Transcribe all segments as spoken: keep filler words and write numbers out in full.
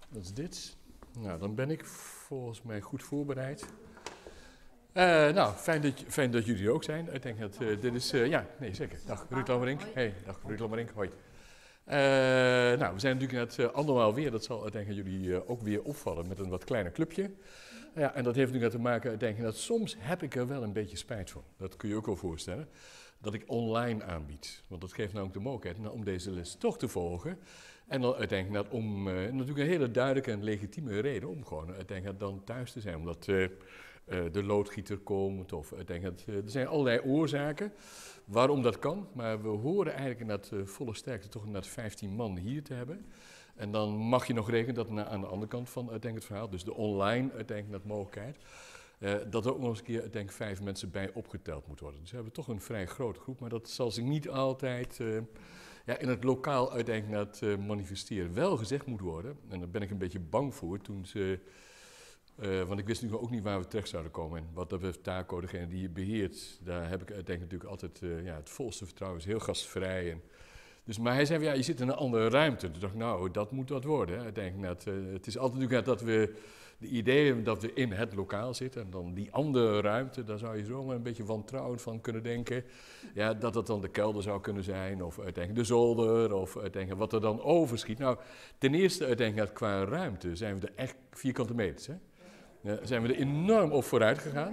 Dat is dit. Nou, dan ben ik volgens mij goed voorbereid. Uh, nou, fijn dat, fijn dat jullie er ook zijn. Ik denk dat uh, dit is... Uh, ja, nee, zeker. Dag, Ruud Lammerink. Hey, dag, Ruud Lammerink. Hoi. Uh, nou, we zijn natuurlijk net uh, andermaal weer. Dat zal denk ik jullie uh, ook weer opvallen met een wat kleiner clubje. Ja, en dat heeft natuurlijk te maken, denk ik, dat soms heb ik er wel een beetje spijt van. Dat kun je ook wel voorstellen. Dat ik online aanbied. Want dat geeft namelijk de mogelijkheid nou, om deze les toch te volgen. En dan uiteindelijk om uh, natuurlijk een hele duidelijke en legitieme reden om gewoon uiteindelijk dan thuis te zijn. Omdat uh, uh, de loodgieter komt of uiteindelijk, uh, er zijn allerlei oorzaken waarom dat kan. Maar we horen eigenlijk in dat uh, volle sterkte toch inderdaad vijftien man hier te hebben. En dan mag je nog rekenen dat na, aan de andere kant van uiteindelijk het verhaal, dus de online uiteindelijk dat mogelijkheid, uh, dat er ook nog eens een keer uiteindelijk vijf mensen bij opgeteld moet worden. Dus we hebben toch een vrij grote groep, maar dat zal zich niet altijd uh, ja, in het lokaal uiteindelijk dat uh, manifesteren. Wel gezegd moet worden, en daar ben ik een beetje bang voor toen ze, uh, want ik wist natuurlijk ook niet waar we terecht zouden komen. En wat dat betreft Taco, degene die je beheert, daar heb ik uiteindelijk natuurlijk altijd uh, ja, het volste vertrouwen, is heel gastvrij. En, Dus, maar hij zei, ja, je zit in een andere ruimte. Toen dacht ik, nou, dat moet wat worden. Hè. Ik denk dat, uh, het is altijd natuurlijk dat we, de idee dat we in het lokaal zitten. En dan die andere ruimte, daar zou je zomaar een beetje wantrouwend van kunnen denken. Ja, dat het dan de kelder zou kunnen zijn, of uiteindelijk de zolder, of uiteindelijk wat er dan overschiet. Nou, ten eerste uiteindelijk qua ruimte zijn we er echt vierkante meters. Hè. Uh, zijn we er enorm op vooruit gegaan.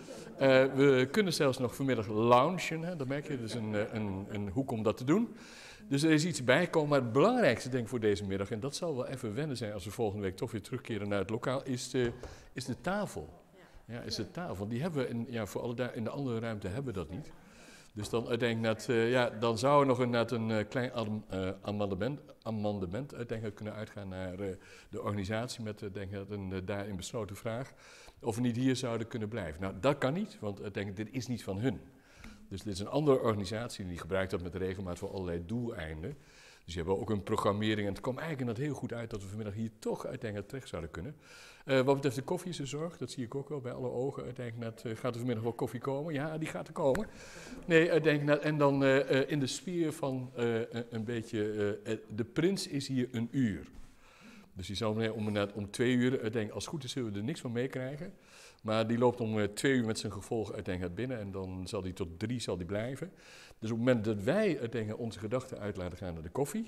Uh, we kunnen zelfs nog vanmiddag loungen, hè, dat merk je, dus een, een, een hoek om dat te doen. Dus er is iets bijgekomen, maar het belangrijkste denk ik voor deze middag, en dat zal wel even wennen zijn als we volgende week toch weer terugkeren naar het lokaal, is de, is de tafel. Ja, is de tafel. Die hebben we, in, ja, voor alle in de andere ruimte hebben we dat niet. Dus dan uiteindelijk, net, uh, ja, dan zou er nog inderdaad een uh, klein am, uh, amendement, amendement uiteindelijk kunnen uitgaan naar uh, de organisatie met uh, denk ik, een uh, daarin besloten vraag of we niet hier zouden kunnen blijven. Nou, dat kan niet, want uh, denk ik, dit is niet van hun. Dus dit is een andere organisatie die gebruikt dat met regelmaat voor allerlei doeleinden. Dus die hebben ook een programmering en het kwam eigenlijk inderdaad heel goed uit dat we vanmiddag hier toch uiteindelijk terecht zouden kunnen. Uh, wat betreft de koffie is de zorg, dat zie ik ook wel bij alle ogen. Uiteindelijk net, uh, gaat er vanmiddag wel koffie komen? Ja, die gaat er komen. Nee, uiteindelijk net, en dan uh, uh, in de sfeer van uh, een beetje, uh, uh, de prins is hier een uur. Dus die zal om, om twee uur, uiteindelijk, als het goed is, zullen we er niks van meekrijgen. Maar die loopt om uh, twee uur met zijn gevolg uiteindelijk binnen en dan zal die tot drie zal die blijven. Dus op het moment dat wij uiteindelijk onze gedachten uit laten gaan naar de koffie,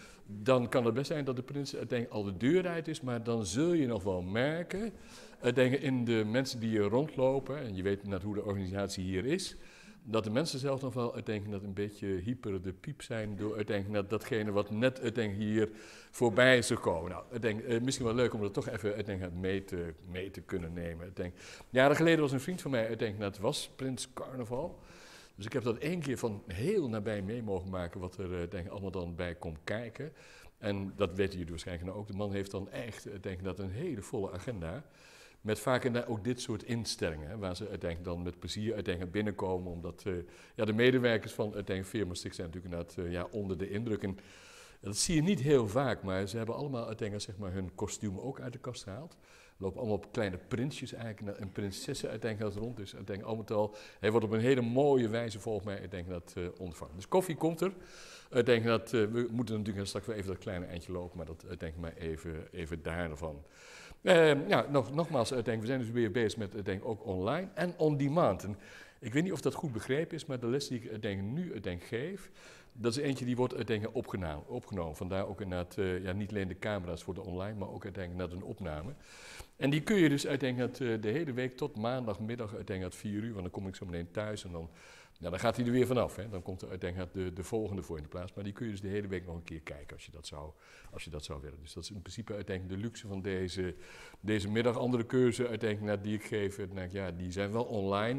dan kan het best zijn dat de prins uiteindelijk al de deur uit is, maar dan zul je nog wel merken, uiteindelijk in de mensen die hier rondlopen, en je weet net hoe de organisatie hier is, dat de mensen zelf nog wel uiteindelijk dat een beetje hyper de piep zijn door uiteindelijk dat, datgene wat net uiteindelijk hier voorbij is gekomen. Nou, ik denk, uh, misschien wel leuk om dat toch even uiteindelijk mee te, mee te kunnen nemen. Ik denk, jaren geleden was een vriend van mij uiteindelijk, dat was Prins Carnaval. Dus ik heb dat één keer van heel nabij mee mogen maken wat er uh, denk ik, allemaal dan bij komt kijken. En dat weten jullie waarschijnlijk nou ook. De man heeft dan echt uh, denk ik, dat een hele volle agenda. Met vaak inderdaad ook dit soort instellingen, hè, waar ze uiteindelijk dan met plezier uiteindelijk binnenkomen. Omdat uh, ja, de medewerkers van uiteindelijk Firma Sticht zijn natuurlijk inderdaad uh, ja, onder de indruk. En dat zie je niet heel vaak, maar ze hebben allemaal uiteindelijk zeg maar, hun kostuum ook uit de kast gehaald. Er lopen allemaal op kleine prinsjes eigenlijk en prinsessen uiteindelijk dat rond. Dus uiteindelijk al met al, hij wordt op een hele mooie wijze volgens mij uiteindelijk dat uh, ontvangen. Dus koffie komt er. Ik denk dat, uh, we moeten natuurlijk straks wel even dat kleine eindje lopen, maar dat denk ik maar even, even daarvan. Uh, ja, nog, nogmaals, denk, we zijn dus weer bezig met denk, ook online en on demand. En ik weet niet of dat goed begrepen is, maar de les die ik denk, nu denk, geef, dat is eentje die wordt denk, opgenomen, opgenomen. Vandaar ook inderdaad, uh, ja, niet alleen de camera's voor de online, maar ook denk, een opname. En die kun je dus uiteindelijk de hele week tot maandagmiddag uiteindelijk vier uur, want dan kom ik zo meteen thuis en dan... Ja, dan gaat hij er weer vanaf, hè. Dan komt er uiteindelijk de, de volgende voor in de plaats. Maar die kun je dus de hele week nog een keer kijken als je dat zou, als je dat zou willen. Dus dat is in principe uiteindelijk de luxe van deze, deze middag. Andere cursussen uiteindelijk die ik geef, ja, die zijn wel online.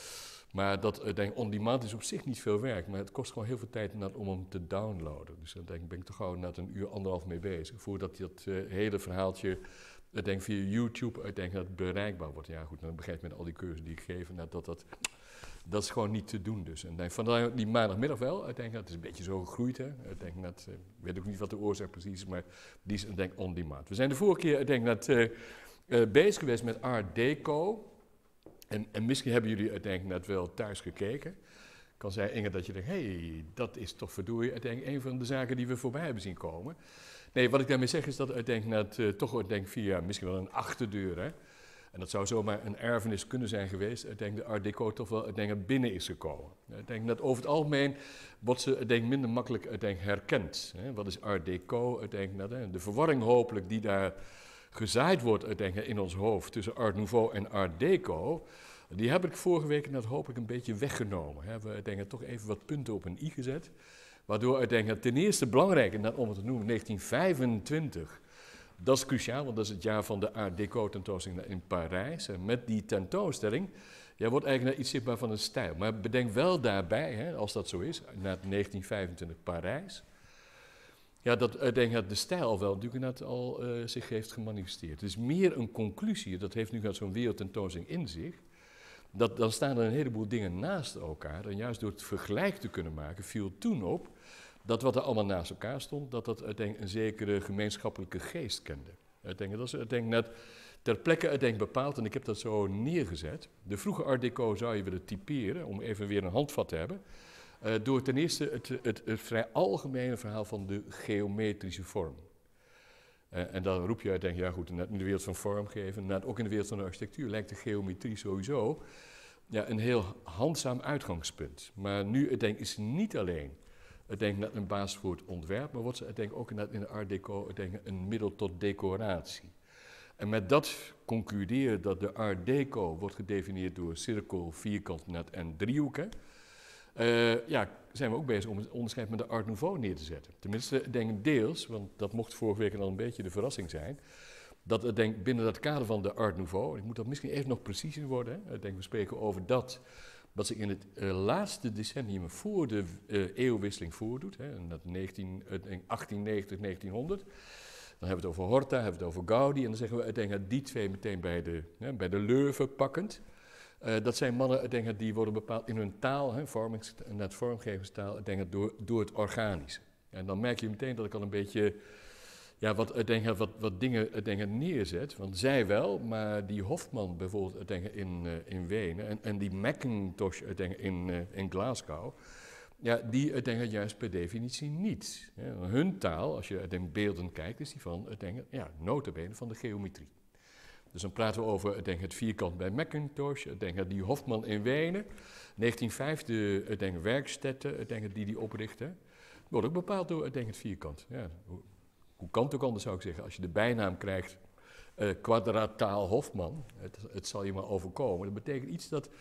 Maar dat uiteindelijk on-demand is op zich niet veel werk. Maar het kost gewoon heel veel tijd om hem te downloaden. Dus daar ben ik toch gewoon net een uur, anderhalf mee bezig. Voordat dat uh, hele verhaaltje... Ik denk via YouTube uiteindelijk dat bereikbaar wordt. Ja goed, dan begrijp je met al die cursussen die ik geef, dat dat, dat, dat is gewoon niet te doen dus. En denk, vandaar die maandagmiddag wel, uiteindelijk, het is een beetje zo gegroeid hè. Ik denk dat, ik weet ook niet wat de oorzaak precies is, maar die is denk on demand. We zijn de vorige keer, ik denk dat, uh, uh, bezig geweest met Art Deco. En, en misschien hebben jullie uiteindelijk net wel thuis gekeken. Kan zijn Inge dat je denkt, hé, hey, dat is toch verdorie uiteindelijk een van de zaken die we voorbij hebben zien komen. Nee, wat ik daarmee zeg is dat ik denk dat uh, toch ik denk via misschien wel een achterdeur, hè, en dat zou zomaar een erfenis kunnen zijn geweest, ik denk de Art Deco toch wel ik denk, er binnen is gekomen. Ik denk dat over het algemeen wordt ze ik denk, minder makkelijk ik denk, herkend. Hè. Wat is Art Deco? Ik denk dat, hè, de verwarring hopelijk die daar gezaaid wordt ik denk, in ons hoofd tussen Art Nouveau en Art Deco, die heb ik vorige week net hopelijk een beetje weggenomen. We hebben ik denk, toch even wat punten op een i gezet. Waardoor ik denk dat ten eerste belangrijk, en dat om het te noemen, negentien vijfentwintig, dat is cruciaal, want dat is het jaar van de Art Deco tentoonstelling in Parijs. En met die tentoonstelling ja, wordt eigenlijk iets zichtbaar van een stijl. Maar bedenk wel daarbij, hè, als dat zo is, na negentien vijfentwintig Parijs, ja, dat ik denk dat de stijl wel natuurlijk net al uh, zich heeft gemanifesteerd. Het is meer een conclusie, dat heeft nu zo'n wereldtentoonstelling in zich. Dat, dan staan er een heleboel dingen naast elkaar. En juist door het vergelijk te kunnen maken, viel toen op dat wat er allemaal naast elkaar stond, dat dat ik denk, een zekere gemeenschappelijke geest kende. Ik denk, dat is ik denk, net ter plekke ik denk, bepaald, en ik heb dat zo neergezet. De vroege Art Deco zou je willen typeren, om even weer een handvat te hebben, uh, door ten eerste het, het, het vrij algemene verhaal van de geometrische vorm. Uh, en dan roep je uit, denk je, ja goed, in de wereld van vormgeven, ook in de wereld van de architectuur, lijkt de geometrie sowieso ja, een heel handzaam uitgangspunt. Maar nu, ik denk, is niet alleen ik denk, net een basis voor het ontwerp, maar wordt ze ik denk, ook in de Art Deco ik denk, een middel tot decoratie. En met dat concluderen dat de Art Deco wordt gedefinieerd door cirkel, vierkant, net en driehoeken. Uh, ja, zijn we ook bezig om het onderscheid met de Art Nouveau neer te zetten. Tenminste, ik denk deels, want dat mocht vorige week al een beetje de verrassing zijn, dat ik denk binnen dat kader van de Art Nouveau, ik moet dat misschien even nog preciezer worden, hè, ik denk we spreken over dat wat zich in het uh, laatste decennium voor de uh, eeuwwisseling voordoet, hè, en dat negentien, uh, achttienhonderdnegentig, negentienhonderd, dan hebben we het over Horta, hebben we het over Gaudi, en dan zeggen we, ik denk dat die twee meteen bij de, hè, bij de Leuve pakkend. Uh, dat zijn mannen, ik denk dat die worden bepaald in hun taal, hè, vormings, net vormgevingstaal, ik denk dat door, door het organische. En dan merk je meteen dat ik al een beetje, ja, wat, ik denk, wat, wat dingen ik denk, neerzet. Want zij wel, maar die Hofman bijvoorbeeld ik denk, in, uh, in Wenen en, en die Mackintosh ik denk, in, uh, in Glasgow, ja, die ik denk, juist per definitie niet. Ja, hun taal, als je in beelden kijkt, is die van, ik denk, ja, nota bene van de geometrie. Dus dan praten we over ik denk, het vierkant bij Mackintosh, ik denk, die Hofman in Wenen, negentien vijf de ik denk, werkstätten ik denk, die die oprichten, wordt ook bepaald door ik denk, het vierkant. Ja, hoe, hoe kan het ook anders, zou ik zeggen, als je de bijnaam krijgt, uh, kwadrataal Hofman, het, het zal je maar overkomen. Dat betekent iets dat,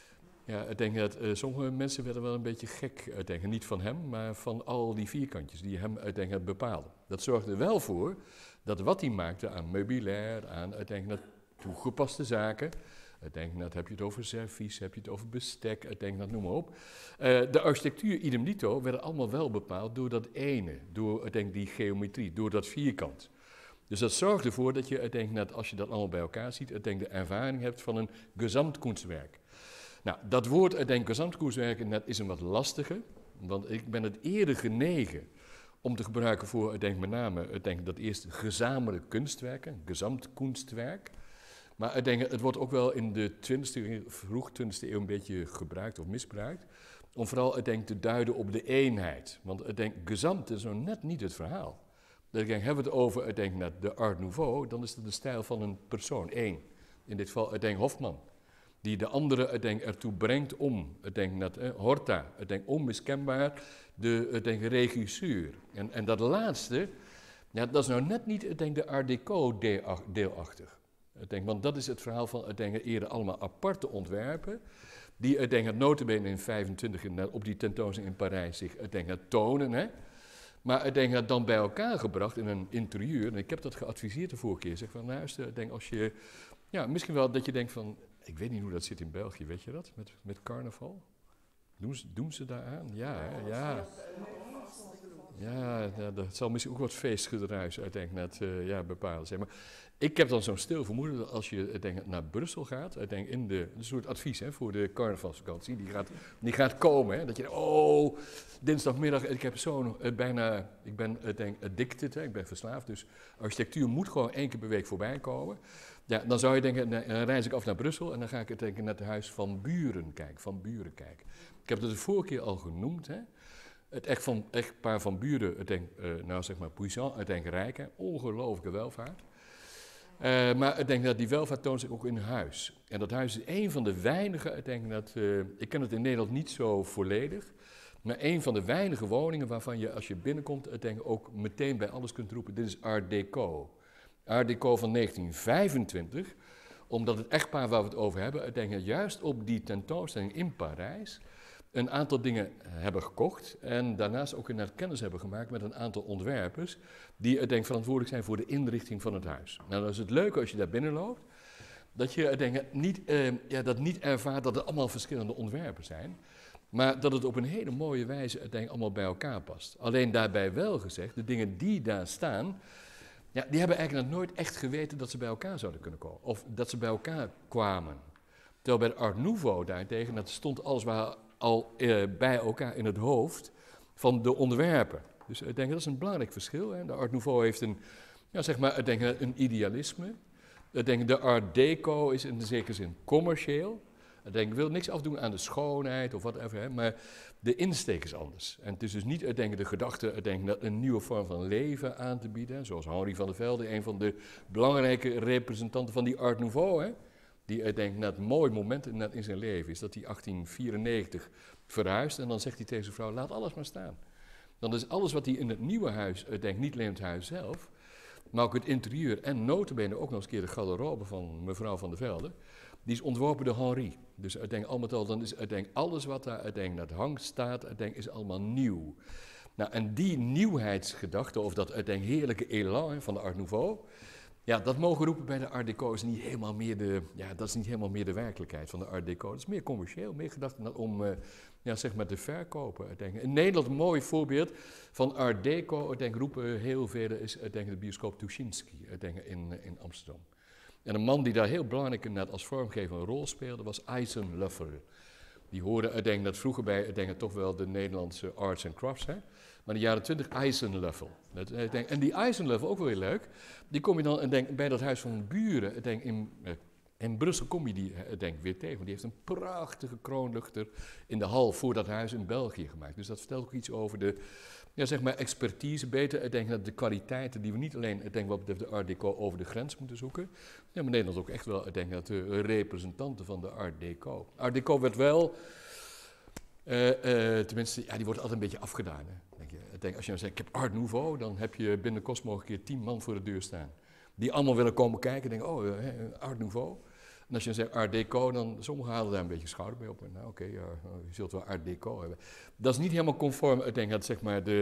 ja, ik denk dat uh, sommige mensen werden wel een beetje gek, ik denk, niet van hem, maar van al die vierkantjes die hem ik denk, bepaalden. Dat zorgde er wel voor dat wat hij maakte aan meubilair, aan ik denk, dat toegepaste zaken, ik denk, dat heb je het over servies, heb je het over bestek, ik denk, dat noem maar op. Uh, de architectuur, idem dito, werden allemaal wel bepaald door dat ene, door ik denk, die geometrie, door dat vierkant. Dus dat zorgt ervoor dat je, ik denk, dat als je dat allemaal bij elkaar ziet, ik denk, de ervaring hebt van een gezamtkunstwerk. Nou, dat woord, ik denk, gezamtkunstwerk, dat is een wat lastiger, want ik ben het eerder genegen om te gebruiken voor, ik denk, met name, ik denk, dat eerste gezamenlijke kunstwerken, gezamtkunstwerk. Maar ik denk, het wordt ook wel in de twintigste, vroeg twintigste eeuw een beetje gebruikt of misbruikt, om vooral, ik denk, te duiden op de eenheid. Want ik denk, gezamt is nou net niet het verhaal. Ik denk, hebben we het over, ik denk, net de Art Nouveau, dan is het de stijl van een persoon, één. In dit geval, ik denk, Hofman. Die de andere, ik denk, ertoe brengt om, ik denk, net, eh, Horta, ik denk, onmiskenbaar, de, ik denk, regisseur. En, en dat laatste, ja, dat is nou net niet, ik denk, de Art Deco deelachtig. Ik denk, want dat is het verhaal van, ik denk, eerder allemaal aparte ontwerpen, die, ik denk, het nota bene in vijfentwintig op die tentoonstelling in Parijs zich, ik denk, het tonen, hè. Maar ik denk, dat dan bij elkaar gebracht in een interieur, en ik heb dat geadviseerd de vorige keer, zeg van, luister, ik denk, als je, ja, misschien wel dat je denkt van, ik weet niet hoe dat zit in België, weet je dat, met, met carnaval? Doen ze, doen ze daar aan? Ja, hè? Ja. Ja, ja, dat zal misschien ook wat feestgedruis uiteindelijk net uh, ja, bepalen. Zeg maar. Ik heb dan zo'n stil vermoeden dat als je denk, naar Brussel gaat, ik denk in de, een soort advies hè, voor de carnavalsvakantie, die gaat, die gaat komen. Hè, dat je denkt, oh, dinsdagmiddag, ik heb zo'n uh, bijna, ik ben uh, denk, addicted, hè, ik ben verslaafd, dus architectuur moet gewoon één keer per week voorbij komen. Ja, dan zou je denken, dan reis ik af naar Brussel en dan ga ik denken naar het huis van Buren kijken, van Buren kijken. Ik heb dat de vorige keer al genoemd, hè. Het echt van, echtpaar van Buren, het denk, uh, nou zeg maar puissant, het denk rijk, hè, ongelooflijke welvaart. Uh, maar ik denk dat die welvaart toont zich ook in huis. En dat huis is een van de weinige, ik denk dat, uh, ik ken het in Nederland niet zo volledig, maar een van de weinige woningen waarvan je als je binnenkomt, ik denk ook meteen bij alles kunt roepen, dit is Art Deco. Art Deco van negentien vijfentwintig, omdat het echtpaar waar we het over hebben, ik denk dat juist op die tentoonstelling in Parijs een aantal dingen hebben gekocht en daarnaast ook een kennis hebben gemaakt met een aantal ontwerpers die ik denk verantwoordelijk zijn voor de inrichting van het huis. Nou, dat is het leuke als je daar binnenloopt, dat je ik denk, niet, uh, ja, dat niet ervaart dat er allemaal verschillende ontwerpen zijn, maar dat het op een hele mooie wijze ik denk, allemaal bij elkaar past. Alleen daarbij wel gezegd, de dingen die daar staan, ja, die hebben eigenlijk nog nooit echt geweten dat ze bij elkaar zouden kunnen komen, of dat ze bij elkaar kwamen. Terwijl bij de Art Nouveau daarentegen, dat stond alles waar al uh, bij elkaar in het hoofd van de ontwerper. Dus ik denk dat is een belangrijk verschil. Hè. De Art Nouveau heeft een, ja, zeg maar, ik denk, een idealisme. Ik denk, de Art Deco is in de zekere zin commercieel. Ik denk, wil niks afdoen aan de schoonheid of whatever, hè, maar de insteek is anders. En het is dus niet ik denk, de gedachte ik denk, dat een nieuwe vorm van leven aan te bieden, zoals Henri van der Velde, een van de belangrijke representanten van die Art Nouveau, hè. Die ik denk net een mooi moment in, in zijn leven is dat hij achttien vierennegentig verhuist en dan zegt hij tegen zijn vrouw, laat alles maar staan. Dan is alles wat hij in het nieuwe huis, ik denk niet alleen het huis zelf, maar ook het interieur en nota bene ook nog eens een keer de garderobe van mevrouw van der Velde, die is ontworpen door Henri. Dus ik denk al met al, dan is ik denk alles wat daar ik denk, dat hangt, staat, ik denk is allemaal nieuw. Nou, en die nieuwheidsgedachte, of dat ik denk heerlijke elan van de Art Nouveau, ja, dat mogen roepen bij de Art Deco is niet helemaal meer de, ja, dat is niet helemaal meer de werkelijkheid van de Art Deco. Dat is meer commercieel, meer gedacht om, uh, ja, zeg maar te verkopen. Ik denk. In Nederland een mooi voorbeeld van Art Deco, ik denk roepen heel veel, is ik denk de bioscoop Tuschinski ik denk, in, in Amsterdam. En een man die daar heel belangrijk net als vormgever een rol speelde, was Eisenlöffel. Die hoorde, ik denk dat vroeger bij, ik denk toch wel de Nederlandse arts and crafts, hè. Maar in de jaren twintig Eisenlöffel. Dat, ik denk, en die Eisenlöffel, ook wel heel leuk, die kom je dan ik denk, bij dat huis van Buren, ik denk, in, in Brussel kom je die ik denk, weer tegen. Want die heeft een prachtige kroonluchter in de hal voor dat huis in België gemaakt. Dus dat vertelt ook iets over de, ja, zeg maar, expertise, beter, ik denk dat de kwaliteiten die we niet alleen, ik denk wat betreft de Art Deco over de grens moeten zoeken, ja, maar Nederland ook echt wel, ik denk dat de representanten van de Art Deco. Art Deco werd wel, uh, uh, tenminste, ja, die wordt altijd een beetje afgedaan. Hè. Denk je, ik denk, als je nou zegt, ik heb Art Nouveau, dan heb je binnen Cosmo een keer tien man voor de deur staan. Die allemaal willen komen kijken en denken, oh, uh, Art Nouveau. En als je dan zegt Art Deco, dan sommigen halen daar een beetje schouder bij op. En, nou, oké, okay, ja, je zult wel Art Deco hebben. Dat is niet helemaal conform, ik denk dat zeg maar de,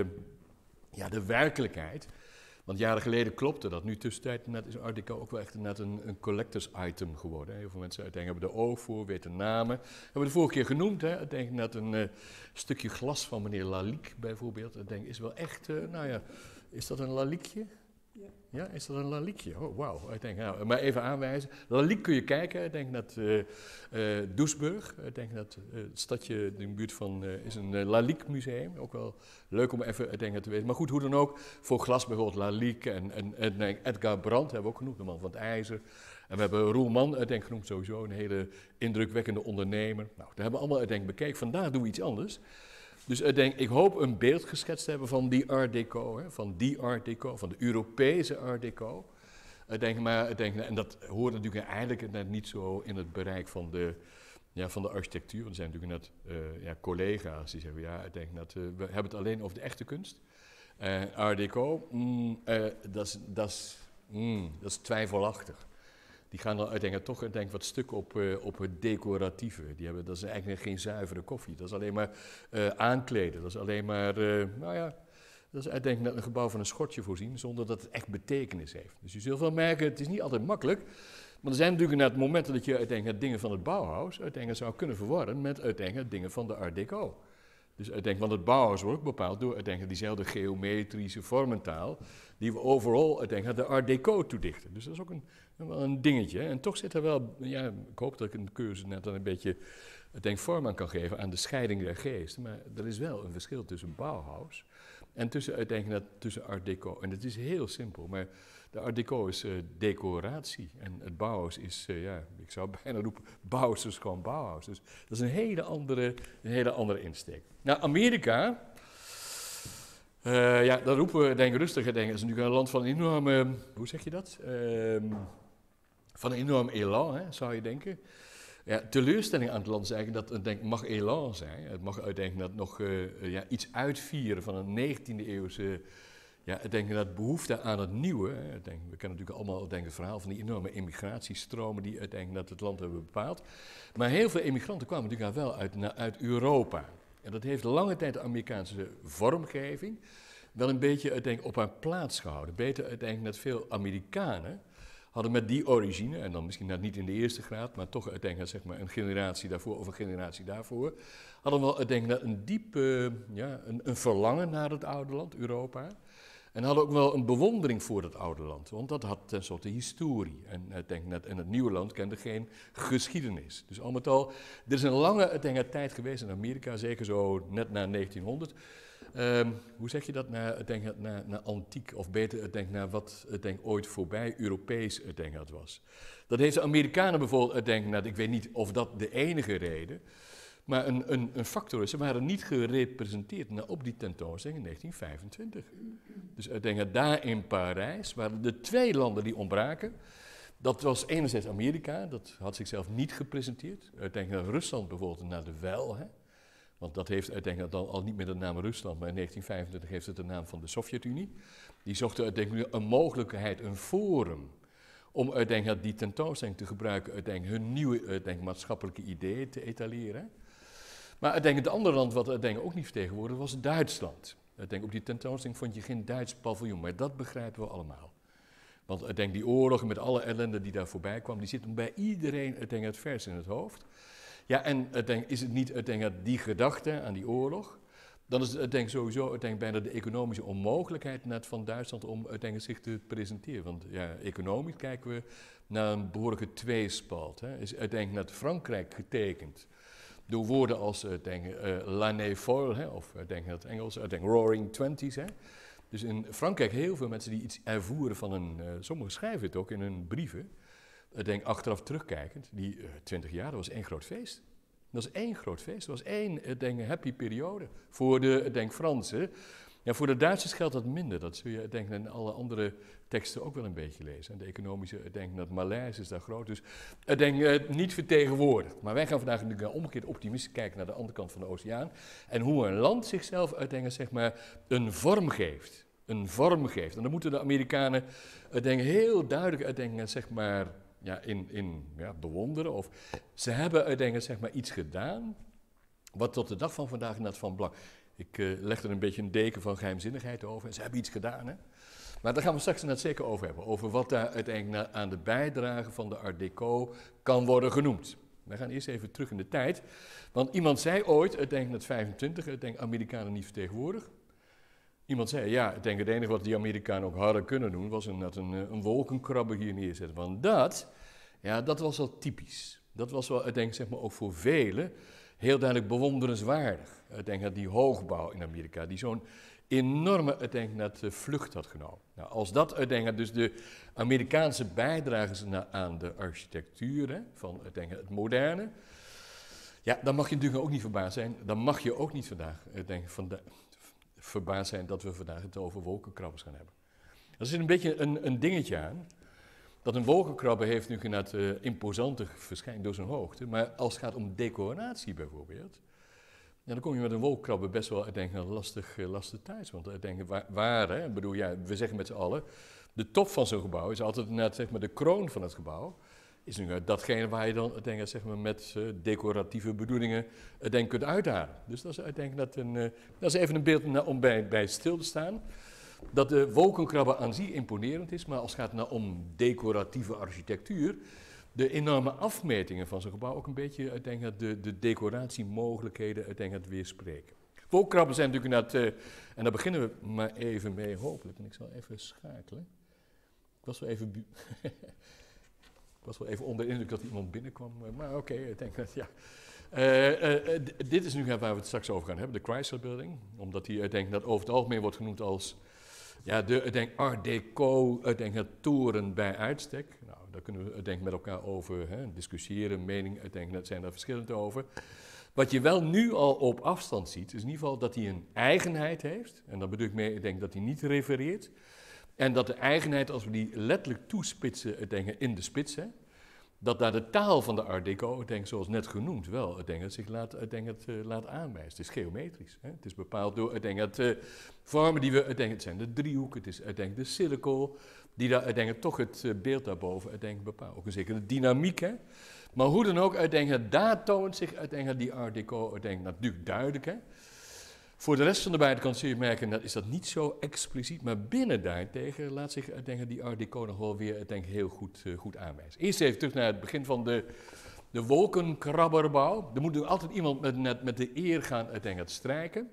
ja, de werkelijkheid. Want jaren geleden klopte dat. Nu tussentijd net is Art Deco ook wel echt net een, een collectors item geworden. Hè. Heel veel mensen uiteindelijk hebben er oog voor, weten namen. Hebben we de vorige keer genoemd. Hè. Ik denk net een uh, stukje glas van meneer Lalique bijvoorbeeld. Ik denk is wel echt, uh, nou ja, is dat een Laliqueje? Ja. Ja, is dat een Laliqueje? Oh, wauw. Ik denk, nou, maar even aanwijzen. Lalique kun je kijken. Ik denk dat uh, uh, Doesburg, ik denk dat uh, het stadje in de buurt van, uh, is een uh, Lalique museum. Ook wel leuk om even ik denk, te weten. Maar goed, hoe dan ook, voor glas bijvoorbeeld Lalique en, en, en Edgar Brandt hebben we ook genoemd, de man van het ijzer. En we hebben Roelman, ik denk genoemd sowieso, een hele indrukwekkende ondernemer. Nou, daar hebben we allemaal, ik denk, bekeken. Vandaag doen we iets anders. Dus ik denk, ik hoop een beeld geschetst te hebben van die Art Deco, hè, van die Art Deco, van de Europese Art Deco. Ik denk, maar, ik denk, en dat hoort natuurlijk eigenlijk net niet zo in het bereik van de, ja, van de architectuur. Want er zijn natuurlijk net uh, ja, collega's die zeggen, ja, ik denk dat uh, we hebben het alleen over de echte kunst. Uh, Art Deco, mm, uh, dat mm, is twijfelachtig. Die gaan dan uiteindelijk toch ik denk, wat stuk op, uh, op het decoratieve. Die hebben, dat is eigenlijk geen zuivere koffie. Dat is alleen maar uh, aankleden. Dat is alleen maar, uh, nou ja, dat is uiteindelijk net een gebouw van een schortje voorzien, zonder dat het echt betekenis heeft. Dus je zult wel merken, het is niet altijd makkelijk. Maar er zijn natuurlijk net momenten dat je uiteindelijk dingen van het Bauhaus uiteindelijk zou kunnen verwarren met uiteindelijk dingen van de Art Deco. Dus uiteindelijk, want het Bauhaus wordt ook bepaald door uiteindelijk diezelfde geometrische vormentaal die we overal uiteindelijk de Art Deco toedichten. Dus dat is ook een, wel een dingetje. Hè. En toch zit er wel, ja, ik hoop dat ik een cursus net dan een beetje denk, vorm aan kan geven aan de scheiding der geesten. Maar er is wel een verschil tussen Bauhaus en tussen, uiteindelijk, tussen Art Deco. En het is heel simpel, maar de Art Deco is uh, decoratie en het Bauhaus is, uh, ja, ik zou bijna roepen, Bauhaus is gewoon Bauhaus. Dus dat is een hele andere, een hele andere insteek. Nou, Amerika, Uh, ja, dan roepen we, denk rustig, denk, het is natuurlijk een land van een enorme, hoe zeg je dat? Uh, van een enorm elan, hè, zou je denken. Ja, teleurstelling aan het land is eigenlijk dat het denk, mag elan zijn. Het mag uiteindelijk dat nog uh, ja, iets uitvieren van een negentiende eeuwse, ja, ik denk dat behoefte aan het nieuwe. Hè. Ik denk, we kennen natuurlijk allemaal denk, het verhaal van die enorme emigratiestromen die uiteindelijk dat het land hebben bepaald. Maar heel veel emigranten kwamen natuurlijk wel uit, uit Europa. En dat heeft lange tijd de Amerikaanse vormgeving wel een beetje uiteindelijk op haar plaats gehouden. Beter uiteindelijk dat veel Amerikanen hadden met die origine, en dan misschien net niet in de eerste graad, maar toch uiteindelijk zeg maar een generatie daarvoor of een generatie daarvoor, hadden wel uiteindelijk een diep uh, ja, een, een verlangen naar het oude land, Europa. En hadden ook wel een bewondering voor het oude land, want dat had tenslotte historie. En ik denk net, en het nieuwe land kende geen geschiedenis. Dus al met al, er is een lange denk, tijd geweest in Amerika, zeker zo net na negentienhonderd. Um, hoe zeg je dat, naar, denk, naar, naar antiek, of beter denk, naar wat denk, ooit voorbij Europees denk, dat was. Dat heeft de Amerikanen bijvoorbeeld, denk, nou, ik weet niet of dat de enige reden, maar een, een, een factor is, ze waren niet gerepresenteerd nou, op die tentoonstelling in negentien vijfentwintig. Dus ik denk, daar in Parijs waren de twee landen die ontbraken. Dat was enerzijds Amerika, dat had zichzelf niet gepresenteerd. Ik denk dat Rusland bijvoorbeeld naar de wel, hè. Want dat heeft uiteindelijk dan al niet meer de naam Rusland, maar in negentien vijfentwintig heeft het de naam van de Sovjet-Unie. Die zochten uiteindelijk een mogelijkheid, een forum, om uiteindelijk die tentoonstelling te gebruiken, uiteindelijk hun nieuwe uiteindelijk maatschappelijke ideeën te etaleren. Maar uiteindelijk het andere land wat uiteindelijk ook niet vertegenwoordigd was Duitsland. Uiteindelijk op die tentoonstelling vond je geen Duits paviljoen, maar dat begrijpen we allemaal. Want uiteindelijk die oorlogen met alle ellende die daar voorbij kwam, die zitten bij iedereen uiteindelijk het vers in het hoofd. Ja, en denk, is het niet denk, die gedachte aan die oorlog, dan is het denk, sowieso denk, bijna de economische onmogelijkheid net van Duitsland om denk, zich te presenteren. Want ja, economisch kijken we naar een behoorlijke tweespalt. Hè. Is uiteindelijk naar Frankrijk getekend door woorden als denk, uh, l'année folle, hè, of denk, het Engels, denk, roaring twenties. Hè. Dus in Frankrijk heel veel mensen die iets ervoeren van een, uh, sommigen schrijven het ook in hun brieven. Ik denk achteraf terugkijkend, die uh, twintig jaar, dat was één groot feest. Dat was één groot feest, dat was één ik denk, happy periode voor de ik denk, Fransen. Ja, voor de Duitsers geldt dat minder, dat zul je ik denk, in alle andere teksten ook wel een beetje lezen. En de economische, ik denk, dat malaise is daar groot, dus ik denk, uh, niet vertegenwoordigd. Maar wij gaan vandaag natuurlijk omgekeerd optimistisch kijken naar de andere kant van de oceaan. En hoe een land zichzelf uiteindelijk zeg maar, een vorm geeft. Een vorm geeft. En dan moeten de Amerikanen ik denk, heel duidelijk uitdenken, zeg maar, ja, in, in ja, bewonderen. Of ze hebben uiteindelijk zeg maar, iets gedaan wat tot de dag van vandaag net van belang. Ik uh, leg er een beetje een deken van geheimzinnigheid over. En ze hebben iets gedaan, hè. Maar daar gaan we straks net zeker over hebben. Over wat daar uiteindelijk aan de bijdrage van de Art Deco kan worden genoemd. We gaan eerst even terug in de tijd. Want iemand zei ooit, ik denk net vijfentwintig, ik denk Amerikanen niet vertegenwoordigd. Iemand zei, ja, ik denk het enige wat die Amerikanen ook hadden kunnen doen, was een, een, een wolkenkrabber hier neerzetten. Want dat, ja, dat was wel typisch. Dat was wel, ik denk, zeg maar, ook voor velen heel duidelijk bewonderenswaardig. Ik denk dat die hoogbouw in Amerika, die zo'n enorme, ik denk, net, vlucht had genomen. Nou, als dat, ik denk, dus de Amerikaanse bijdrage aan de architectuur, hè, van, ik denk, het moderne, ja, dan mag je natuurlijk ook niet verbaasd zijn. Dan mag je ook niet vandaag, ik denk, vandaag, verbaasd zijn dat we vandaag het over wolkenkrabbers gaan hebben. Er zit een beetje een, een dingetje aan, dat een wolkenkrabber heeft nu net uh, imposante verschijning door zijn hoogte, maar als het gaat om decoratie bijvoorbeeld, ja, dan kom je met een wolkenkrabber best wel, ik denk, een lastig, uh, lastig thuis. Want ik denk, waar, waar hè, ik bedoel, ja, we zeggen met z'n allen, de top van zo'n gebouw is altijd net, zeg maar, de kroon van het gebouw. Is nu datgene waar je dan denk, zeg maar, met uh, decoratieve bedoelingen uh, denk, kunt uithalen. Dus dat is, ik denk, dat, een, uh, dat is even een beeld na, om bij, bij stil te staan. Dat de wolkenkrabber aan zich imponerend is, maar als het gaat nou om decoratieve architectuur, de enorme afmetingen van zo'n gebouw ook een beetje, ik denk, de, de decoratiemogelijkheden, ik denk, het weerspreken. Wolkenkrabbers zijn natuurlijk net, uh, en daar beginnen we maar even mee, hopelijk. En ik zal even schakelen. Ik was wel even... Ik was wel even onder de indruk dat iemand binnenkwam, maar oké, okay, ik denk dat, ja. Uh, uh, d- dit is nu waar we het straks over gaan hebben, de Chrysler Building. Omdat die, ik denk, dat over het algemeen wordt genoemd als, ja, de, ik denk, Art Deco, ik denk, het toren bij uitstek. Nou, daar kunnen we, ik denk, met elkaar over hè, discussiëren, mening, ik denk, dat zijn daar verschillend over. Wat je wel nu al op afstand ziet, is in ieder geval dat hij een eigenheid heeft. En dan bedoel ik mee, ik denk dat hij niet refereert. En dat de eigenheid, als we die letterlijk toespitsen, ik denk, in de spits, hè, dat daar de taal van de Art Deco, ik denk, zoals net genoemd, wel, ik denk, het zich laat, ik denk, het, uh, laat aanwijzen. Het is geometrisch. Hè. Het is bepaald door, ik denk, het, uh, vormen die we, ik denk, het zijn de driehoeken, het is, ik denk, de cirkel, die daar, ik denk, toch het uh, beeld daarboven, ik denk, bepaalt. Ook een zekere dynamiek, hè. Maar hoe dan ook, ik denk, daar toont zich, ik denk, die Art Deco, ik denk, natuurlijk duidelijk, hè. Voor de rest van de buitenkant zul je merken, dat is dat niet zo expliciet, maar binnen daartegen laat zich ik denk, die Art Deco nog wel weer ik denk, heel goed, uh, goed aanwijzen. Eerst even terug naar het begin van de, de wolkenkrabberbouw. Er moet nu altijd iemand met, met, met de eer gaan ik denk, het strijken.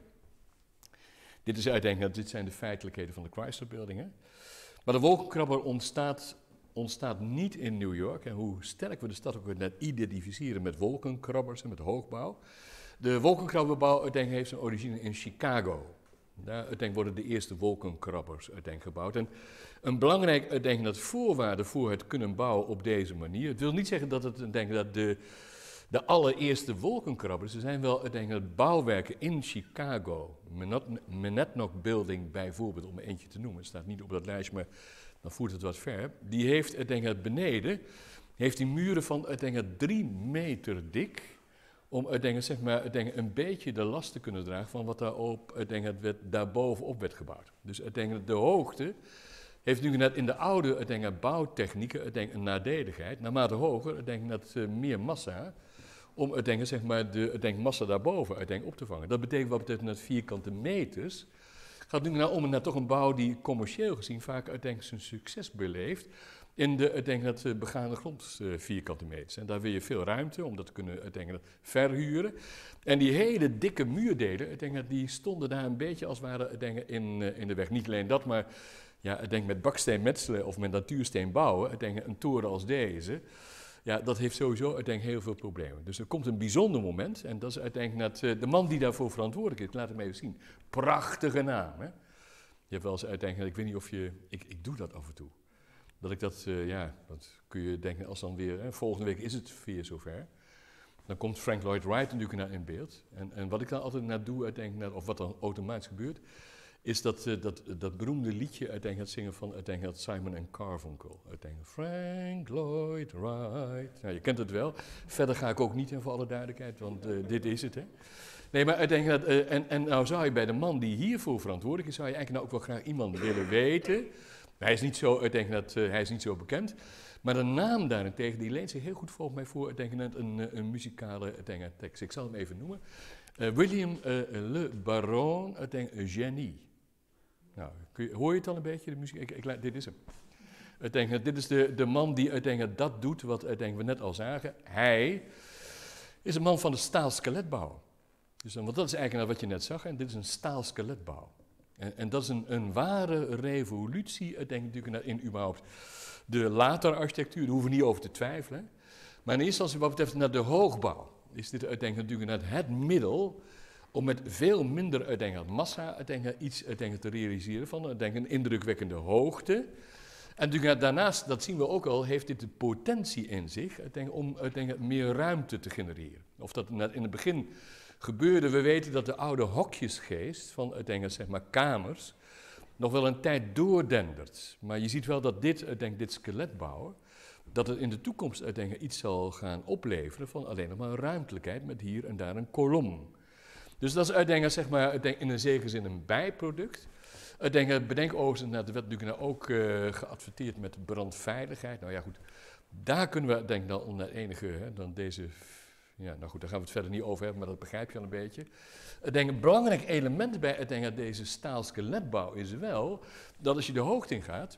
Dit, is, ik denk, dit zijn de feitelijkheden van de Chrysler Building. Hè. Maar de wolkenkrabber ontstaat, ontstaat niet in New York. En hoe sterk we de stad ook net identificeren met wolkenkrabbers en met hoogbouw. De wolkenkrabberbouw, ik denk, heeft zijn origine in Chicago. Daar ik denk, worden de eerste wolkenkrabbers ik denk, gebouwd. En een belangrijk ik denk, dat voorwaarde voor het kunnen bouwen op deze manier. Het wil niet zeggen dat, het, ik denk, dat de, de allereerste wolkenkrabbers, er zijn wel ik denk, dat bouwwerken in Chicago, Monadnock Building bijvoorbeeld, om er eentje te noemen, het staat niet op dat lijstje, maar dan voert het wat ver. Die heeft ik denk, beneden, heeft die muren van ik denk, drie meter dik. Om denk, zeg maar, denk, een beetje de last te kunnen dragen van wat daar, op, denk, werd, daar bovenop werd gebouwd. Dus denk, de hoogte heeft nu net in de oude denk, bouwtechnieken denk, een nadeligheid. Naarmate hoger, denk, dat, uh, meer massa, om denk, zeg maar, de denk, massa daarboven denk, op te vangen. Dat betekent wat betreft net vierkante meters. Gaat nu nou om naar toch een bouw die commercieel gezien vaak denk, zijn succes beleeft. In de, ik denk dat uh, begaande grond uh, vierkante meters. En daar wil je veel ruimte om dat te kunnen ik denk, dat verhuren. En die hele dikke muurdelen, ik denk dat die stonden daar een beetje als het ware ik denk, in, uh, in de weg. Niet alleen dat, maar ja, ik denk met baksteen metselen of met natuursteen bouwen, ik denk een toren als deze, ja, dat heeft sowieso ik denk, heel veel problemen. Dus er komt een bijzonder moment en dat is ik denk, dat uh, de man die daarvoor verantwoordelijk is, laat hem even zien. Prachtige naam, hè. Je hebt wel eens uiteindelijk, ik weet niet of je, ik, ik doe dat af en toe. Dat ik dat, uh, ja, dat kun je denken als dan weer, hè, volgende week is het weer zover. Dan komt Frank Lloyd Wright natuurlijk naar in beeld. En, en wat ik dan altijd naar doe, uiteindelijk, of wat dan automatisch gebeurt, is dat, uh, dat, dat beroemde liedje uiteindelijk het zingen van uiteindelijk Simon en Garfunkel. Uiteindelijk Frank Lloyd Wright. Nou, je kent het wel. Verder ga ik ook niet in voor alle duidelijkheid, want uh, dit is het, hè. Nee, maar uiteindelijk, dat, uh, en, en nou zou je bij de man die hiervoor verantwoordelijk is, zou je eigenlijk nou ook wel graag iemand willen weten. Hij is niet zo, ik denk dat, uh, hij is niet zo bekend, maar de naam daarentegen die leent zich heel goed volgens mij voor ik denk, een, een, een muzikale ik denk, tekst. Ik zal hem even noemen. Uh, William uh, Le Baron, ik denk Genie. Nou, kun je, hoor je het al een beetje, de muziek? Ik, ik, dit is hem. Ik denk, dit is de, de man die ik denk, dat doet wat ik denk, we net al zagen. Hij is een man van de staalskeletbouw. Dus, want dat is eigenlijk wat je net zag, en dit is een staalskeletbouw. En, en dat is een, een ware revolutie, ik denk natuurlijk in überhaupt de latere architectuur, daar hoeven we niet over te twijfelen. Maar in eerste instantie wat betreft naar de hoogbouw, is dit uiteindelijk natuurlijk het middel om met veel minder uiteindelijk massa uiteindelijk iets uiteindelijk te realiseren van uiteindelijk een indrukwekkende hoogte. En natuurlijk daarnaast, dat zien we ook al, heeft dit de potentie in zich uiteindelijk om uiteindelijk meer ruimte te genereren. Of dat in het begin gebeurde, we weten dat de oude hokjesgeest van uiteindelijk zeg maar kamers nog wel een tijd doordendert. Maar je ziet wel dat dit, uiteindelijk dit skeletbouwen, dat het in de toekomst uiteindelijk iets zal gaan opleveren van alleen nog maar een ruimtelijkheid met hier en daar een kolom. Dus dat is uiteindelijk zeg maar in een zekere zin een bijproduct. Uiteindelijk bedenk overigens, nou, er werd natuurlijk nou ook uh, geadverteerd met brandveiligheid. Nou ja goed, daar kunnen we denk ik dan onder enige, hè, dan deze... Ja, nou goed, daar gaan we het verder niet over hebben, maar dat begrijp je al een beetje. Ik denk een belangrijk element bij ik denk, deze staalskeletbouw is wel dat als je de hoogte in gaat,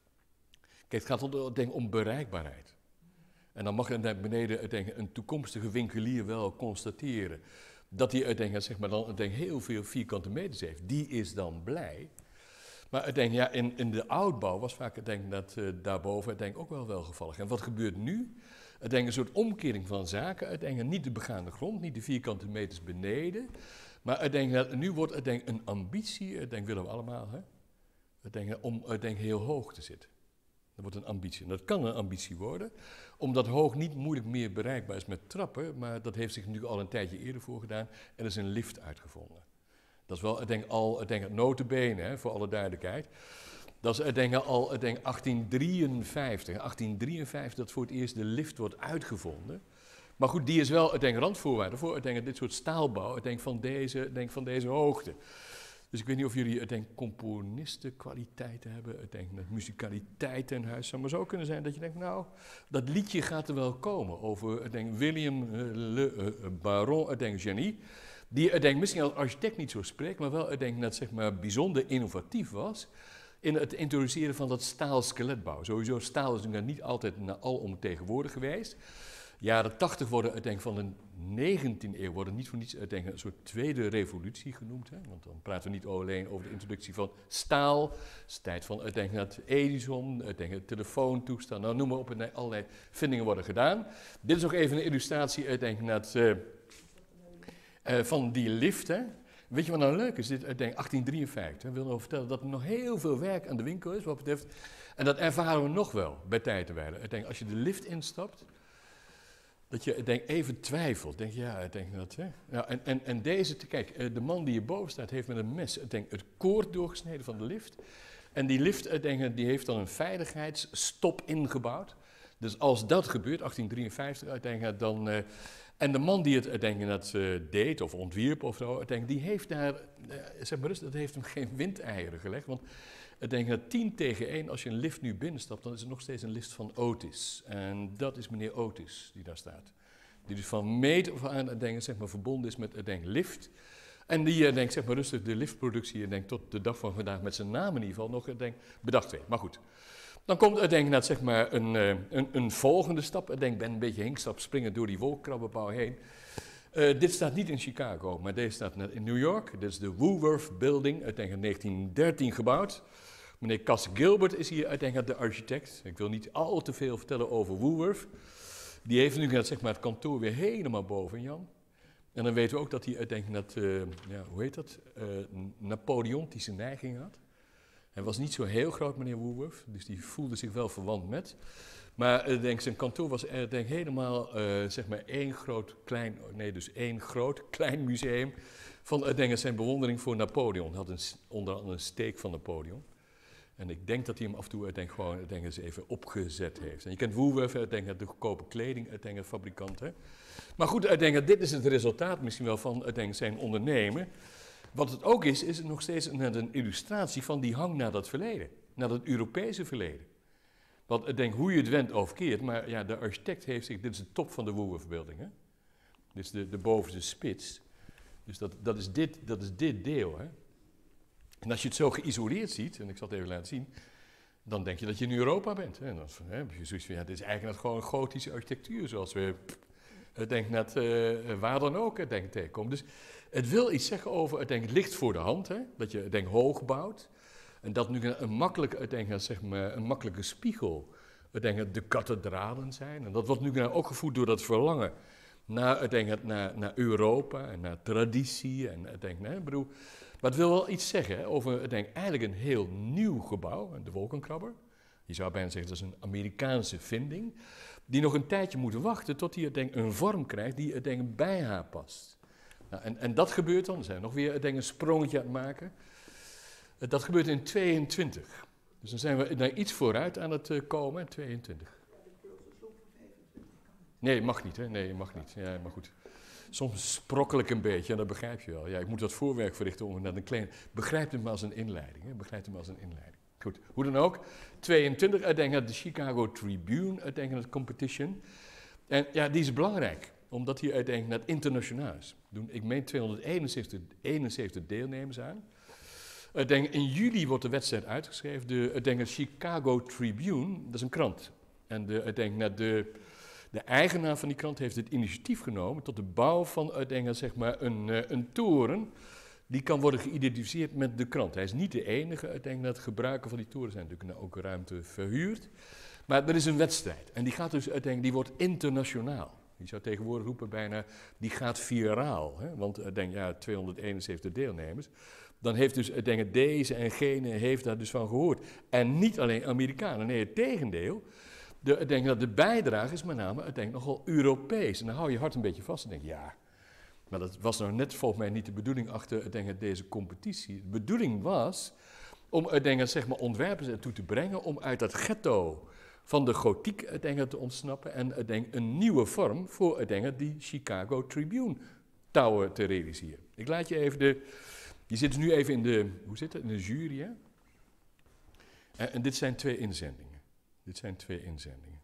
kijk, het gaat om, denk, om bereikbaarheid. En dan mag je naar beneden denk, een toekomstige winkelier wel constateren dat hij uiteindelijk zeg maar, dan, denk, heel veel vierkante meters heeft. Die is dan blij. Maar ik denk, ja, in, in de oudbouw was vaak ik denk, dat uh, daarboven ik denk, ook wel welgevallig. En wat gebeurt nu? Ik denk een soort omkering van zaken. Ik denk niet de begaande grond, niet de vierkante meters beneden. Maar ik denk dat nu wordt ik denk, een ambitie, ik denk willen we allemaal, hè? Ik denk, om ik denk, heel hoog te zitten. Dat wordt een ambitie. En dat kan een ambitie worden, omdat hoog niet moeilijk meer bereikbaar is met trappen, maar dat heeft zich natuurlijk al een tijdje eerder voorgedaan en er is een lift uitgevonden. Dat is wel, ik denk al, ik denk het nota bene, hè, voor alle duidelijkheid. Dat is, ik denk al, ik denk achttien drieënvijftig. achttien drieënvijftig dat voor het eerst de lift wordt uitgevonden. Maar goed, die is wel, ik denk, randvoorwaarde voor, ik denk, dit soort staalbouw, ik denk, van deze, ik denk, van deze hoogte. Dus ik weet niet of jullie, ik denk, componistenkwaliteiten hebben, ik denk, met muzikaliteit in huis. Zou maar zo kunnen zijn dat je denkt, nou, dat liedje gaat er wel komen over, ik denk, William Le uh, Baron, ik denk, Genie. Die, ik denk, misschien als architect niet zo spreekt, maar wel, ik denk, dat zeg maar bijzonder innovatief was in het introduceren van dat staal-skeletbouw. Sowieso, staal is natuurlijk niet altijd alomtegenwoordig geweest. Jaren tachtig worden, ik denk, van de negentiende eeuw worden niet voor niets, ik denk, een soort tweede revolutie genoemd. Hè? Want dan praten we niet alleen over de introductie van staal, het is tijd van, ik denk, dat Edison, ik denk, het telefoontoestel, nou noem maar op, en allerlei vindingen worden gedaan. Dit is nog even een illustratie, ik denk, dat, uh, uh, van die lift, hè? Weet je wat nou leuk is? Dit, ik denk achttien drieënvijftig. Ik wil nog vertellen dat er nog heel veel werk aan de winkel is wat betreft. En dat ervaren we nog wel bij tijd en wijle. Ik denk als je de lift instapt, dat je ik denk, even twijfelt. Denk, ja, ik denk dat. Hè? Ja, en, en, en deze, kijk, de man die hierboven staat, heeft met een mes ik denk, het koord doorgesneden van de lift. En die lift, ik denk, die heeft dan een veiligheidsstop ingebouwd. Dus als dat gebeurt, achttien drieënvijftig, ik denk, dan. Uh, En de man die het, ik denk, dat uh, deed of ontwierp of zo, ik denk, die heeft daar, uh, zeg maar rustig, dat heeft hem geen windeieren gelegd. Want ik denk dat tien tegen één, als je een lift nu binnenstapt, dan is het nog steeds een lift van Otis. En dat is meneer Otis die daar staat. Die dus van meet of aan, ik denk, zeg maar, verbonden is met, ik denk, lift. En die, ik denk, zeg maar rustig, de liftproductie, ik denk, tot de dag van vandaag met zijn naam in ieder geval nog, ik denk, bedacht heeft. Maar goed. Dan komt er denk ik net zeg maar een, een, een volgende stap. Ik denk, ben een beetje hinkstap springen door die wolkenkrabbenbouw heen. Uh, dit staat niet in Chicago, maar deze staat in New York. Dit is de Woolworth Building, ik denk in negentien dertien gebouwd. Meneer Cass Gilbert is hier, ik denk, de architect. Ik wil niet al te veel vertellen over Woolworth. Die heeft nu zeg maar, het kantoor weer helemaal boven, Jan. En dan weten we ook dat hij, ik denk, dat, uh, ja, hoe heet dat, uh, Napoleontische neiging had. Hij was niet zo heel groot, meneer Woolworth, dus die voelde zich wel verwant met. Maar ik denk, zijn kantoor was er, denk, helemaal uh, zeg maar één groot klein, nee, dus één groot klein museum van ik denk, zijn bewondering voor Napoleon. Hij had een, onder andere een steek van Napoleon. En ik denk dat hij hem af en toe ik denk, gewoon ik denk, eens even opgezet heeft. En je kent Woolworth, ik denk, de goedkope kleding, ik denk, fabrikant. Hè. Maar goed, ik denk, dit is het resultaat misschien wel van ik denk, zijn ondernemen. Wat het ook is, is het nog steeds een, een illustratie van die hang naar dat verleden. Naar dat Europese verleden. Want ik denk hoe je het wendt of keert, maar ja, de architect heeft zich, dit is de top van de Woolworth-verbeelding, hè? Dit is de, de bovenste spits. Dus dat, dat, is dit, dat is dit deel, hè? En als je het zo geïsoleerd ziet, en ik zal het even laten zien, dan denk je dat je in Europa bent. Hè? En dan hè, heb je zoiets van, ja, dit is eigenlijk net gewoon gotische architectuur, zoals we, ik denk net, uh, waar dan ook, ik denk, tegenkomen. Dus het wil iets zeggen over, ik denk, het ligt voor de hand, hè? Dat je, ik denk, hoog bouwt. En dat nu een makkelijke, ik denk, zeg maar, een makkelijke spiegel, ik denk, de kathedralen zijn. En dat wordt nu ook gevoed door dat verlangen naar, ik denk, naar, naar Europa en naar traditie. En, ik denk, nee, ik bedoel, maar het wil wel iets zeggen hè, over, ik denk, eigenlijk een heel nieuw gebouw, de wolkenkrabber. Je zou bijna zeggen, dat is een Amerikaanse vinding, die nog een tijdje moet wachten tot hij, ik denk, een vorm krijgt die, ik denk, bij haar past. Nou, en, en dat gebeurt dan, dan zijn we nog weer, ik denk, een sprongetje aan het maken. Dat gebeurt in tweeëntwintig. Dus dan zijn we daar iets vooruit aan het uh, komen, in tweeëntwintig. Nee, mag niet, hè? Nee, mag niet. Ja, maar goed. Soms sprokkel ik een beetje, en dat begrijp je wel. Ja, ik moet wat voorwerk verrichten om naar een klein... Begrijp het maar als een inleiding, hè? Begrijp het maar als een inleiding. Goed, hoe dan ook. tweeëntwintig, ik denk aan de Chicago Tribune, ik denk aan het competition. En ja, die is belangrijk, omdat die, ik denk, net internationaal is. Ik meen tweehonderdeenenzeventig deelnemers aan. Ik denk, in juli wordt de wedstrijd uitgeschreven. De, ik denk, de Chicago Tribune, dat is een krant. En de, ik denk, net de, de eigenaar van die krant heeft het initiatief genomen tot de bouw van, ik denk, zeg maar, een, een toren. Die kan worden geïdentificeerd met de krant. Hij is niet de enige. Ik denk dat gebruiken van die toren zijn natuurlijk ook ruimte verhuurd. Maar er is een wedstrijd. En die gaat dus, ik denk, die wordt internationaal. Je zou tegenwoordig roepen bijna, die gaat viraal. Hè? Want ik denk, ja, tweehonderdeenenzeventig deelnemers. dan heeft dus ik denk, deze en gene heeft daar dus van gehoord. En niet alleen Amerikanen, nee, het tegendeel. De, ik denk dat de bijdrage is met name, ik denk, nogal Europees. En dan hou je hart een beetje vast en denk ja, maar dat was nou net volgens mij niet de bedoeling achter ik denk, deze competitie. De bedoeling was om ik denk, zeg maar, ontwerpers ertoe te brengen om uit dat ghetto van de gotiek ik denk, te ontsnappen en ik denk, een nieuwe vorm voor ik denk, die Chicago Tribune Tower te realiseren. Ik laat je even de, je zit nu even in de, hoe zit het, in de jury, hè? En, en dit zijn twee inzendingen. Dit zijn twee inzendingen.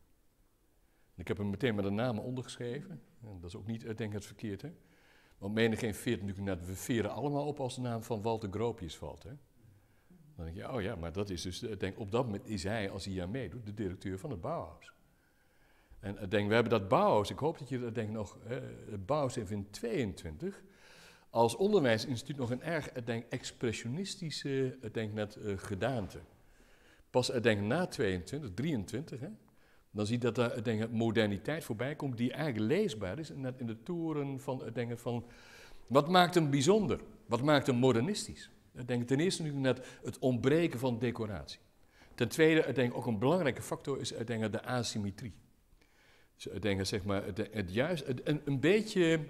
Ik heb hem meteen met de namen ondergeschreven. En dat is ook niet, ik denk, het verkeerd, hè? Want menigeen veert natuurlijk net, we veren allemaal op als de naam van Walter Gropius valt, hè? Dan denk je, oh ja, maar dat is dus, ik denk, op dat moment is hij, als hij hier meedoet, de directeur van het Bauhaus. En ik denk, we hebben dat Bauhaus, ik hoop dat je dat denk nog, hè, het Bauhaus heeft in tweeëntwintig als onderwijsinstituut nog een erg, ik denk, expressionistische, ik denk, net, uh, gedaante. Pas, ik denk, na tweeëntwintig, drieëntwintig, hè, dan zie je dat daar, ik denk, moderniteit voorbij komt die eigenlijk leesbaar is, net in de toren van, ik denk, van, wat maakt hem bijzonder? Wat maakt hem modernistisch? Ik denk, ten eerste natuurlijk net het ontbreken van decoratie. Ten tweede, ik denk, ook een belangrijke factor is, ik denk, de asymmetrie. Dus ik denk, zeg maar, het, het juist, het, een, een beetje,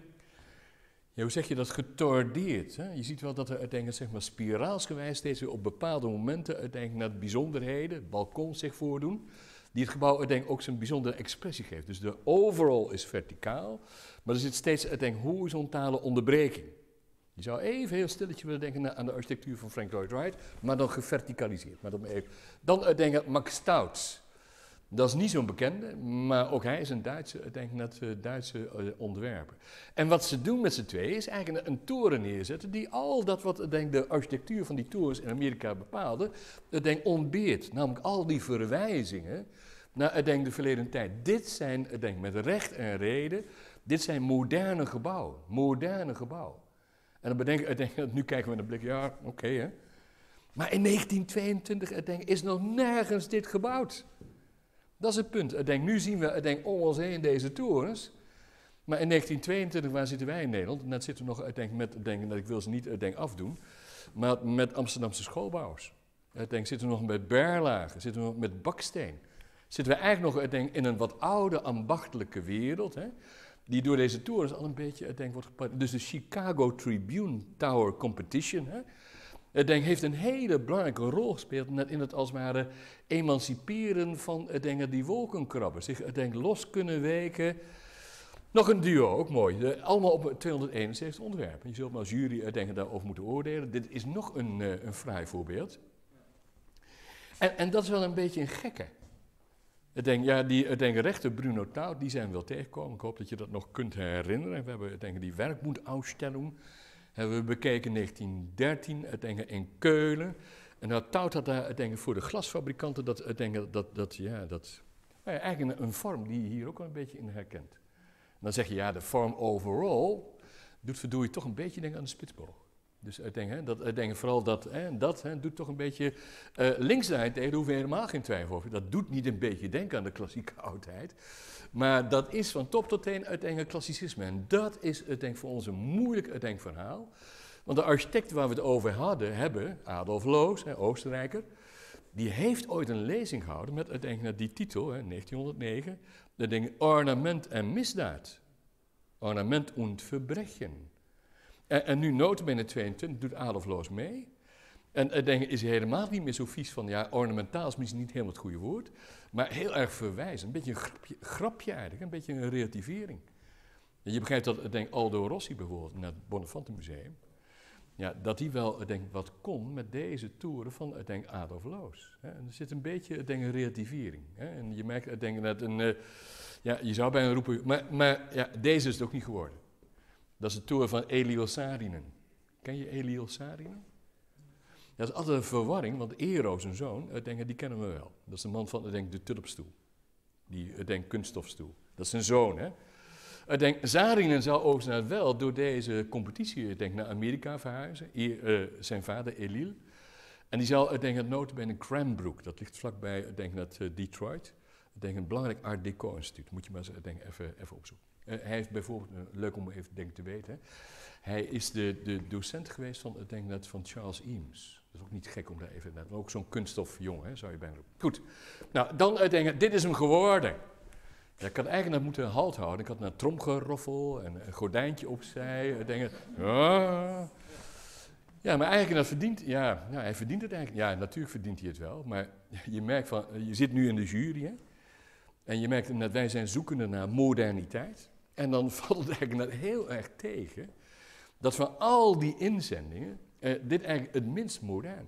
ja, hoe zeg je dat, getordeerd. Hè? Je ziet wel dat er, ik denk, zeg maar, spiraalsgewijs steeds weer op bepaalde momenten, ik denk, naar bijzonderheden, balkons zich voordoen, die het gebouw, ik denk, ook zijn bijzondere expressie geeft. Dus de overall is verticaal, maar er zit steeds, ik denk, horizontale onderbreking. Je zou even heel stilletje willen denken aan de architectuur van Frank Lloyd Wright, maar dan geverticaliseerd. Maar dan, even. dan denk ik Max Staudt. Dat is niet zo'n bekende, maar ook hij is een Duitse, ik denk net, Duitse uh, ontwerper. En wat ze doen met z'n tweeën is eigenlijk een, een toren neerzetten die al dat wat ik denk, de architectuur van die torens in Amerika bepaalde, ik denk, ontbeert. Namelijk al die verwijzingen naar ik denk, de verleden tijd. Dit zijn, ik denk, met recht en reden, dit zijn moderne gebouwen. Moderne gebouwen. En dan bedenk ik, denk, nu kijken we naar de blik, ja, oké okay, hè. Maar in negentien tweeëntwintig, ik denk, is nog nergens dit gebouwd. Dat is het punt. Ik denk, nu zien we, ik denk, om ons heen deze torens. Maar in negentien tweeëntwintig, waar zitten wij in Nederland? En dat zitten we nog, ik denk, met, ik denk, ik wil ze niet, ik denk, afdoen, maar met Amsterdamse schoolbouwers. Ik denk, zitten we nog met berlagen, zitten we nog met baksteen. Zitten we eigenlijk nog, ik denk, in een wat oude ambachtelijke wereld, hè, die door deze torens al een beetje, ik denk, wordt gepakt. Dus de Chicago Tribune Tower Competition, hè, ik denk, heeft een hele belangrijke rol gespeeld net in het als het ware emanciperen van ik denk, die wolkenkrabbers. Zich ik denk, los kunnen weken. Nog een duo, ook mooi. De, allemaal op tweehonderdeenenzeventig onderwerpen. Je zult maar als jury ik denk, daarover moeten oordelen. Dit is nog een, uh, een fraai voorbeeld. En, en dat is wel een beetje een gekke. Ik denk, ja, die ik denk, rechter Bruno Taut, die zijn we wel tegengekomen. Ik hoop dat je dat nog kunt herinneren. We hebben ik denk, die Werkmoedausstellung hebben we bekeken in negentien dertien, ik denk, in Keulen. En nou, Taut had daar, ik denk, voor de glasfabrikanten, dat, ik denk, dat, dat, ja, dat, nou ja, eigenlijk een, een vorm die je hier ook wel een beetje in herkent. En dan zeg je, ja, de vorm overall doet verdorie toch een beetje denken aan de spitsboog. Dus ik denk, hè, dat, ik denk vooral dat, hè, dat hè, doet toch een beetje, uh, links zijn tegen, daar hoeven we helemaal geen twijfel over. Dat doet niet een beetje denken aan de klassieke oudheid. Maar dat is van top tot teen uiteindelijk klassicisme. En dat is, ik denk, voor ons een moeilijk ik denk, verhaal. Want de architect waar we het over hadden, hebben, Adolf Loos, hè, Oostenrijker, die heeft ooit een lezing gehouden met ik denk, die titel, hè, negentienhonderdnegen, dat ding Ornament en misdaad. Ornament und Verbrechen. En, en nu notabene tweeëntwintig doet Adolf Loos mee. En ik denk, is hij helemaal niet meer zo vies van, ja, ornamentaal is misschien niet helemaal het goede woord, maar heel erg verwijzend. Een beetje een grapje, grapje eigenlijk, een beetje een relativering. En je begrijpt dat, ik denk, Aldo Rossi bijvoorbeeld, naar het Bonnefante Museum, ja, dat hij wel, ik denk, wat kon met deze toeren van, ik denk, Adolf Loos. Hè. En er zit een beetje, ik denk, een relativering. Hè. En je merkt, ik denk, dat een, uh, ja, je zou bijna roepen, maar, maar ja, deze is het ook niet geworden. Dat is de toren van Elio Saarinen. Ken je Elio Saarinen? Dat is altijd een verwarring, want Eero, zijn zoon, ik denk, die kennen we wel. Dat is de man van, ik denk, de tulpstoel. Die, ik denk, kunststofstoel. Dat is zijn zoon, hè. Ik denk, Saarinen zou overigens wel door deze competitie, ik denk, naar Amerika verhuizen. E, uh, zijn vader, Elil. En die zou, ik denk, het notabene Cranbrook, dat ligt vlakbij, ik denk, dat uh, Detroit. Ik denk een belangrijk Art Deco instituut. Moet je maar eens, denk, even, even opzoeken. Uh, hij heeft bijvoorbeeld, uh, leuk om even denk, te weten, hè. Hij is de, de docent geweest van, ik denk dat van Charles Eames. Dat is ook niet gek om daar even naar te ook zo'n kunststofjongen, hè, zou je bijna doen. Goed, nou dan uh, denk ik, dit is hem geworden. Ja, ik had eigenlijk naar moeten halt houden. Ik had naar tromgeroffel en een gordijntje opzij. Ik denk, ah. Ja, maar eigenlijk dat verdient, ja, nou, hij verdient het eigenlijk. Ja, natuurlijk verdient hij het wel, maar je merkt van, je zit nu in de jury, hè, en je merkt dat wij zijn zoekende naar moderniteit. En dan valt het eigenlijk heel erg tegen dat van al die inzendingen eh, dit eigenlijk het minst modern.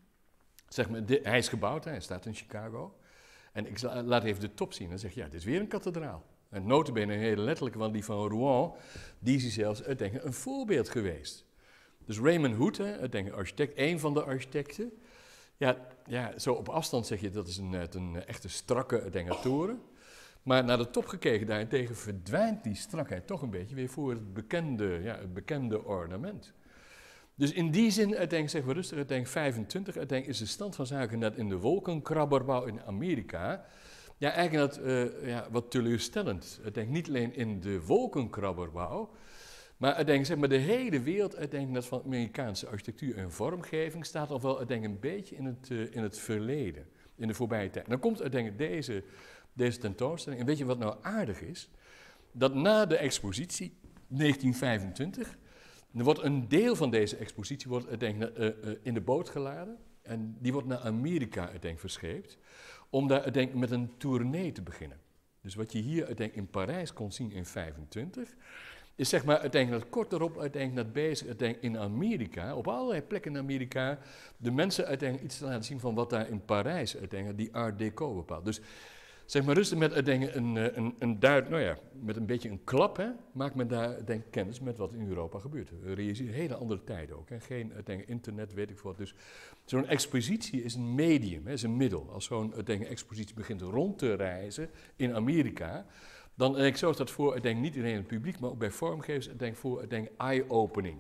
Zeg maar, dit, hij is gebouwd, hè, hij staat in Chicago. En ik laat even de top zien. Dan zeg je, ja, dit is weer een kathedraal. En nota bene een hele letterlijke, want die van Rouen, die is zelfs, ik denk, een voorbeeld geweest. Dus Raymond Hood, hè, ik denk, architect, één van de architecten. Ja, ja, zo op afstand zeg je, dat is een, een echte strakke, ik denk, toren. Maar naar de top gekeken daarentegen verdwijnt die strakheid toch een beetje weer voor het bekende, ja, het bekende ornament. Dus in die zin, ik denk, zeg maar rustig, ik denk vijfentwintig, ik denk, is de stand van zaken dat in de wolkenkrabberbouw in Amerika, ja, eigenlijk dat, uh, ja, wat teleurstellend. Ik denk niet alleen in de wolkenkrabberbouw, maar ik denk, zeg maar, de hele wereld, ik denk dat van Amerikaanse architectuur en vormgeving staat al wel, ik denk, een beetje in het, uh, in het verleden, in de voorbije tijd. En dan komt, ik denk, deze, deze tentoonstelling, en weet je wat nou aardig is? Dat na de expositie, negentien vijfentwintig, er wordt een deel van deze expositie wordt, ik denk, uh, uh, in de boot geladen en die wordt naar Amerika, ik denk, verscheept, om daar, ik denk, met een tournee te beginnen. Dus wat je hier, ik denk, in Parijs kon zien in vijfentwintig, is zeg maar, ik denk, dat kort daarop, ik denk, dat bezig, ik denk, in Amerika, op allerlei plekken in Amerika, de mensen, ik denk, iets te laten zien van wat daar in Parijs, ik denk, die Art Deco bepaalt. Dus zeg maar rustig met, denk ik, een, een, een duid, nou ja, met een beetje een klap, hè, maakt men daar, denk ik, kennis met wat in Europa gebeurt. Je ziet hele andere tijden ook, hè. Geen, denk ik, internet, weet ik wat. Dus zo'n expositie is een medium, hè, is een middel. Als zo'n, denk ik, expositie begint rond te reizen in Amerika, dan denk ik, zorgt dat voor, ik denk, niet alleen het publiek, maar ook bij vormgevers, ik denk, voor, ik denk, eye-opening.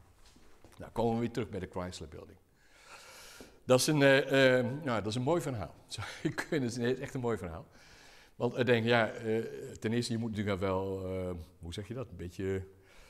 Nou, komen we weer terug bij de Chrysler Building. Dat is een, uh, uh, nou, dat is een mooi verhaal. Zou je kunnen, het is echt een mooi verhaal. Want ik denk, ja, uh, ten eerste, je moet natuurlijk wel, uh, hoe zeg je dat, een beetje,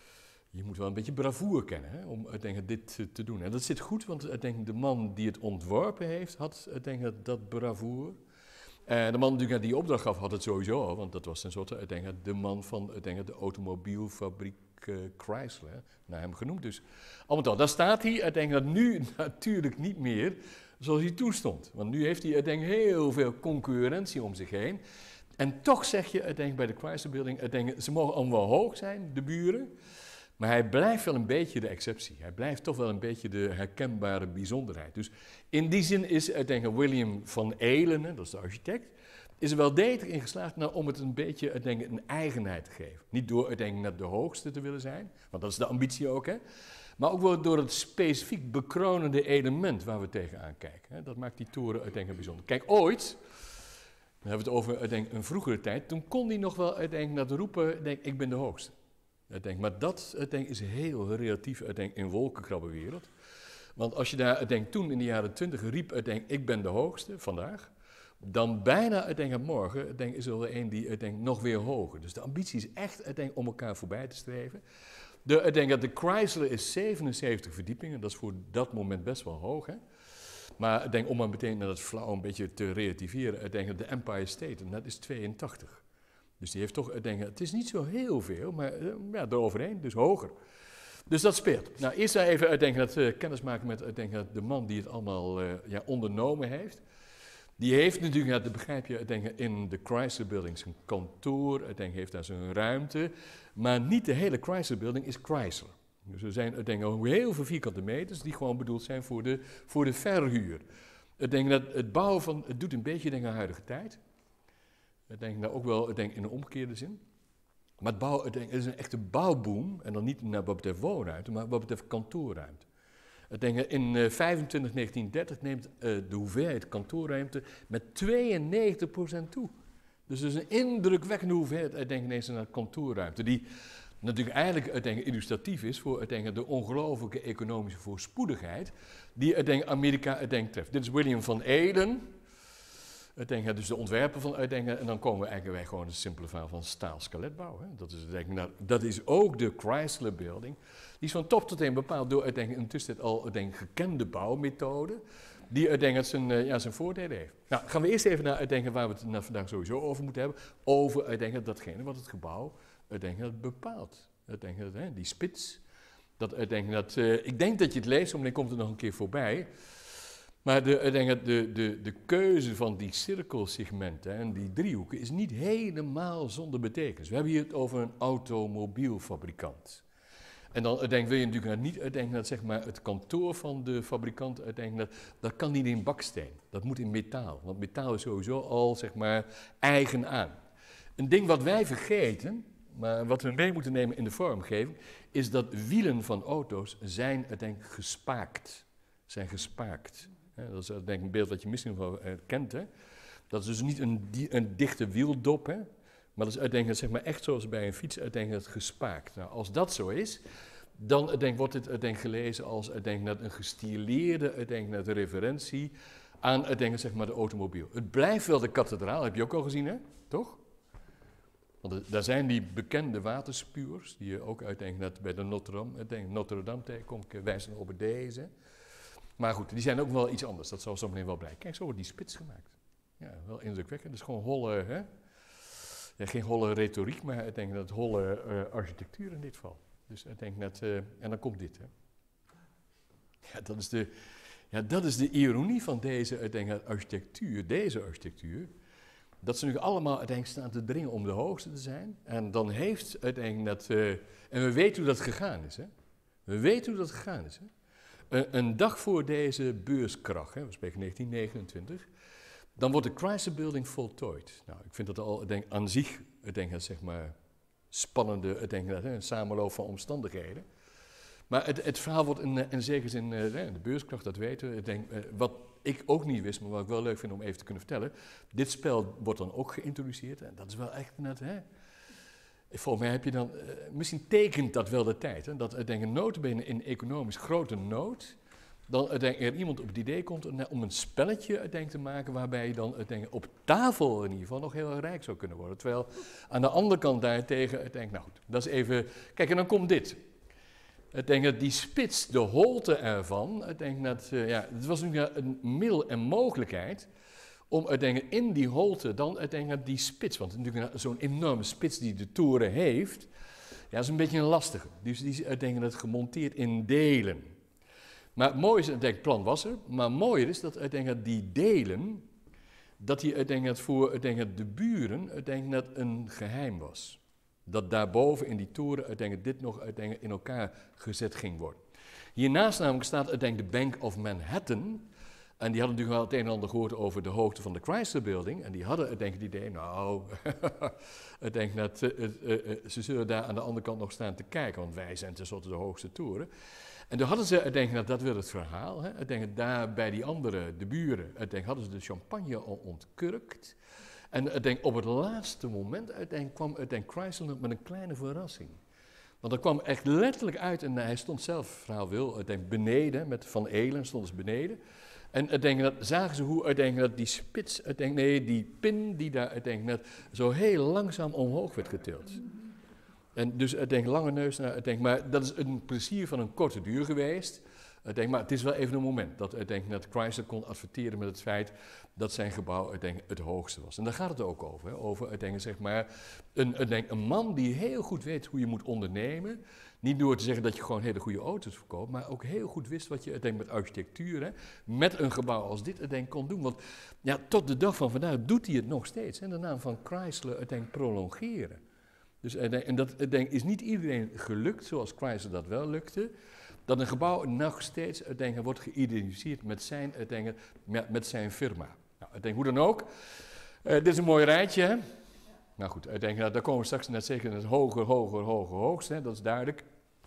je moet wel een beetje bravoure kennen, hè, om ik denk, dit uh, te doen. En dat zit goed, want ik denk, de man die het ontworpen heeft, had ik denk, dat, dat bravoure. Uh, de man die die opdracht gaf, had het sowieso al, want dat was tenslotte, ik denk, de man van ik denk, de automobielfabriek uh, Chrysler, naar hem genoemd. Dus al met al, daar staat hij, ik denk dat nu natuurlijk niet meer zoals hij toen stond. Want nu heeft hij, ik denk, heel veel concurrentie om zich heen. En toch zeg je, ik denk, bij de Chrysler Building, ik denk, ze mogen allemaal hoog zijn, de buren, maar hij blijft wel een beetje de exceptie. Hij blijft toch wel een beetje de herkenbare bijzonderheid. Dus in die zin is, ik denk, William van Eelen, dat is de architect, is er wel degelijk in geslaagd nou, om het een beetje, ik denk, een eigenheid te geven. Niet door, ik denk, net de hoogste te willen zijn, want dat is de ambitie ook, hè. Maar ook wel door het specifiek bekronende element waar we tegenaan kijken. Hè. Dat maakt die toren, ik denk, bijzonder. Kijk, ooit, dan hebben we het over, ik denk, een vroegere tijd, toen kon hij nog wel, ik denk, dat roepen, ik denk, ik ben de hoogste. Ik denk, maar dat, ik denk, is heel relatief, ik denk, in wolkenkrabbenwereld. Want als je daar, ik denk, toen in de jaren twintig riep, ik denk, ik ben de hoogste, vandaag, dan bijna, ik denk, morgen, ik denk, is er wel een die, ik denk, nog weer hoger. Dus de ambitie is echt, ik denk, om elkaar voorbij te streven. De, ik denk dat de Chrysler is zevenenzeventig verdiepingen, dat is voor dat moment best wel hoog, hè. Maar ik denk, om maar meteen naar dat flauw een beetje te relativeren, ik denk dat de Empire State, en dat is tweeëntachtig. Dus die heeft toch, ik denk, het is niet zo heel veel, maar uh, ja, eroverheen, dus hoger. Dus dat speelt. Nou, eerst even, ik denk, dat uh, kennis maken met, ik denk, dat de man die het allemaal uh, ja, ondernomen heeft. Die heeft natuurlijk, ja, dat begrijp je, ik denk, in de Chrysler Building zijn kantoor, ik denk, heeft daar zijn ruimte. Maar niet de hele Chrysler Building is Chrysler. Dus er zijn, ik denk, heel veel vierkante meters die gewoon bedoeld zijn voor de, voor de verhuur. Ik denk dat het bouwen van, het doet een beetje, denk ik, aan de huidige tijd. Ik denk dat ook wel, ik denk, in een omgekeerde zin. Maar het, bouw, ik denk, het is een echte bouwboom, en dan niet naar wat betreft woonruimte, maar wat betreft kantoorruimte. Ik denk, in uh, vijfentwintig negentien dertig neemt uh, de hoeveelheid kantoorruimte met tweeënnegentig procent toe. Dus dat is een indrukwekkende hoeveelheid, ik denk, ineens naar kantoorruimte, die natuurlijk eigenlijk, ik denk, illustratief is voor, ik denk, de ongelooflijke economische voorspoedigheid die, ik denk, Amerika, ik denk, treft. Dit is William van Eelen. Denk, dus de ontwerpen van uitdenken, en dan komen we eigenlijk wij gewoon een simpele verhaal van staal-skeletbouw. Hè. Dat, is, denk, nou, dat is ook de Chrysler Building. Die is van top tot teen bepaald door denk, intussen al denk, gekende bouwmethoden, die denk, zijn, uh, ja, zijn voordelen heeft. Nou, gaan we eerst even naar uitdenken waar we het nou vandaag sowieso over moeten hebben. Over uitdenken datgene wat het gebouw uitdenken dat bepaalt. Uitdenken dat, hè, die spits. Dat, uitdenken dat, uh, ik denk dat je het leest, maar dan komt het nog een keer voorbij. Maar de, ik denk de, de, de keuze van die cirkelsegmenten en die driehoeken is niet helemaal zonder betekenis. We hebben hier het over een automobielfabrikant. En dan denk, wil je natuurlijk niet uitdenken dat zeg maar, het kantoor van de fabrikant uitdenken dat dat kan niet in baksteen. Dat moet in metaal, want metaal is sowieso al zeg maar, eigen aan. Een ding wat wij vergeten, maar wat we mee moeten nemen in de vormgeving, is dat wielen van auto's zijn uiteindelijk gespaakt. Zijn gespaakt. Dat is denk ik een beeld dat je misschien wel kent. Hè? Dat is dus niet een, die, een dichte wieldop, hè? Maar dat is uiteindelijk zeg maar, echt zoals bij een fiets uiteindelijk gespaakt. Nou, als dat zo is, dan denk, wordt dit uiteindelijk gelezen als uiteindelijk een gestileerde uiteindelijk referentie aan uiteindelijk zeg maar, de automobiel. Het blijft wel de kathedraal, heb je ook al gezien, hè? Toch? Want er, daar zijn die bekende waterspuwers, die je ook uiteindelijk bij de Notre Dame, Notre Dame tegenkomt, wijzen op deze. Maar goed, die zijn ook wel iets anders, dat zal zo meteen wel blijken. Kijk, zo wordt die spits gemaakt. Ja, wel indrukwekkend. Dat is gewoon holle, hè? Ja, geen holle retoriek, maar ik denk dat holle uh, architectuur in dit geval. Dus ik denk dat, uh, en dan komt dit, hè. Ja, dat is de, ja, dat is de ironie van deze ik denk, architectuur, deze architectuur. Dat ze nu allemaal uiteindelijk staan te dringen om de hoogste te zijn. En dan heeft uiteindelijk dat, uh, en we weten hoe dat gegaan is, hè. We weten hoe dat gegaan is, hè. Uh, een dag voor deze beurskrach, hè, we spreken negentien negenentwintig, dan wordt de Chrysler Building voltooid. Nou, ik vind dat al denk, aan zich denk, zeg maar, spannende denk, hè, een samenloop van omstandigheden. Maar het, het verhaal wordt in, in zekere zin, uh, de beurskrach, dat weten we. Ik denk, uh, wat ik ook niet wist, maar wat ik wel leuk vind om even te kunnen vertellen. Dit spel wordt dan ook geïntroduceerd en dat is wel echt net, hè. Volgens mij heb je dan, uh, misschien tekent dat wel de tijd, hè, dat denk, een notabene in economisch grote nood, dan denk, er iemand op het idee komt om een spelletje denk, te maken waarbij je dan denk, op tafel in ieder geval nog heel erg rijk zou kunnen worden. Terwijl aan de andere kant daartegen, denk, nou goed, dat is even, kijk en dan komt dit. Ik denk dat die spits, de holte ervan, ik denk dat, uh, ja, het was natuurlijk een middel en mogelijkheid om uiteindelijk in die holte dan uiteindelijk die spits, want natuurlijk zo'n enorme spits die de toren heeft, ja, is een beetje een lastige. Dus die is uiteindelijk gemonteerd in delen. Maar het mooie is, ik denk, het plan was er, maar mooier is dat uiteindelijk die delen, dat die uiteindelijk voor uiteindelijk de buren uiteindelijk een geheim was. Dat daarboven in die toren uiteindelijk dit nog uiteindelijk in elkaar gezet ging worden. Hiernaast namelijk staat uiteindelijk de Bank of Manhattan. En die hadden natuurlijk wel het een en ander gehoord over de hoogte van de Chrysler Building. En die hadden uiteindelijk het idee, nou, ik denk dat uh, uh, uh, ze zullen daar aan de andere kant nog staan te kijken, want wij zijn tenslotte de hoogste toren. En toen hadden ze, ik denk dat dat weer het verhaal, hè, ik denk daar bij die andere, de buren, ik denk hadden ze de champagne al ontkurkt. En ik denk op het laatste moment, ik denk, kwam ik denk, Chrysler met een kleine verrassing. Want er kwam echt letterlijk uit, en hij stond zelf, verhaal wil, ik denk beneden, met Van Elen stonden ze beneden. En ik denk dat, zagen ze hoe ik denk, dat die spits, ik denk, nee, die pin die daar ik denk, net zo heel langzaam omhoog werd getild. En dus ik denk, lange neus, nou, ik denk, maar dat is een plezier van een korte duur geweest. Ik denk, maar het is wel even een moment dat ik denk, dat Chrysler kon adverteren met het feit dat zijn gebouw ik denk, het hoogste was. En daar gaat het ook over, hè, over ik denk, zeg maar, een, ik denk, een man die heel goed weet hoe je moet ondernemen. Niet door te zeggen dat je gewoon hele goede auto's verkoopt, maar ook heel goed wist wat je ik denk, met architectuur, hè, met een gebouw als dit ik denk, kon doen. Want ja, tot de dag van vandaag doet hij het nog steeds. Hè, de naam van Chrysler ik denk, prolongeren. Dus, en dat ik denk, is niet iedereen gelukt zoals Chrysler dat wel lukte. Dat een gebouw nog steeds ik denk, wordt geïdentificeerd met zijn, ik denk, met, met zijn firma. Nou, ik denk, hoe dan ook. Uh, dit is een mooi rijtje. Hè? Nou goed, ik denk, nou, daar komen we straks net zeker het hoger, hoger, hoger, hoogst. Hè? Dat is duidelijk.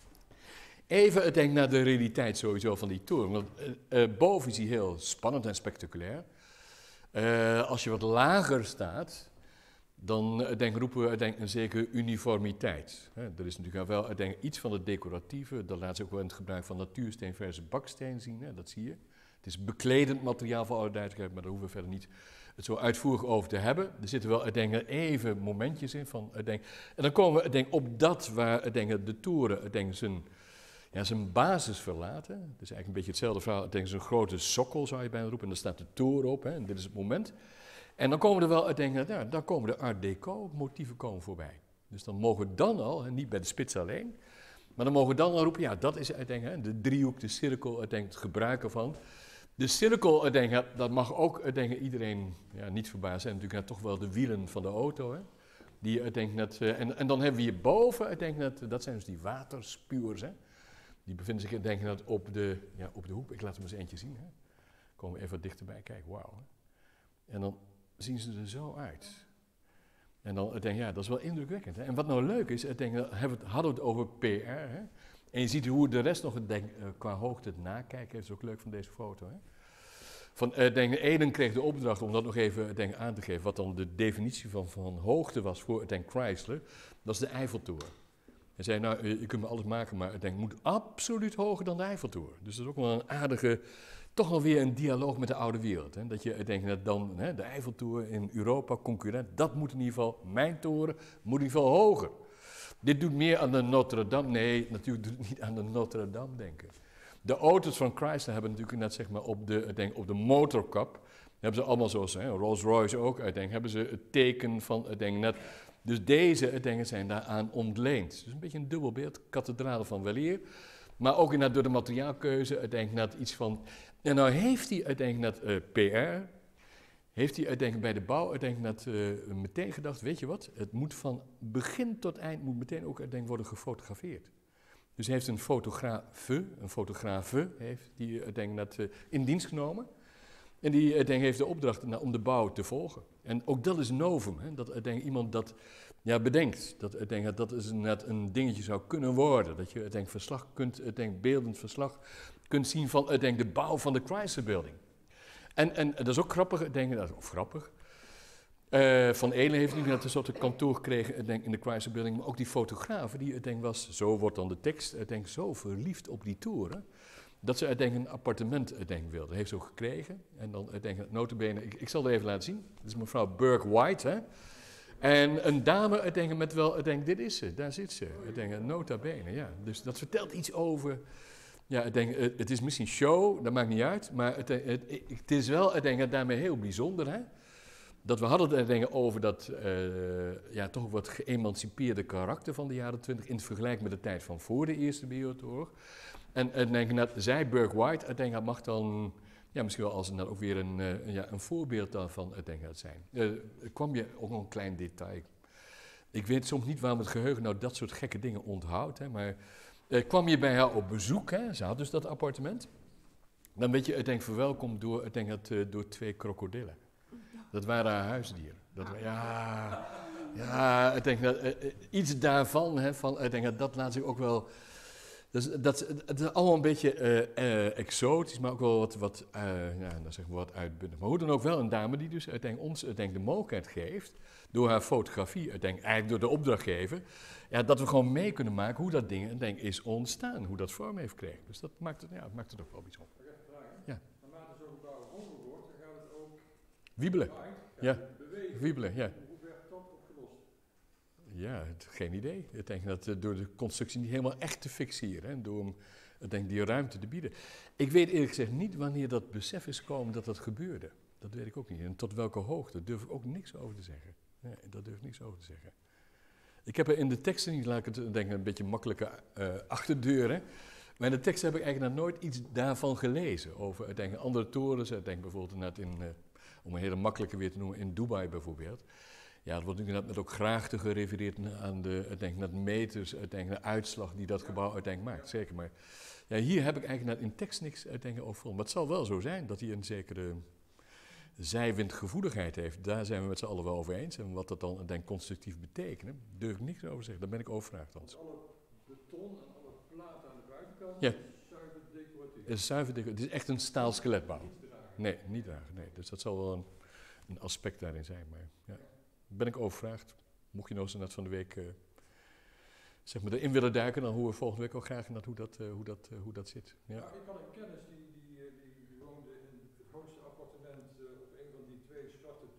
Even ik denk, naar de realiteit sowieso van die toren. Want uh, uh, boven is hij heel spannend en spectaculair. Uh, als je wat lager staat, dan uh, denk, roepen we denk, een zekere uniformiteit. Hè? Er is natuurlijk wel denk, iets van het decoratieve. Dat laat zich ook wel in het gebruik van natuursteen versus baksteen zien. Hè? Dat zie je. Het is bekledend materiaal voor alle duidelijkheid, maar daar hoeven we verder niet het zo uitvoerig over te hebben. Er zitten wel, ik denk, even momentjes in van, ik denk, en dan komen we, ik denk, op dat waar, ik denk, de toren, ik denk, zijn, ja, zijn basis verlaten. Het is eigenlijk een beetje hetzelfde verhaal, ik denk, zijn grote sokkel zou je bijna roepen, en daar staat de toren op, hè, en dit is het moment. En dan komen er wel, ik denk, nou, dan komen de Art Deco motieven komen voorbij. Dus dan mogen we dan al, en niet bij de spits alleen, maar dan mogen we dan al roepen, ja, dat is, ik denk, de driehoek, de cirkel, ik denk, het gebruiken van. De cirkel, ik denk, dat mag ook, ik denk, iedereen ja, niet verbaasd zijn, natuurlijk toch wel de wielen van de auto. Hè? Die, ik denk, dat, en, en dan hebben we hierboven, ik denk, dat, dat zijn dus die waterspuwers. Hè? Die bevinden zich, ik denk, dat op de, ja, op de hoek. Ik laat hem eens eentje zien. Hè? Komen we even wat dichterbij, kijk, wauw. En dan zien ze er zo uit. En dan denk ik, ja, dat is wel indrukwekkend. Hè? En wat nou leuk is, ik denk, hadden we het over P R. Hè? En je ziet hoe de rest nog denk, uh, qua hoogte het nakijken heeft. Dat is ook leuk van deze foto. Hè? Van, uh, denk, Eden kreeg de opdracht om dat nog even denk, aan te geven. Wat dan de definitie van, van hoogte was voor denk, Chrysler. Dat is de Eiffeltoren. Hij zei, nou, je kunt me alles maken, maar het moet absoluut hoger dan de Eiffeltoren. Dus dat is ook wel een aardige, toch wel weer een dialoog met de oude wereld. Hè? Dat je denkt dat dan hè, de Eiffeltoren in Europa, concurrent, dat moet in ieder geval, mijn toren, moet in ieder geval hoger. Dit doet meer aan de Notre Dame, nee, natuurlijk doet het niet aan de Notre Dame denken. De auto's van Chrysler hebben natuurlijk net zeg maar op de, denk, op de motorkap, hebben ze allemaal zoals hè, Rolls-Royce ook, ik denk, hebben ze het teken van, ik denk net, dus deze dingen zijn daaraan ontleend. Dus een beetje een dubbelbeeld, kathedraal van weleer. Maar ook inderdaad door de materiaalkeuze, ik denk net iets van... En nou heeft hij, ik denk net uh, P R, heeft hij, ik denk bij de bouw, ik denk net uh, meteen gedacht, weet je wat? Het moet van begin tot eind, moet meteen ook, ik denk, worden gefotografeerd. Dus hij heeft een fotografe, een fotografe heeft die, ik denk net uh, in dienst genomen. En die ik denk, heeft de opdracht nou, om de bouw te volgen. En ook dat is novum, hè? Dat ik denk, iemand dat ja, bedenkt. Dat ik denk, dat is net een dingetje zou kunnen worden. Dat je ik denk, verslag kunt, ik denk, beeldend verslag kunt zien van ik denk, de bouw van de Chrysler Building. En, en dat is ook grappig, ik denk, dat is ook grappig. Uh, van Elen heeft nu net een soort kantoor gekregen ik denk, in de Chrysler Building. Maar ook die fotograaf, die ik denk, was, zo wordt dan de tekst, ik denk, zo verliefd op die toren. Dat ze uiteindelijk een appartement uiteindelijk wilde. Dat heeft ze ook gekregen. En dan uiteindelijk notabene, ik, ik zal het even laten zien. Dit is mevrouw Burke White. Hè? En een dame uiteindelijk met wel, ik denk, dit is ze, daar zit ze. Ik denk, nota bene, ja. Dus dat vertelt iets over, ja, ik denk, het, het is misschien show, dat maakt niet uit. Maar het, het, het, het is wel, ik denk, daarmee heel bijzonder, hè. Dat we hadden het denk, over dat, uh, ja, toch wat geëmancipeerde karakter van de jaren twintig in vergelijking met de tijd van voor de Eerste Wereldoorlog. En ik denk dat zij, Burke White, ik denk, dat mag dan, ja, misschien wel als dat ook weer een, uh, ja, een voorbeeld daarvan, ik denk dat zijn. Uh, kwam je ook nog een klein detail. Ik weet soms niet waarom het geheugen nou dat soort gekke dingen onthoudt, hè, maar uh, kwam je bij haar op bezoek, hè, ze had dus dat appartement, dan werd je, ik denk, verwelkomd door, ik denk dat, uh, door twee krokodillen. Dat waren haar huisdieren. Dat, ja, ja, ik denk dat uh, iets daarvan, hè, van, ik denk dat dat laat zich ook wel. Dus dat, het is allemaal een beetje uh, uh, exotisch, maar ook wel wat, wat, uh, ja, dan zeg maar wat uitbundig. Maar hoe dan ook wel een dame die dus denk, ons denk, de mogelijkheid geeft, door haar fotografie, denk, eigenlijk door de opdrachtgever, ja, dat we gewoon mee kunnen maken hoe dat ding denk, is ontstaan, hoe dat vorm heeft gekregen. Dus dat maakt het, ja, maakt het ook wel bijzonder. Ja. Naarmate zo'n gebouw hoger wordt, dan gaat het ook wiebelen. Ja, bewegen. Wiebelen, ja. Hoe ver dat opgelost? Ja, het, geen idee. Ik denk dat uh, door de constructie niet helemaal echt te fixeren, hè, door hem, ik denk, die ruimte te bieden. Ik weet eerlijk gezegd niet wanneer dat besef is gekomen dat dat gebeurde. Dat weet ik ook niet. En tot welke hoogte, daar durf ik ook niks over te zeggen. Nee, daar durf ik niks over te zeggen. Ik heb er in de teksten niet, laat ik het denken, een beetje makkelijke uh, achterdeuren. Maar in de teksten heb ik eigenlijk nog nooit iets daarvan gelezen. Over, ik denk, andere torens. Ik denk bijvoorbeeld net in, uh, om een hele makkelijke weer te noemen, in Dubai bijvoorbeeld. Ja, dat wordt inderdaad met ook graag te gerefereerd aan de, ik denk, naar de meters, ik denk, de uitslag die dat gebouw uiteindelijk maakt. Zeker, maar ja, hier heb ik eigenlijk in tekst niks uiteindelijk over. Maar het zal wel zo zijn dat hij een zekere zijwindgevoeligheid heeft. Daar zijn we met z'n allen wel over eens. En wat dat dan, denk, constructief betekent, durf ik niks over te zeggen. Daar ben ik overvraagd. Alle beton en alle platen aan de buitenkant, ja, is zuiver decoratief. Het is zuiver decoratief. Het is echt een staalskeletbouw. Nee, niet dragen. Nee. Dus dat zal wel een, een aspect daarin zijn. Maar ja, ben ik overvraagd. Mocht je nou eens net van de week uh, zeg maar erin willen duiken, dan horen we volgende week ook graag naar hoe dat, uh, hoe dat, uh, hoe dat zit. Ja. Nou, ik had een kennis die, die, die, die woonde in het hoogste appartement uh, op een van die twee zwarte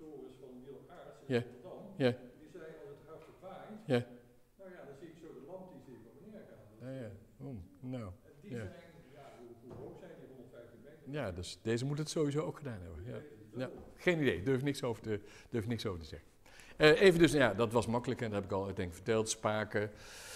Ja. Ja. Die zei als het hard waait, Ja. nou ja, dan zie ik zo de lamp die zie ik op neer gaan. Ja, ja. Oh, nou. En die Ja. zijn, ja, hoe, hoe hoog zijn die, honderdvijftig meter? Ja, dus deze moet het sowieso ook gedaan hebben. Ja. Ja. Geen idee, durf niks over te, durf niks over te zeggen. Uh, even dus, ja, dat was makkelijk en dat heb ik al, ik denk, verteld, Spaken.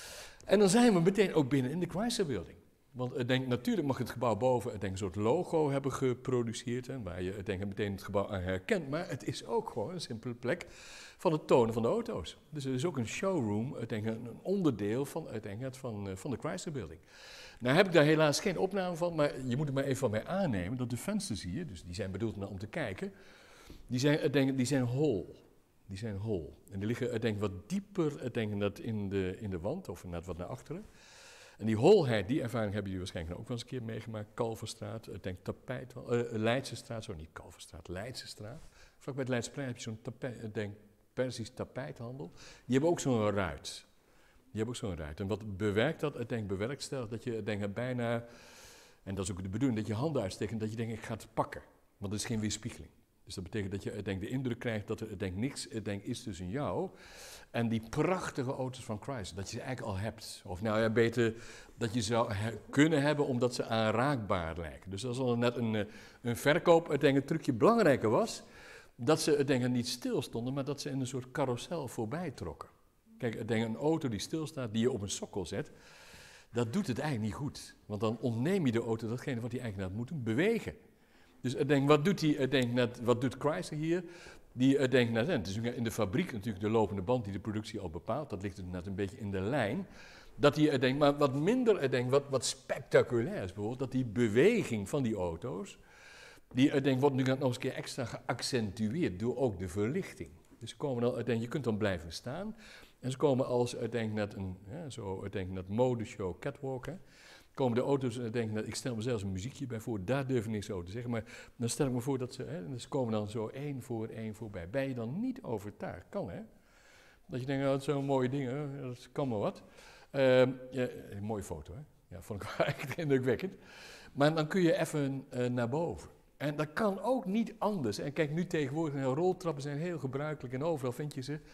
En dan zijn we meteen ook binnen in de Chrysler Building. Want ik denk, natuurlijk mag het gebouw boven ik denk, een soort logo hebben geproduceerd, hè, waar je ik denk, meteen het gebouw aan herkent. Maar het is ook gewoon een simpele plek van het tonen van de auto's. Dus er is ook een showroom, ik denk, een onderdeel van, ik denk, van, van de Chrysler Building. Nou heb ik daar helaas geen opname van, maar je moet er maar even van mij aannemen dat de vensters hier, dus die zijn bedoeld om te kijken, die zijn, ik denk, die zijn hol. Die zijn hol. En die liggen, ik denk, wat dieper ik denk, dat in, de, in de wand, of net wat naar achteren. En die holheid, die ervaring hebben jullie waarschijnlijk ook wel eens een keer meegemaakt. Kalverstraat, ik denk tapijt, uh, Leidsestraat, zo niet Kalverstraat, Leidsestraat. Vlakbij het Leidsplein heb je zo'n tapijt, ik denk, Persisch tapijthandel. Die hebben ook zo'n ruit. Die hebben ook zo'n ruit. En wat bewerkt dat? Ik denk, bewerkstelligt dat je, ik denk, bijna, en dat is ook de bedoeling, dat je handen uitsteekt en dat je denkt, ik ga het pakken. Want het is geen weerspiegeling. Dus dat betekent dat je ik denk, de indruk krijgt dat er ik denk, niks ik denk, is tussen jou en die prachtige auto's van Chrysler. Dat je ze eigenlijk al hebt. Of nou ja, beter dat je zou he- kunnen hebben omdat ze aanraakbaar lijken. Dus dat is al net een, een verkoop. Ik denk, het trucje belangrijker was dat ze ik denk, niet stil stonden, maar dat ze in een soort carousel voorbij trokken. Kijk, ik denk, een auto die stilstaat, die je op een sokkel zet, dat doet het eigenlijk niet goed. Want dan ontneem je de auto datgene wat die eigenaar moet doen, bewegen. Dus ik denk, wat doet, die, ik denk net, wat doet Chrysler hier? Die ik denk net, het is in de fabriek natuurlijk de lopende band die de productie al bepaalt. Dat ligt dus net een beetje in de lijn. Dat die, ik denk, maar wat minder, ik denk, wat, wat spectaculair is bijvoorbeeld, dat die beweging van die auto's, die ik denk, wordt nu nog eens een keer extra geaccentueerd door ook de verlichting. Dus ze komen dan, ik denk, je kunt dan blijven staan. En ze komen als, ik denk, net een, ja, zo, ik denk, net modeshow catwalk, hè. Komen de auto's en ik denk, ik stel me zelfs een muziekje bij voor, daar durf ik niks over te zeggen. Maar dan stel ik me voor dat ze, hè, ze komen dan zo één voor één voorbij. Ben je dan niet overtuigd? Kan, hè? Dat je denkt, oh, dat zijn mooie dingen, dat kan maar wat. Uh, ja, een mooie foto, hè? Ja, vond ik wel echt indrukwekkend. Maar dan kun je even uh, naar boven. En dat kan ook niet anders. En kijk, nu tegenwoordig, roltrappen zijn heel gebruikelijk en overal vind je ze.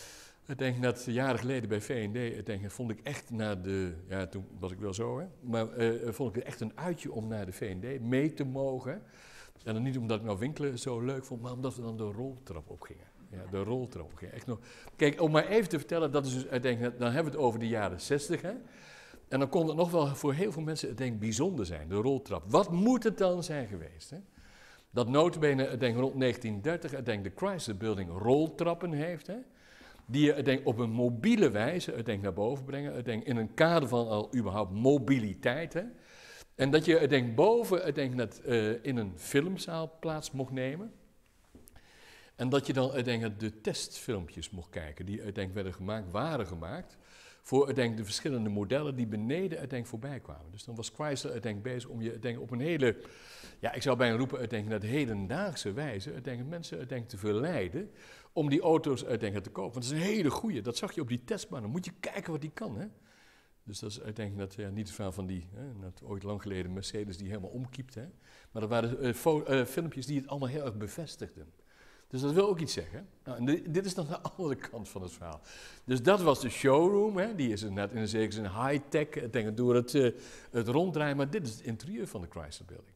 Ik denk dat jaren geleden bij V en D, ik denk, vond ik echt naar de, ja toen was ik wel zo hè, maar uh, vond ik het echt een uitje om naar de V en D mee te mogen. En dan niet omdat ik nou winkelen zo leuk vond, maar omdat we dan de roltrap opgingen. Ja, de roltrap opgingen. Echt nog. Kijk, om maar even te vertellen, dat is dus, ik denk, dan hebben we het over de jaren zestig hè. En dan kon het nog wel voor heel veel mensen, ik denk, bijzonder zijn, de roltrap. Wat moet het dan zijn geweest hè? Dat nota bene, ik denk rond negentien dertig, ik denk de Chrysler Building roltrappen heeft hè. Die je denk, op een mobiele wijze denk, naar boven brengen. Denk, in een kader van al überhaupt mobiliteit. Hè. En dat je denk, boven denk, net, uh, in een filmzaal plaats mocht nemen. En dat je dan denk, de testfilmpjes mocht kijken die denk, werden gemaakt, waren gemaakt. Voor denk, de verschillende modellen die beneden denk, voorbij kwamen. Dus dan was Chrysler denk, bezig om je denk, op een hele, ja ik zou bijna roepen, denk, naar de hedendaagse wijze denk, mensen denk, te verleiden om die auto's denk, te kopen. Want dat is een hele goeie, dat zag je op die testbaan. Dan moet je kijken wat die kan. Hè? Dus dat is denk, dat, ja, niet het verhaal van die, hè, dat ooit lang geleden Mercedes die helemaal omkiept. Hè? Maar dat waren uh, fo- uh, filmpjes die het allemaal heel erg bevestigden. Dus dat wil ook iets zeggen. Nou, en dit, dit is dan de andere kant van het verhaal. Dus dat was de showroom, hè. Die is net in een zekere zin high-tech, denk door het, uh, het ronddraaien. Maar dit is het interieur van de Chrysler Building.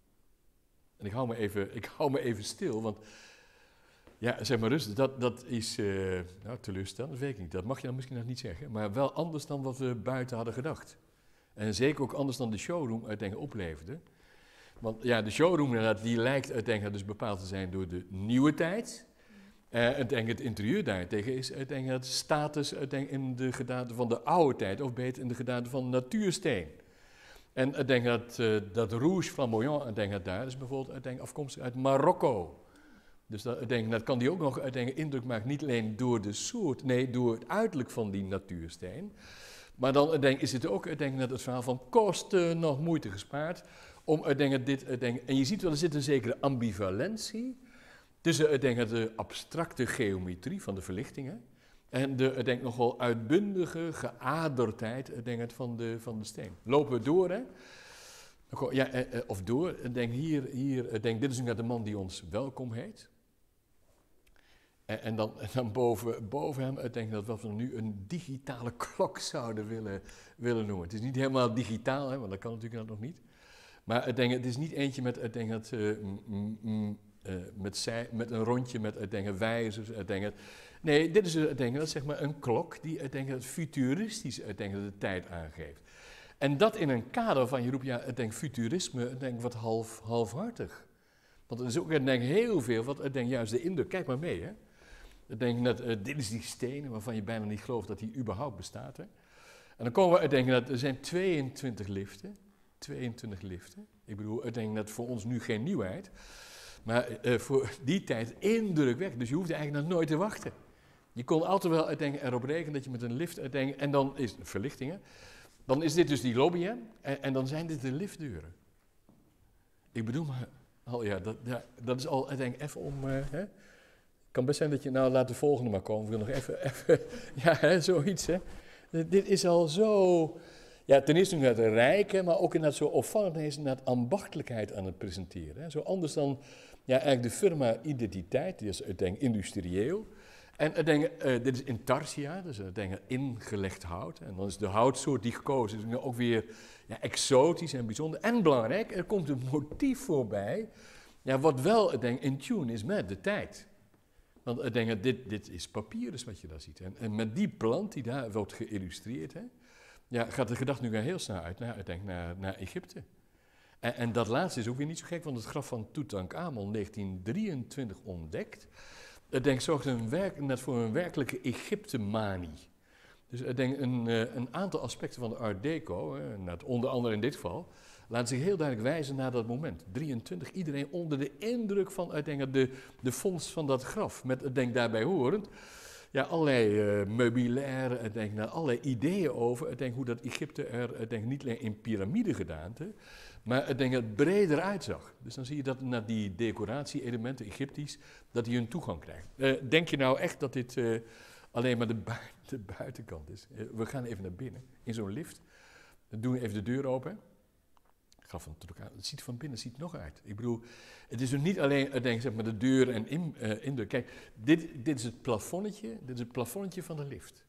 En ik hou me even, ik hou me even stil, want ja, zeg maar rustig, dat, dat is uh, nou, teleurstellend, dat weet ik niet. Dat mag je dan misschien nog niet zeggen, maar wel anders dan wat we buiten hadden gedacht. En zeker ook anders dan de showroom uiteindelijk opleverde. Want ja, de showroom die lijkt uiteindelijk dus bepaald te zijn door de nieuwe tijd. Uh, ik denk het interieur daartegen is uiteindelijk het status in de gedaante van de oude tijd, of beter in de gedaante van natuursteen. En ik denk dat uh, dat rouge flamboyant, ik denk dat daar is bijvoorbeeld ik denk, afkomstig uit Marokko. Dus dat, ik denk, dat kan die ook nog ik denk, indruk maken, niet alleen door de soort, nee, door het uiterlijk van die natuursteen. Maar dan ik denk, is het ook ik denk, dat het verhaal van kosten nog moeite gespaard. Om, ik denk, dit, ik denk, en je ziet wel, er zit een zekere ambivalentie tussen ik denk, de abstracte geometrie van de verlichtingen en de ik denk, nogal uitbundige geaderdheid ik denk, van, de, van de steen. Lopen we door, hè? Ja, of door. Ik denk, hier, hier, ik denk, dit is nu de man die ons welkom heet. En, en, dan, en dan boven, boven hem, ik denk dat wat we nu een digitale klok zouden willen, willen noemen. Het is niet helemaal digitaal, hè, want dat kan natuurlijk nog niet. Maar ik denk, het is niet eentje met, ik denk dat, uh, mm, mm, uh, met, zij, met een rondje met ik denk, wijzers. Ik denk, nee, dit is ik denk, dat is zeg maar een klok die ik denk, dat futuristisch ik denk, dat de tijd aangeeft. En dat in een kader van, je roept ja, ik denk futurisme, ik denk wat half, halfhartig. Want er is ook ik denk, heel veel wat ik denk, juist de indruk, kijk maar mee hè. Ik denk dat uh, dit is die steen waarvan je bijna niet gelooft dat die überhaupt bestaat. Hè? En dan komen we uit denken dat er zijn tweeëntwintig liften. tweeëntwintig liften. Ik bedoel, ik denk dat voor ons nu geen nieuwheid. Maar uh, voor die tijd indrukwekkend. Dus je hoeft eigenlijk nog nooit te wachten. Je kon altijd wel uitdenken, erop rekenen dat je met een lift uitdenkt. En dan is verlichtingen. Dan is dit dus die lobby. Hè? En, en dan zijn dit de liftdeuren. Ik bedoel maar, oh ja, dat, ja, dat is al, ik denk even om. Uh, hè? Het kan best zijn dat je, nou laat de volgende maar komen, ik wil nog even, even ja, hè, zoiets hè. Dit is al zo, ja, ten eerste inderdaad rijke, maar ook inderdaad zo opvallend, is inderdaad ambachtelijkheid aan het presenteren. Hè. Zo anders dan, ja, eigenlijk de firma-identiteit, die is, ik denk, industrieel. En ik denk, uh, dit is intarsia, dus ik denk ingelegd hout. En dan is de houtsoort die gekozen is ook weer ja, exotisch en bijzonder. En belangrijk, er komt een motief voorbij, ja, wat wel, ik denk, in tune is met de tijd. Want ik denk, dit, dit is papier, dus wat je daar ziet. En, en met die plant die daar wordt geïllustreerd, hè, ja, gaat de gedachte nu heel snel uit naar, ik denk, naar, naar Egypte. En, en dat laatste is ook weer niet zo gek, want het graf van Tutankhamon negentien drieëntwintig ontdekt. Ik denk, zorgt een werk, net voor een werkelijke Egypte-manie. Dus ik denk, een, een aantal aspecten van de Art Deco, hè, onder andere in dit geval, laat zich heel duidelijk wijzen naar dat moment. drieëntwintig, iedereen onder de indruk van, ik denk, de, de vondst van dat graf. Met, ik denk, daarbij horend, ja, allerlei uh, meubilaire, ik denk, naar allerlei ideeën over. Ik denk, hoe dat Egypte er, ik denk, niet alleen in piramidegedaante, maar ik denk, het breder uitzag. Dus dan zie je dat naar die decoratie-elementen, Egyptisch, dat die hun toegang krijgen. Uh, denk je nou echt dat dit uh, alleen maar de, bui de buitenkant is? Uh, we gaan even naar binnen, in zo'n lift. Dan doen we even de deur open. Gaf van elkaar. Het ziet van binnen ziet nog uit. Ik bedoel, het is dus niet alleen, ik denk, zeg maar, de deur en in, uh, in de. Kijk, dit, dit is het plafonnetje, dit is het plafonnetje van de lift.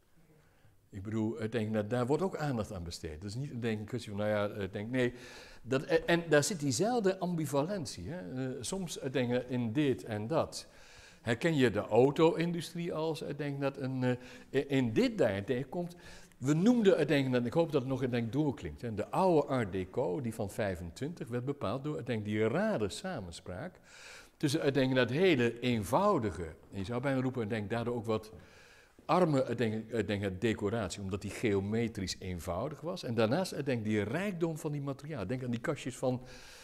Ik bedoel, ik denk, nou, daar wordt ook aandacht aan besteed. Dat is niet denk, een kwestie van, nou ja, ik denk, nee. Dat, en, en daar zit diezelfde ambivalentie. Hè. Uh, soms ik denk in dit en dat. Herken je de auto-industrie als, ik denk dat een, uh, in dit daar tegenkomt. We noemden, denk, en ik hoop dat het nog denk, doorklinkt, hè, de oude Art Deco, die van vijfentwintig, werd bepaald door denk, die rare samenspraak tussen denk, dat hele eenvoudige, en je zou bijna roepen, denk, daardoor ook wat arme denk, denk, decoratie, omdat die geometrisch eenvoudig was, en daarnaast denk, die rijkdom van die materiaal. Denk aan die kastjes van,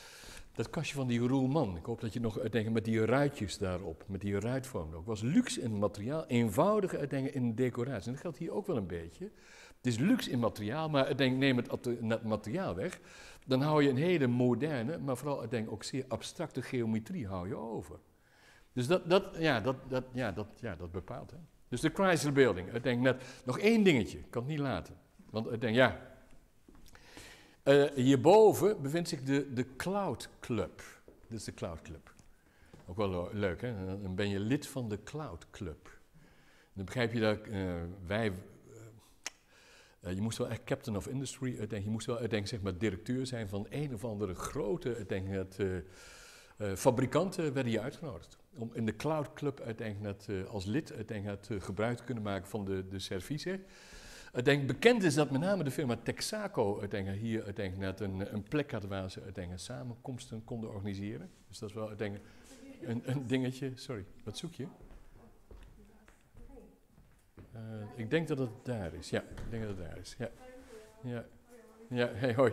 dat kastje van die Roelman. Ik hoop dat je nog denk, met die ruitjes daarop, met die ruitvorm ook, was luxe in materiaal, eenvoudige denk, in decoratie. En dat geldt hier ook wel een beetje. Het is luxe in materiaal, maar ik denk, neem het, het materiaal weg, dan hou je een hele moderne, maar vooral ik denk, ook zeer abstracte geometrie hou je over. Dus dat, dat, ja, dat, dat, ja, dat, ja, dat bepaalt. Hè. Dus de Chrysler Building, ik denk net, nog één dingetje, ik kan het niet laten. Want ik denk, ja, uh, hierboven bevindt zich de, de Cloud Club. Dit is de Cloud Club. Ook wel leuk, hè? Dan ben je lid van de Cloud Club. Dan begrijp je dat uh, wij... Uh, je moest wel echt captain of industry, uh, denk, je moest wel uh, denk, zeg maar, directeur zijn van een of andere grote denk, het, uh, uh, fabrikanten werden je uitgenodigd. Om in de Cloud Club uh, denk, het, uh, als lid uh, denk, het, uh, gebruik te kunnen maken van de, de service. Uh, denk, bekend is dat met name de firma Texaco uh, denk, hier uh, denk, net een, een plek had waar ze uh, denk, samenkomsten konden organiseren. Dus dat is wel uh, denk, een, een dingetje. Sorry, wat zoek je? Uh, ik denk dat het daar is. Ja, ik denk dat het daar is. Ja, ja, ja. Hey, hoi.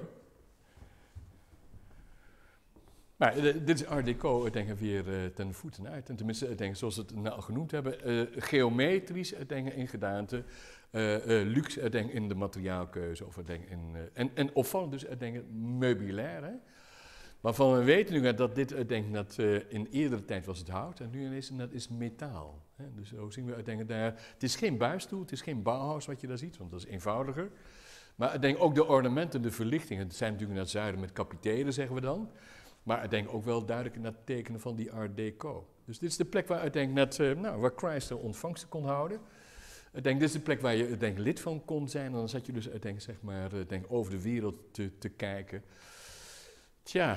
Maar uh, dit is Art Deco, ik denk ik, weer uh, ten voeten uit. En tenminste, ik denk, zoals we het nou al genoemd hebben, uh, geometrisch ik denk, in gedaante, uh, uh, luxe ik denk, in de materiaalkeuze. Of, ik denk, in, uh, en, en opvallend dus, ik denk, meubilair. Hè? Waarvan we weten nu dat dit, ik denk, dat uh, in eerdere tijd was het hout en nu ineens dat is metaal. Hè? Dus zo zien we, ik denk, daar, het is geen buisstoel, het is geen Bauhaus wat je daar ziet, want dat is eenvoudiger. Maar ik denk ook de ornamenten, de verlichting, het zijn natuurlijk naar het zuiden met kapitelen, zeggen we dan. Maar ik denk ook wel duidelijk naar het tekenen van die Art Deco. Dus dit is de plek waar ik denk net, uh, nou, waar Chrysler ontvangsten kon houden. Ik denk, dit is de plek waar je ik denk, lid van kon zijn. En dan zat je dus ik denk, zeg maar, ik denk, over de wereld te, te kijken. Tja.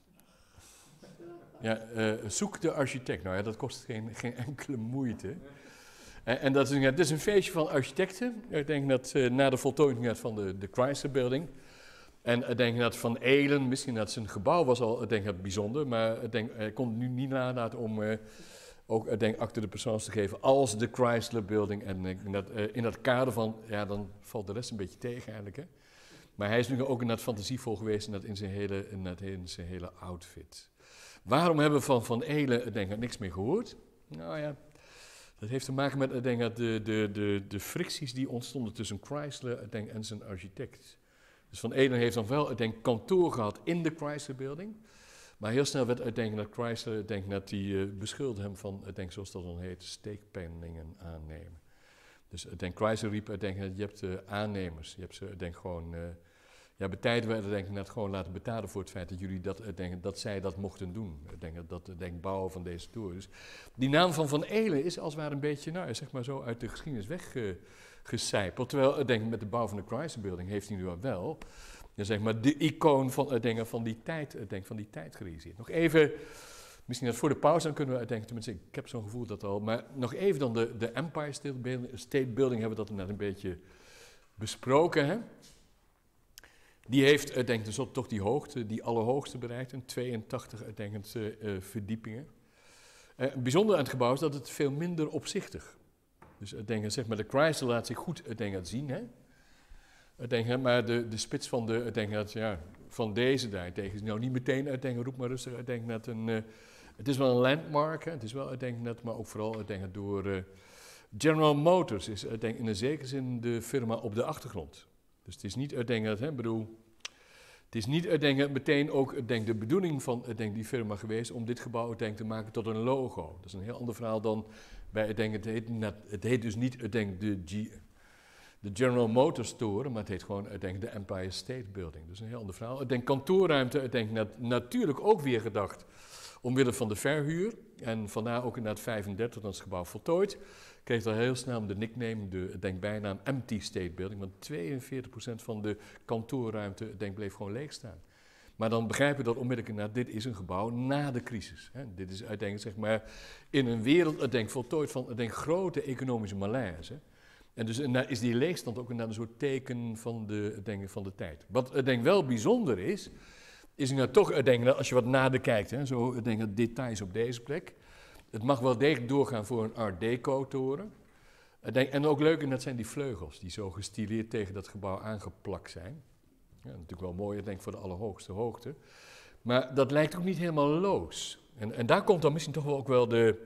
Ja, uh, zoek de architect. Nou ja, dat kost geen, geen enkele moeite. En, en dat is, het is een feestje van architecten. Ik denk dat uh, na de voltooiing van de, de Chrysler Building. En ik denk dat Van Eelen, misschien dat zijn gebouw was al ik denk, dat bijzonder. Maar ik denk, hij kon het nu niet nalaten om uh, ook ik denk, acte de persoons te geven als de Chrysler Building. En uh, dat, uh, in dat kader van, ja, dan valt de rest een beetje tegen eigenlijk. Hè. Maar hij is nu ook inderdaad fantasievol geweest in, dat in, zijn hele, in, dat, in zijn hele outfit. Waarom hebben we van Van Eelen denk ik, niks meer gehoord? Nou ja, dat heeft te maken met denk ik, de, de, de, de fricties die ontstonden tussen Chrysler denk, en zijn architect. Dus Van Eelen heeft dan wel denk, kantoor gehad in de Chrysler Building. Maar heel snel werd denk, dat Chrysler denk, dat die, uh, beschuldigde hem van, denk, zoals dat dan heet, steekpenningen aannemen. Dus denk, Chrysler riep, denk, je hebt uh, aannemers, je hebt ze denk, gewoon... Uh, Ja, bij tijden werden denk ik net gewoon laten betalen voor het feit dat jullie dat, denk, dat zij dat mochten doen. Ik denk dat dat denk, bouwen van deze toer. Dus die naam van Van Eelen is als het ware een beetje, nou, zeg maar zo uit de geschiedenis weggecijpeld. Terwijl, ik denk met de bouw van de Chrysler Building heeft hij nu al wel, ja, zeg maar, de icoon van, denk, van die tijd, denk, van die tijd gerealiseerd. Nog even, misschien dat voor de pauze, dan kunnen we denken, tenminste, ik heb zo'n gevoel dat al, maar nog even dan de, de Empire State Building hebben we dat net een beetje besproken, hè. Die heeft, ik denk, dus toch die hoogte, die allerhoogste bereikt, een tweeëntachtig, ik denk, het, uh, verdiepingen. Uh, bijzonder aan het gebouw is dat het veel minder opzichtig. Dus ik denk, zeg maar, de Chrysler laat zich goed, ik denk, het zien, hè. Ik denk, maar de, de spits van, de, ik denk, dat, ja, van deze daartegen is nou niet meteen, ik denk, roep maar rustig, ik denk, dat een, uh, het is wel een landmark, hè. Het is wel, ik denk, dat, maar ook vooral, ik denk, door uh, General Motors is, ik denk, in een zekere zin de firma op de achtergrond. Dus het is niet uitdenken, hè, bedoel, het is niet uitdenken meteen ook uitdenken, de bedoeling van uitdenken, die firma geweest om dit gebouw uitdenken, te maken tot een logo. Dat is een heel ander verhaal dan bij uitdenken, het heet, net, het heet dus niet uitdenken de, G, de General Motors Toren, maar het heet gewoon uitdenken de Empire State Building. Dus een heel ander verhaal. Ik denk kantoorruimte, ik denk nat, natuurlijk ook weer gedacht omwille van de verhuur. En vandaar ook inderdaad vijfendertig, dat is het gebouw voltooid. Kreeg al heel snel de nickname, de denk bijnaam Empty State Building, want tweeënveertig procent van de kantoorruimte denk, bleef gewoon leeg staan. Maar dan begrijpen we dat onmiddellijk, nou, dit is een gebouw na de crisis. Hè. Dit is denk, zeg maar, in een wereld denk, voltooid van denk, grote economische malaise. En dus en is die leegstand ook een soort teken van de, denk, van de tijd. Wat denk, wel bijzonder is, is nou toch, denk, als je wat nader kijkt, hè, zo denk, details op deze plek. Het mag wel degelijk doorgaan voor een Art Deco-toren. En ook leuk, en dat zijn die vleugels die zo gestileerd tegen dat gebouw aangeplakt zijn. Ja, natuurlijk wel mooi, ik denk voor de allerhoogste hoogte. Maar dat lijkt ook niet helemaal loos. En, en daar komt dan misschien toch wel ook wel de...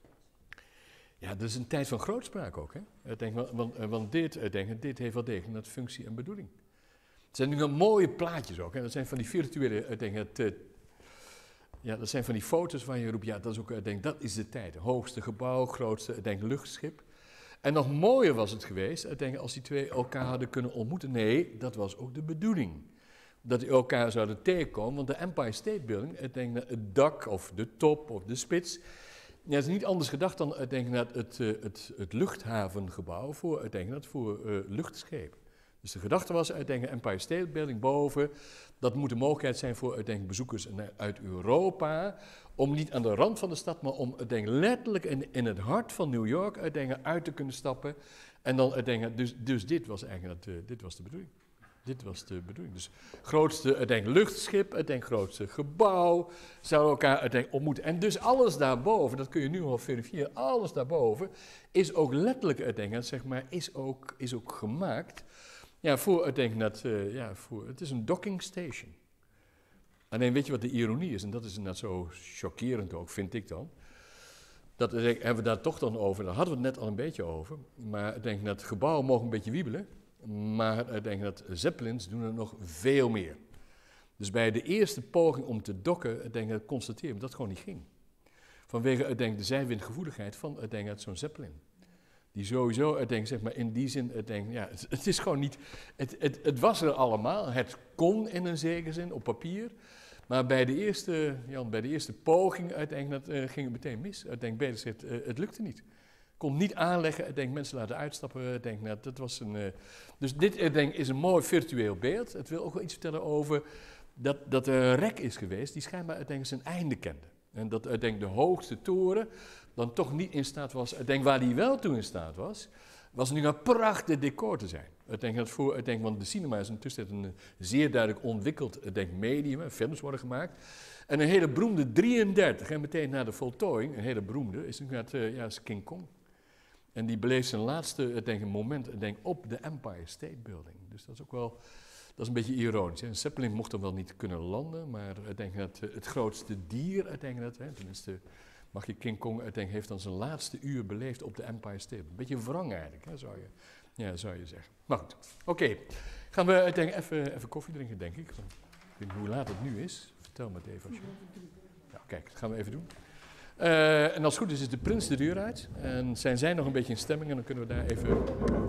Ja, dat is een tijd van grootspraak ook, hè. Ik denk, want, want dit, ik denk, dit heeft wel degelijk dat functie en bedoeling. Het zijn natuurlijk mooie plaatjes ook, hè. Dat zijn van die virtuele, ik denk, het... Ja, dat zijn van die foto's waar je roept, ja, dat is ook, ik denk, dat is de tijd. Hoogste gebouw, grootste, ik denk, luchtschip. En nog mooier was het geweest, ik denk, als die twee elkaar hadden kunnen ontmoeten. Nee, dat was ook de bedoeling. Dat die elkaar zouden tegenkomen, want de Empire State Building, ik denk, het dak of de top of de spits, ja, het is niet anders gedacht dan, ik denk, het, het, het, het luchthavengebouw voor, ik denk, voor uh, luchtschepen. Dus de gedachte was, ik denk, Empire State Building boven, dat moet een mogelijkheid zijn voor, ik denk, bezoekers uit Europa, om niet aan de rand van de stad, maar om, ik denk, letterlijk in, in het hart van New York, ik denk, uit te kunnen stappen. En dan, ik denk, dus, dus dit was eigenlijk, uh, dit was de bedoeling. Dit was de bedoeling. Dus grootste, ik denk, luchtschip, ik denk, grootste gebouw, zouden elkaar, ik denk, ontmoeten. En dus alles daarboven, dat kun je nu al verifiëren, alles daarboven is ook letterlijk, ik denk, zeg maar, is ook, is ook gemaakt. Ja, voor, ik denk dat, uh, ja, voor, het is een docking station. Alleen weet je wat de ironie is, en dat is net zo chockerend ook, vind ik dan. Dat ik, hebben we daar toch dan over, daar hadden we het net al een beetje over. Maar ik denk dat gebouwen mogen een beetje wiebelen. Maar ik denk dat Zeppelins doen er nog veel meer. Dus bij de eerste poging om te dokken, ik denk dat constateren we dat het gewoon niet ging. Vanwege, ik denk, de zijwindgevoeligheid van, ik denk, zo'n Zeppelin. Die sowieso, ik denk, zeg maar, in die zin, ik denk, ja, het, het is gewoon niet, het, het, het was er allemaal, het kon in een zekere zin op papier, Maar bij de eerste, Jan, bij de eerste poging uiteindelijk dat, uh, ging het meteen mis. Ik denk, Beter zegt, uh, het lukte niet. Kon niet aanleggen, ik denk mensen laten uitstappen. Ik denk, nou, dat was een, uh, dus dit ik denk, is een mooi virtueel beeld. Het wil ook wel iets vertellen over dat, dat er een rek is geweest die schijnbaar uiteindelijk zijn einde kende. En dat uiteindelijk de hoogste toren dan toch niet in staat was, ik denk waar die wel toe in staat was, was nu een prachtig decor te zijn. Ik denk dat voor, ik denk, want de cinema is intussen een zeer duidelijk ontwikkeld ik denk, medium, films worden gemaakt. En een hele beroemde drieëndertig, en meteen na de voltooiing, een hele beroemde, is inderdaad uh, ja, is King Kong. En die beleeft zijn laatste ik denk, moment ik denk, op de Empire State Building. Dus dat is ook wel, dat is een beetje ironisch. Hè. Een Zeppelin mocht dan wel niet kunnen landen, maar ik denk dat uh, het grootste dier, ik denk dat, hè, tenminste mag je King Kong, ik denk, heeft dan zijn laatste uur beleefd op de Empire State. Een beetje wrang eigenlijk, hè, zou, je, ja, zou je zeggen. Maar goed, oké. Okay. Gaan we ik denk, even, even koffie drinken, denk ik. Ik weet niet hoe laat het nu is. Vertel me het even. Als je... Ja, kijk, dat gaan we even doen. Uh, en als het goed is, is de prins de deur uit. En zijn zij nog een beetje in stemming en dan kunnen we daar even...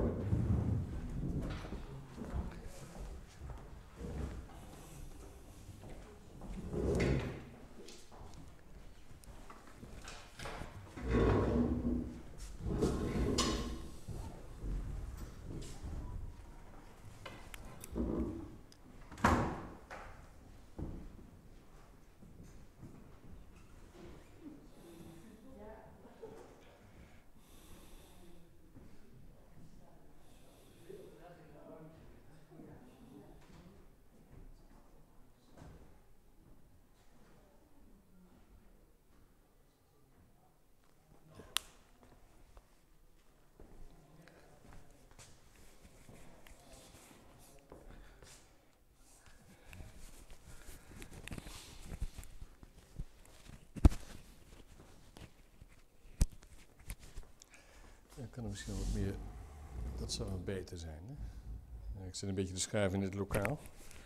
Dan kan er misschien wat meer, dat zou wel beter zijn. Hè? Ja, ik zit een beetje te schuiven in het lokaal.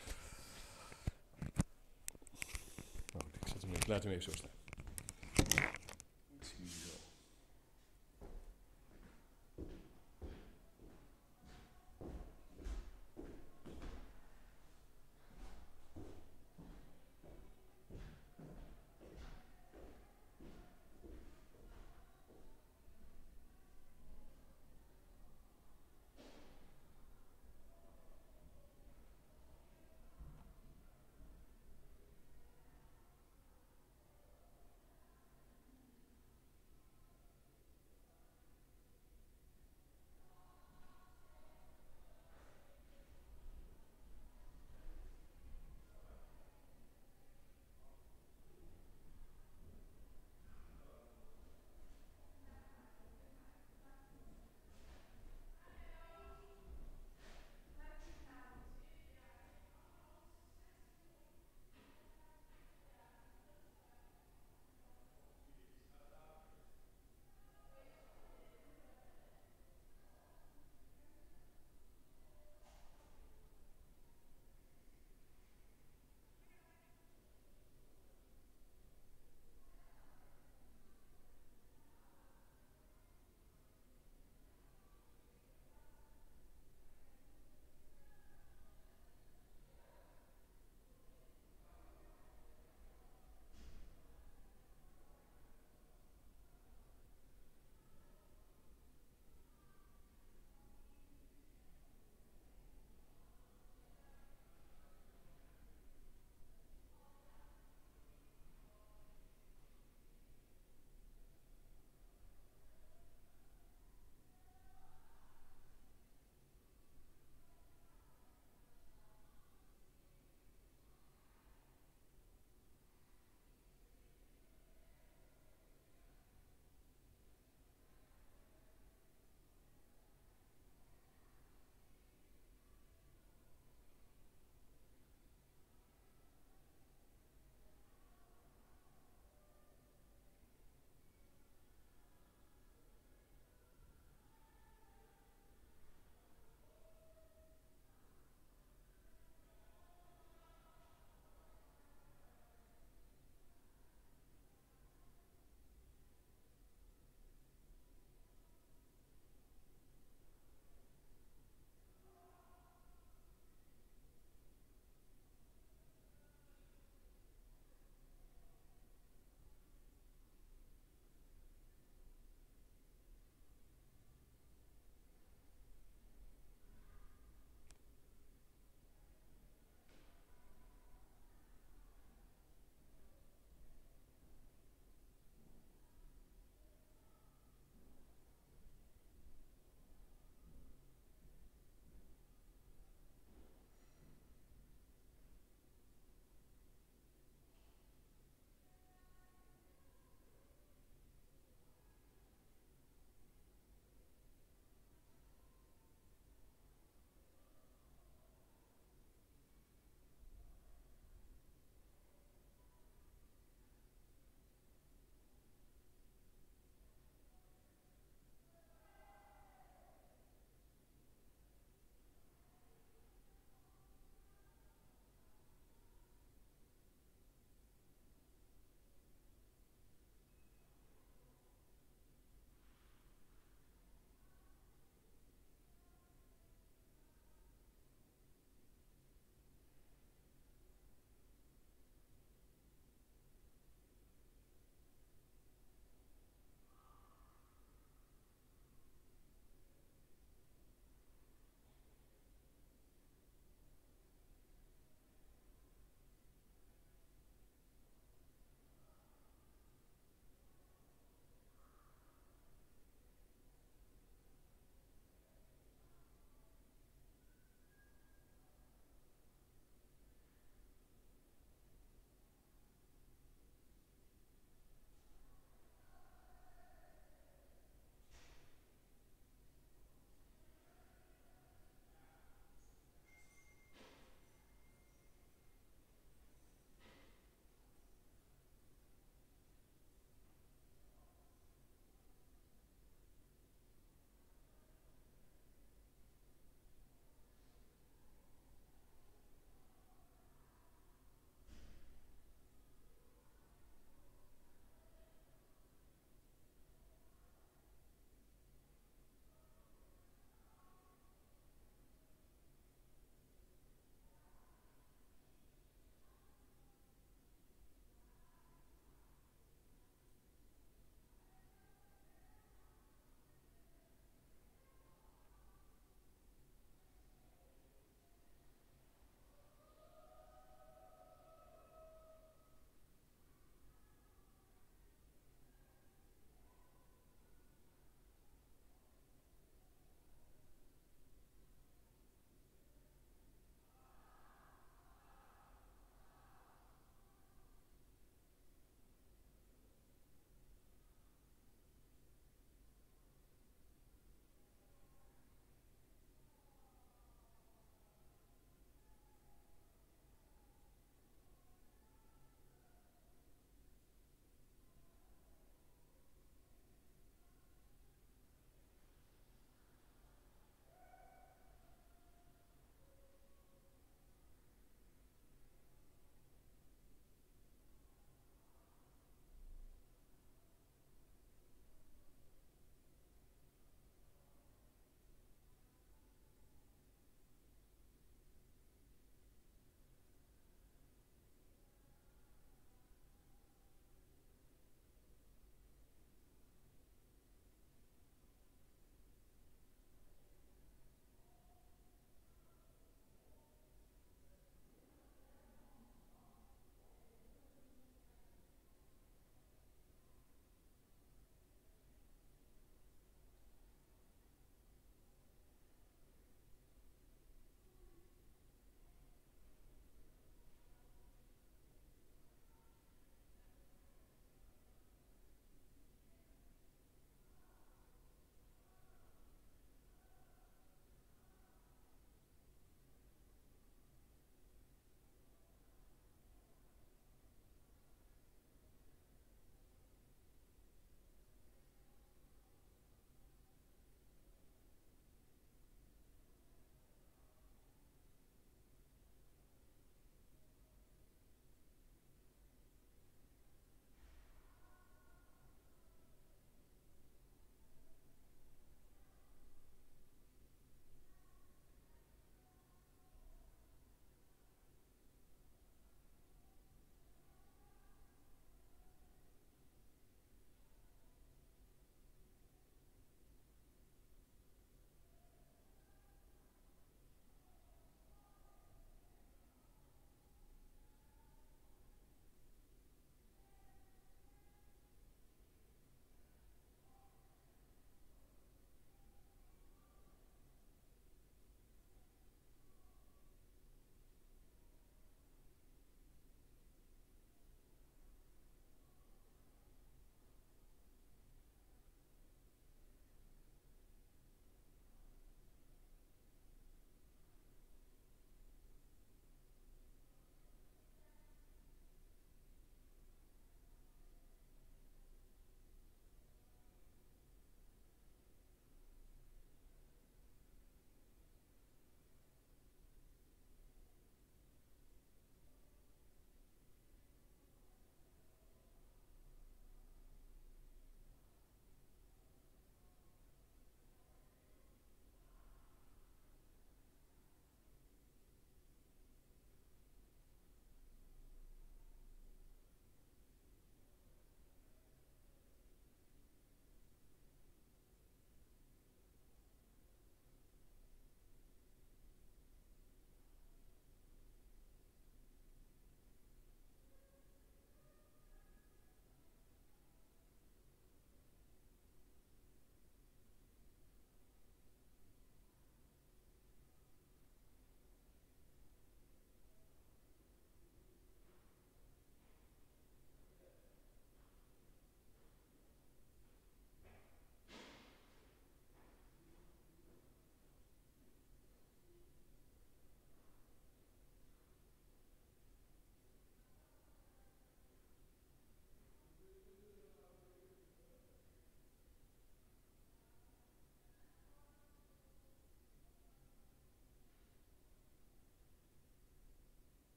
Oh, ik, zet hem, ik laat hem even zo staan. Ziezo.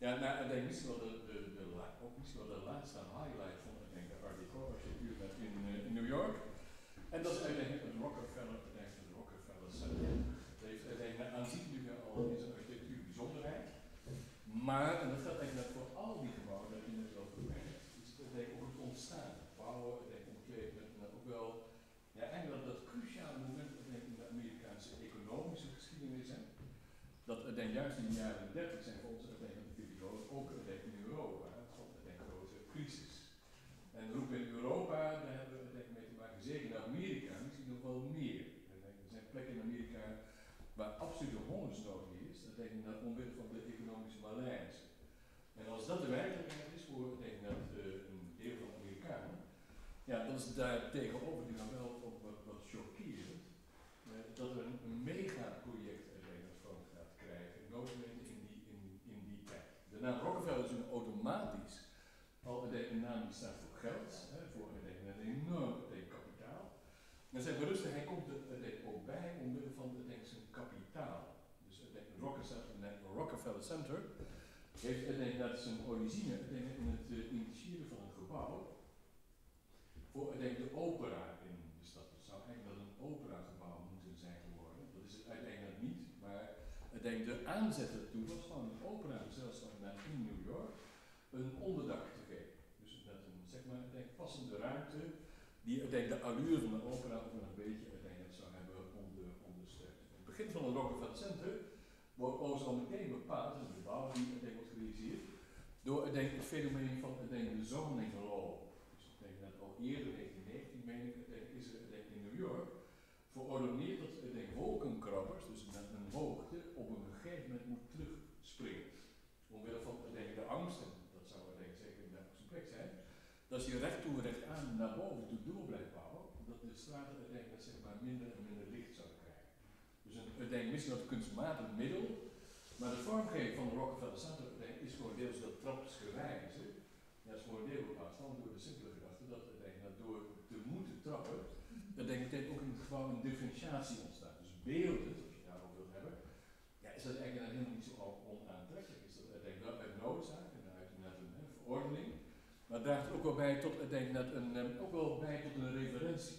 Ja, nou, ik denk misschien wel de, de, de, la, ook misschien wel de laatste highlight van ik denk, de Art Deco architectuur met in, uh, in New York. En dat is uiteindelijk het Rockefeller, uiteindelijk het Rockefeller Center. Het heeft uiteindelijk aanzienlijk al in zijn architectuur bijzonderheid. Maar, en dat geldt eigenlijk voor al die gebouwen, dat je net wel vermerkt, is het denk ik ook het ontstaan. Bouwen, ik denk omkleed met uh, ook wel, ja, eigenlijk dat cruciale moment ik denk, in de Amerikaanse economische geschiedenis. Hè. Dat ik denk juist in de jaren dertig zijn voor ons uiteindelijk de periode, ook ik denk, in Europa, van een grote crisis. En ook in Europa, daar hebben we denk ik mee te maken, zeker in Amerika, misschien nog wel meer. Er zijn plekken in Amerika waar absolute hongersnood is, dat denk ik dat omwille van de economische malaise. En als dat de werkelijkheid is voor denk ik, dat, uh, een deel van de Amerikanen, ja, dan is daar tegenover die dan wel ook wat, wat chockerend, uh, dat er een, een megaproject uiteindelijk van gaat krijgen, noodwendig in die, in, in die tijd. De naam Rockefeller is een automatisch al een naam die staat voor geld, hè, voor een enorm kapitaal. Maar zijn berusten, hij komt er denk, ook bij omwille van denk, zijn kapitaal. Dus denk, het Rockefeller Center heeft denk, dat zijn origine denk, in het uh, initiëren van een gebouw voor denk, de opera in de stad. Het zou eigenlijk wel een operagebouw moeten zijn geworden. Dat is het uiteindelijk niet, maar ik denk, de aanzet ertoe was van een operagezelschap in New York een onderdak te geven. Dus met een zeg maar, denk, passende ruimte die denk, de allure van de opera ook wel een beetje uiteindelijk zou hebben onder, ondersteund. Het begin van het Rockefeller Center wordt overigens al meteen bepaald, in de bouw die denk, wordt gerealiseerd, door denk, het fenomeen van denk, de zoning law. Dus ik denk dat al eerder, negentien negentien meen ik, denk, is er denk, in New York verordoneerd dat denk, wolkenkrabbers, dus met een hoogte, op een gegeven moment moet terugspringen. Omwille van denk, de angsten, dat zou denk, zeker in de plek zijn, dat als je recht toe recht aan naar boven toe door blijft bouwen, dat de straten denk, dat, zeg maar, minder en minder licht zouden krijgen. Dus een, ik denk misschien wat kunstmatig middel, maar de vormgeving van de Rockefeller Center denk, is voor een deel dat trapsgewijze. Dat is voor een deel bepaald van door de simpele gedachte dat, denk, dat door te moeten trappen, dat denk ik ook in het gebouw een differentiatie ontstaat. Dus beelden, als je daarover wilt hebben, ja, is dat eigenlijk helemaal niet zo onaantrekkelijk. Is dat denk ik wel uit noodzaak en uit net een he, verordening, maar het draagt ook wel bij tot, denk ik, net een, ook wel bij tot een referentie.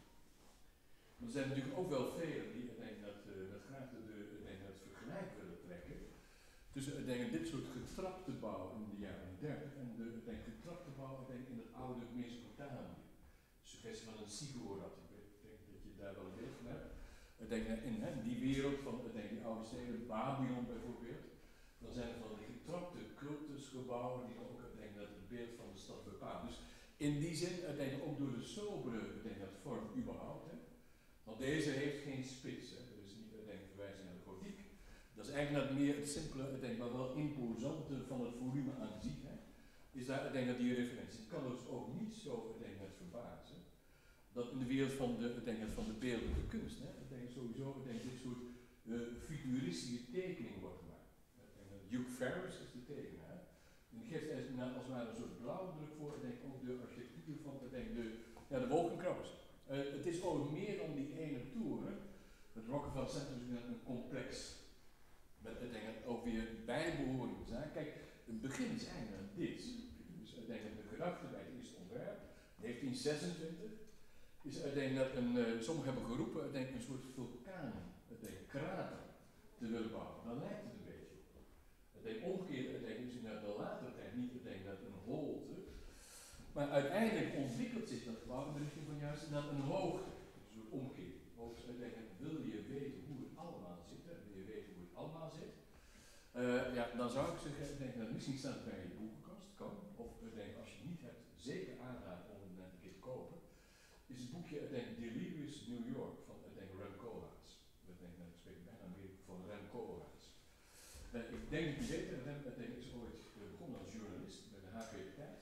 Er zijn natuurlijk ook wel velen die ik denk dat, uh, dat graag de, de, denk, het vergelijk willen trekken tussen ik denk, dit soort getrapte bouw in de jaren dertig en de ik denk, getrapte bouw ik denk, in het oude Mesopotamië. De suggestie van een Ziggurat, ik denk dat je daar wel een beeld van hebt. Ik denk in hè, die wereld van ik denk, die oude steden, Babylon bijvoorbeeld, dan zijn er van die getrapte cultusgebouwen die ook ik denk, dat het beeld van de stad bepalen. Dus in die zin, ik denk, ook door de sobere ik denk, dat vorm überhaupt. Hè. Want deze heeft geen spits, hè. Dus niet ik denk, verwijzing naar de gotiek. Dat is eigenlijk net meer het simpele, ik denk, maar wel imposante van het volume aan zich. Hè. Is daar, ik denk dat die referentie. Ik kan dus ook niet zo ik denk, het verbazen dat in de wereld van de, ik denk, van de beeldende kunst, hè, ik denk sowieso ik denk, dit soort uh, futuristische tekeningen wordt gemaakt. Ik denk, Hugh Ferris is de tekenaar. En die geeft als het ware een soort blauwdruk voor, ik denk ook de architectuur van ik denk, de, ja, de wolkenkrabbers. Uh, het is ook meer dan die ene toren. Het Rockefeller Center is een complex. Met ik denk, ook weer bijbehorende zaken. Kijk, het begin is eigenlijk dit. Dus ik denk dat de gedachte bij het eerste ontwerp, negentien zesentwintig, is ik denk dat een, uh, sommigen hebben geroepen, ik denk een soort vulkaan, ik denk krater te willen bouwen. Dan lijkt het een beetje op. Ik denk omgekeerd, ik denk is in de latere tijd niet, ik denk dat een holte. Maar uiteindelijk ontwikkelt zich dat gebouw in de richting van juist dat een hoogte, een soort omkeer. Overigens, uiteindelijk wil je weten hoe het allemaal zit, hè, wil je weten hoe het allemaal zit, uh, ja, dan zou ik zeggen, ik denk dat misschien staat het bij je boekenkast, kan, of ik denk als je het niet hebt, zeker aanraden om het een keer te kopen, is het boekje, ik denk Delirious New York van, ik denk Rem Koolhaas. Ik denk, nou, ik spreek bijna meer van Rem Koolhaas. Uh, ik denk dat je weet, Rem ik denk, is ooit uh, begonnen als journalist bij de H P Tijd.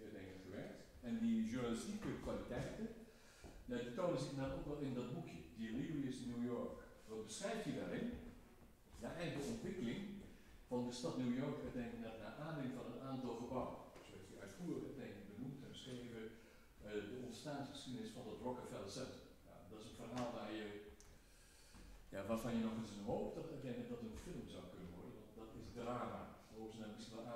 En die journalistieke kwaliteiten, nou, die tonen zich dan ook wel in dat boekje, Delirious New York. Wat beschrijft hij daarin? Ja, eigenlijk de ontwikkeling van de stad New York, ik denk, naar, naar aanleiding van een aantal gebouwen. Zo heeft hij uitvoerig ik denk, benoemd en beschreven uh, de ontstaansgeschiedenis van het Rockefeller Center. Ja, dat is een verhaal waar je, ja, waarvan je nog eens hoopt dat, ik denk, dat een film zou kunnen worden, want dat is drama. Overigens misschien wel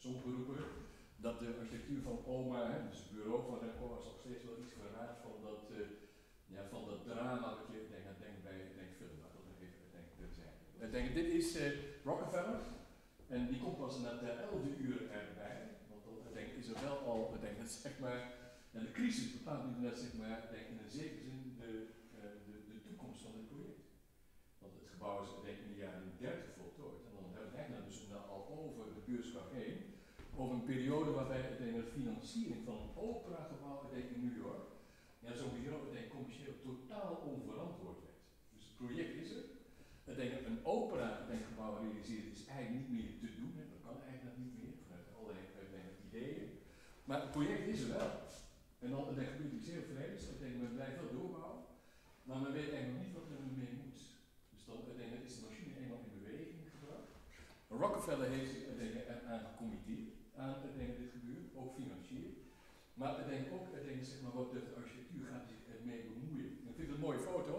sommige roepen dat de architectuur van oma, hè, dus het bureau van Remco, is nog steeds wel iets verraad van dat, uh, ja, van dat drama wat je denk, denkt bij denk film, laat dat nog even denk, dit zijn. Ik denk, dit is uh, Rockefeller en die komt pas na de elfde uur erbij, want dan ik denk, is er wel al, ik denk, dat, zeg maar, ja, de crisis bepaalt niet net zeg maar, denk, in een zekere zin de, uh, de, de toekomst van het project. Want het gebouw is denk, in de jaren dertig voltooid en dan hebben we eigenlijk dus nou al over de beursgang heen. Over een periode waarbij ik denk, de financiering van een operagebouw ik denk, in New York, ja, sowieso ik denk, commercieel totaal onverantwoord werd. Dus het project is er. Ik denk, een operagebouw realiseren is eigenlijk niet meer te doen, hè. Dat kan eigenlijk niet meer, vanuit allerlei ik denk, ideeën. Maar het project is er wel. En dan denk, gebeurt iets heel vreemds. Ik denk, men blijft wel doorbouwen, maar men weet eigenlijk nog niet wat er mee moet. Dus dan ik denk, is de machine eenmaal in beweging gebracht. Rockefeller heeft zich aan gecommitteerd aan ik denk, dit gebeurt, ook financieel. Maar ik denk ook, ik denk, zeg maar, wat de architectuur gaat zich ermee bemoeien. Ik vind het een mooie foto.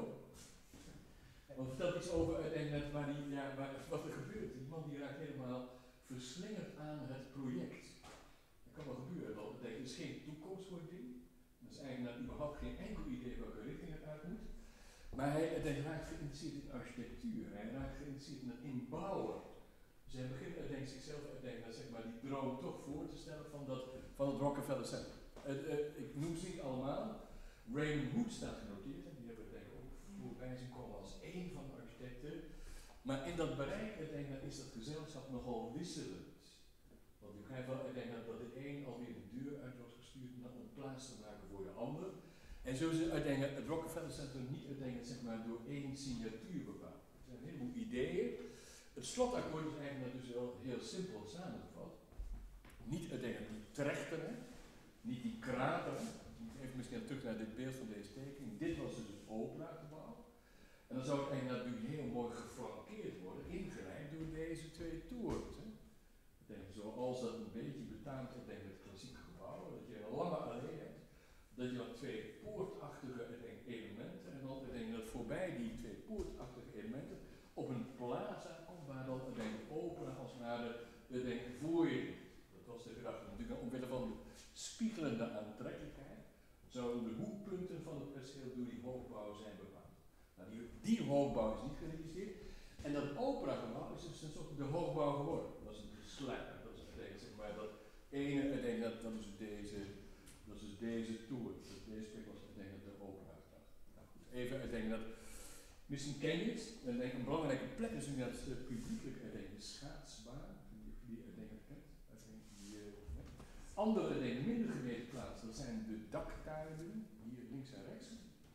Want vertel iets over ik denk, net waar die, ja, waar, wat er gebeurt. Die man die raakt helemaal verslingerd aan het project. Dat kan wel gebeuren, want ik denk, het is geen toekomst voor het ding. Dat is eigenlijk nou, überhaupt geen enkel idee welke richting het uit moet. Maar hij ik denk, raakt geïnteresseerd in architectuur. Hij raakt geïnteresseerd in het inbouwen. Dus hij begint denk zichzelf denk, zeg maar, die droom toch voor te stellen van, dat, van het Rockefeller Center. Uh, uh, ik noem ze niet allemaal. Raymond Hood staat genoteerd en die hebben we denk ik ook voorbij zien komen als één van de architecten. Maar in dat bereik denk, is dat gezelschap nogal wisselend. Want je krijgt wel, ik denk dat, dat de een alweer de deur uit wordt gestuurd om een plaats te maken voor de ander. En zo is het, denk, het Rockefeller Center niet denk, zeg maar, door één signatuur bepaald. Er zijn een heleboel ideeën. Het slotakkoord is eigenlijk dus wel heel simpel samengevat. Niet het denk, die trechteren, niet die krateren. Even misschien terug naar dit beeld van deze tekening. Dit was dus het operagebouw. En dan zou het eigenlijk natuurlijk heel mooi geflankeerd worden, ingelijnd door deze twee torens. Hè. Ik denk, zoals dat een beetje betaamt denk, het klassieke gebouw, dat je een lange allee hebt, dat je dan twee poortachtige denk, elementen en dan denk, dat voorbij die twee poortachtige elementen op een plaza komt waar dan denk, de opera als het ware denk, voor je ligt. Dat was de gedachte natuurlijk omwille van de spiegelende aantrekkelijkheid zouden de hoekpunten van het perceel door die hoogbouw zijn bepaald. Nou, die, die hoogbouw is niet gerealiseerd en dat operagebouw is dus tenslotte de hoogbouw geworden. Dat is een slijm, dat is denk, zeg maar dat ene, ik denk dat, dat is deze, dat is dus deze toer, dus deze plek was ik denk dat de opera gedacht. Nou goed, even, ik denk dat misschien ken je het, en denk, een belangrijke plek is nu dat de publiekelijke ik denk, schaatsbaan, die, die ik denk, kent. Die, uh, andere denk, minder geweten plaatsen, dat zijn de daktuinen, hier links en rechts.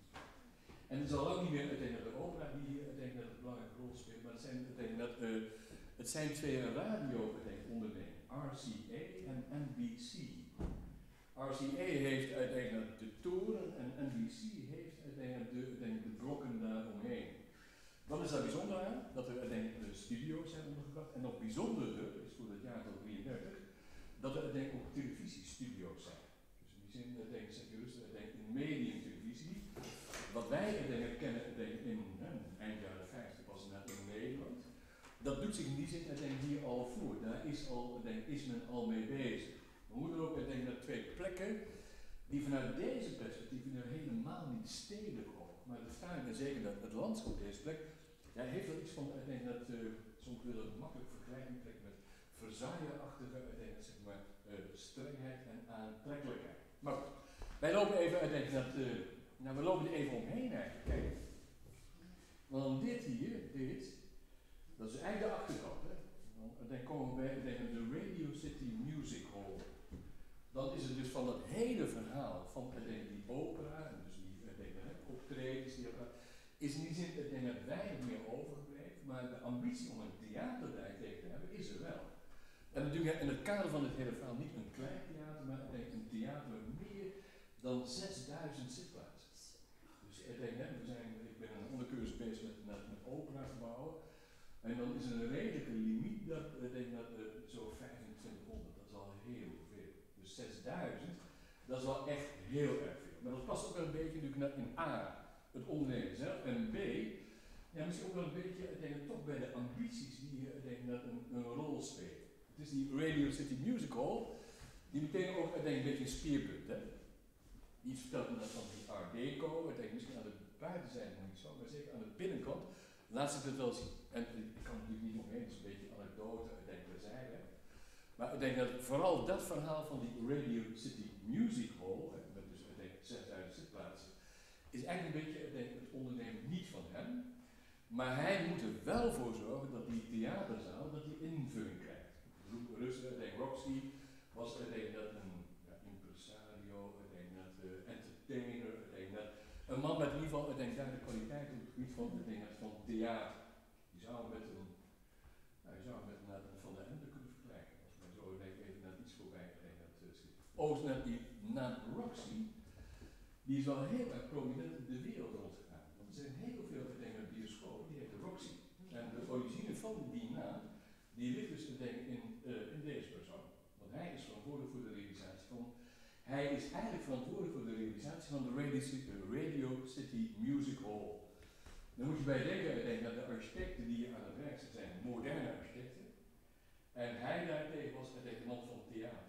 En het is al lang niet meer ik denk, de opera die hier ik denk, dat een belangrijke rol speelt, maar het zijn, ik denk, dat, uh, het zijn twee radio-ondernemingen, R C A en N B C. R C A heeft uiteindelijk de toren en N B C heeft uiteindelijk de, uiteindelijk de blokken daaromheen. Wat is daar bijzonder aan? Dat er uiteindelijk de studio's zijn ondergebracht en nog bijzonderder is voor het jaartal drieëndertig dat er uiteindelijk ook televisiestudio's zijn. Dus in die zin denk ik, zeg je rustig, denk in medium televisie. Wat wij uiteindelijk kennen denk in hè, eind jaren vijftig was net in Nederland. Dat doet zich in die zin uiteindelijk hier al voor. Daar is, al, denk, is men al mee bezig. We moeten ook uiteindelijk naar twee plekken die vanuit deze perspectief nu helemaal niet stedelijk komen. Maar de tuin en zeker dat het landschap deze plek, ja, heeft wel iets van, ik denk dat uh, soms willen we makkelijk vergelijking trekken met Versailles-achtige, uiteindelijk zeg maar, uh, strengheid en aantrekkelijkheid. Maar goed, wij lopen even, ik denk dat, uh, nou we lopen er even omheen eigenlijk, kijk. Want dit hier, dit, dat is eigenlijk de achterkant, hè. Dan, dan komen we bij denk, de Radio City Music Hall. Dan is het dus van dat hele verhaal van denk, die opera, en dus die denk, optredens, die opera, is in die zin denk, weinig meer overgebleven, maar de ambitie om een theaterdijk tegen te hebben is er wel. En natuurlijk in het kader van dit hele verhaal niet een klein theater, maar denk, een theater met meer dan zesduizend zitplaatsen. Dus ik denk, we zijn, ik ben een ondercursus bezig met, met, met operagebouwen. En dan is er een redelijke limiet dat, ik denk dat uh, zo'n vijfentwintighonderd, dat is al heel veel. Dus zesduizend, dat is wel echt heel erg veel. Maar dat past ook wel een beetje natuurlijk in A, het ondernemen zelf, en B, ja, misschien ook wel een beetje, ik denk toch bij de ambities die ik denk dat een, een rol spelen. Het is die Radio City Music Hall, die meteen ook denk, een beetje een speerpunt. Hè? Die vertelt me dat van die Art Deco, ik denk misschien aan de buitenzijde nog niet zo, maar zeker aan de binnenkant. Laat zich dat wel zien. En ik kan natuurlijk niet omheen, het is een beetje anekdote, ik denk terzijde. Maar ik denk dat vooral dat verhaal van die Radio City Music Hall, met dus ik denk zesduizend zitplaatsen, is eigenlijk een beetje ik denk, het ondernemen niet van hem. Maar hij moet er wel voor zorgen dat die theaterzaal dat die invulling krijgt. Russen, ik denk Roxy was ik denk dat een ja, impresario, ik denk dat uh, entertainer, ik denk dat een man met in ieder geval ik denk daar de kwaliteit op het gebied van, ik denk dat van theater. Die zou met een, nou, je zou met een Van der Ende kunnen vergelijken. Als men zo denk even naar iets voorbij ik denk dat uh, schiet. Overigens net die naam Roxy, die is wel heel erg prominent in de wereld rondgegaan. Want er zijn heel veel ik denk, bioscopen die heten Roxy. En de origine van die naam, die ligt dus ik denk, in, uh, in deze persoon. Want hij is verantwoordelijk voor de realisatie van, hij is eigenlijk verantwoordelijk voor de realisatie van de Radio City, Radio City Music Hall. Dan moet je bij denken, ik denk dat de architecten die hier aan het werk zijn, zijn moderne architecten. En hij daartegen was ik denk, een man van theater.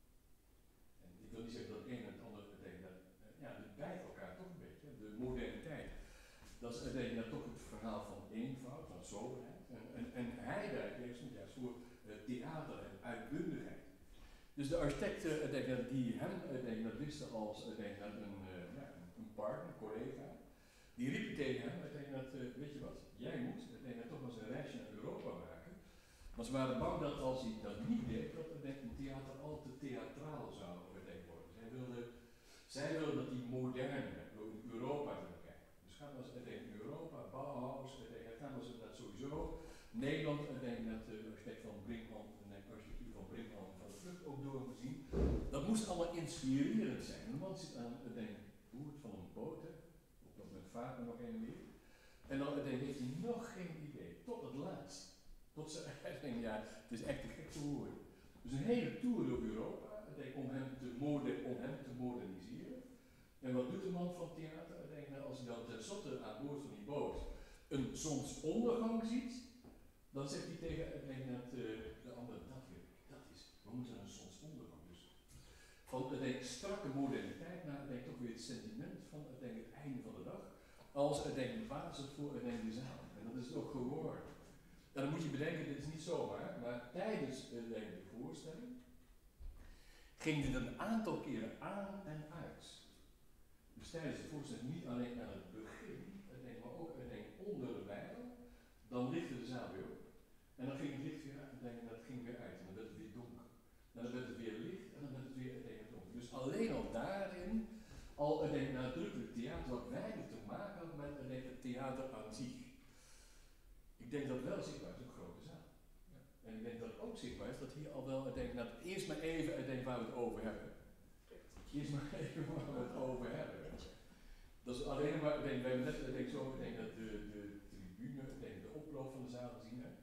En ik wil niet zeggen dat het een en het ander, ik denk dat, uh, ja, dat bijt elkaar toch een beetje, de moderniteit. Dat is ik denk, dat toch het verhaal van eenvoud, van soberheid. En, en, en hij daartegen stond juist voor uh, theater en uitbundigheid. Dus de architecten ik denk, dat die hem ik denk, dat wisten als ik denk, dat een, uh, ja, een partner, een collega. Die riepen tegen hem, ik denk dat, uh, weet je wat, jij moet ik denk, dat toch maar eens een reisje naar Europa maken. Maar ze waren bang dat als hij dat niet deed, dat ik denk, een theater al te theatraal zou ik denk, worden. Zij wilden, zij wilden dat die modern werd, door in Europa te bekijken. Dus gaan we eens ik denk, Europa, Bauhaus, ik denk, gaan we dat sowieso. Nederland, ik denk dat de architect van Brinkman, de architectuur van Brinkman van de Vlucht ook door hebben gezien. Dat moest allemaal inspirerend zijn. Een man zit aan het denk, boord van een boot, hè. Op dat moment vaart er nog een en weer. En dan denk, heeft hij nog geen idee, tot het laatst. Tot ze denk, ja, het is echt te gek te horen. Dus een hele tour door Europa, denk, om, hem te moder, om hem te moderniseren. En wat doet de man van theater? Denk, nou, als hij dan tenslotte aan boord van die boot een zonsondergang ziet, dan zegt hij tegen ik denk, dat, uh, de andere, dat wil ik, dat is, we moeten een zonsondergang. Dus van ik denk, strakke moderniteit naar ik denk, toch weer het sentiment van ik denk, het einde van de dag, als ik denk, de basis voor ik denk, de zaal. En dat is het ook geworden. En dan moet je bedenken, dit is niet zomaar, maar tijdens ik denk, de voorstelling ging dit een aantal keren aan en uit. Dus tijdens de voorstelling niet alleen aan het begin, ik denk, maar ook ik denk, onderwijl, dan lichtte de zaal weer op. En dan ging het licht weer uit, en dat ging weer uit, en dan werd het weer donker. En dan werd het weer licht, en dan werd het weer denk, donker. Dus alleen al daarin, al ik denk, nadrukkelijk theater, wat weinig te maken had met ik denk, het theater aan zich. Ik denk dat wel zichtbaar is, een grote zaal. Ja. En ik denk dat het ook zichtbaar is dat hier al wel, ik denk, nou, eerst maar even, ik denk, waar we het over hebben. Eerst maar even waar we het over hebben. Dat is alleen maar, ik denk, we hebben net, ik denk, zo, ik denk dat de, de tribune, ik denk, de oploop van de zaal gezien hebt.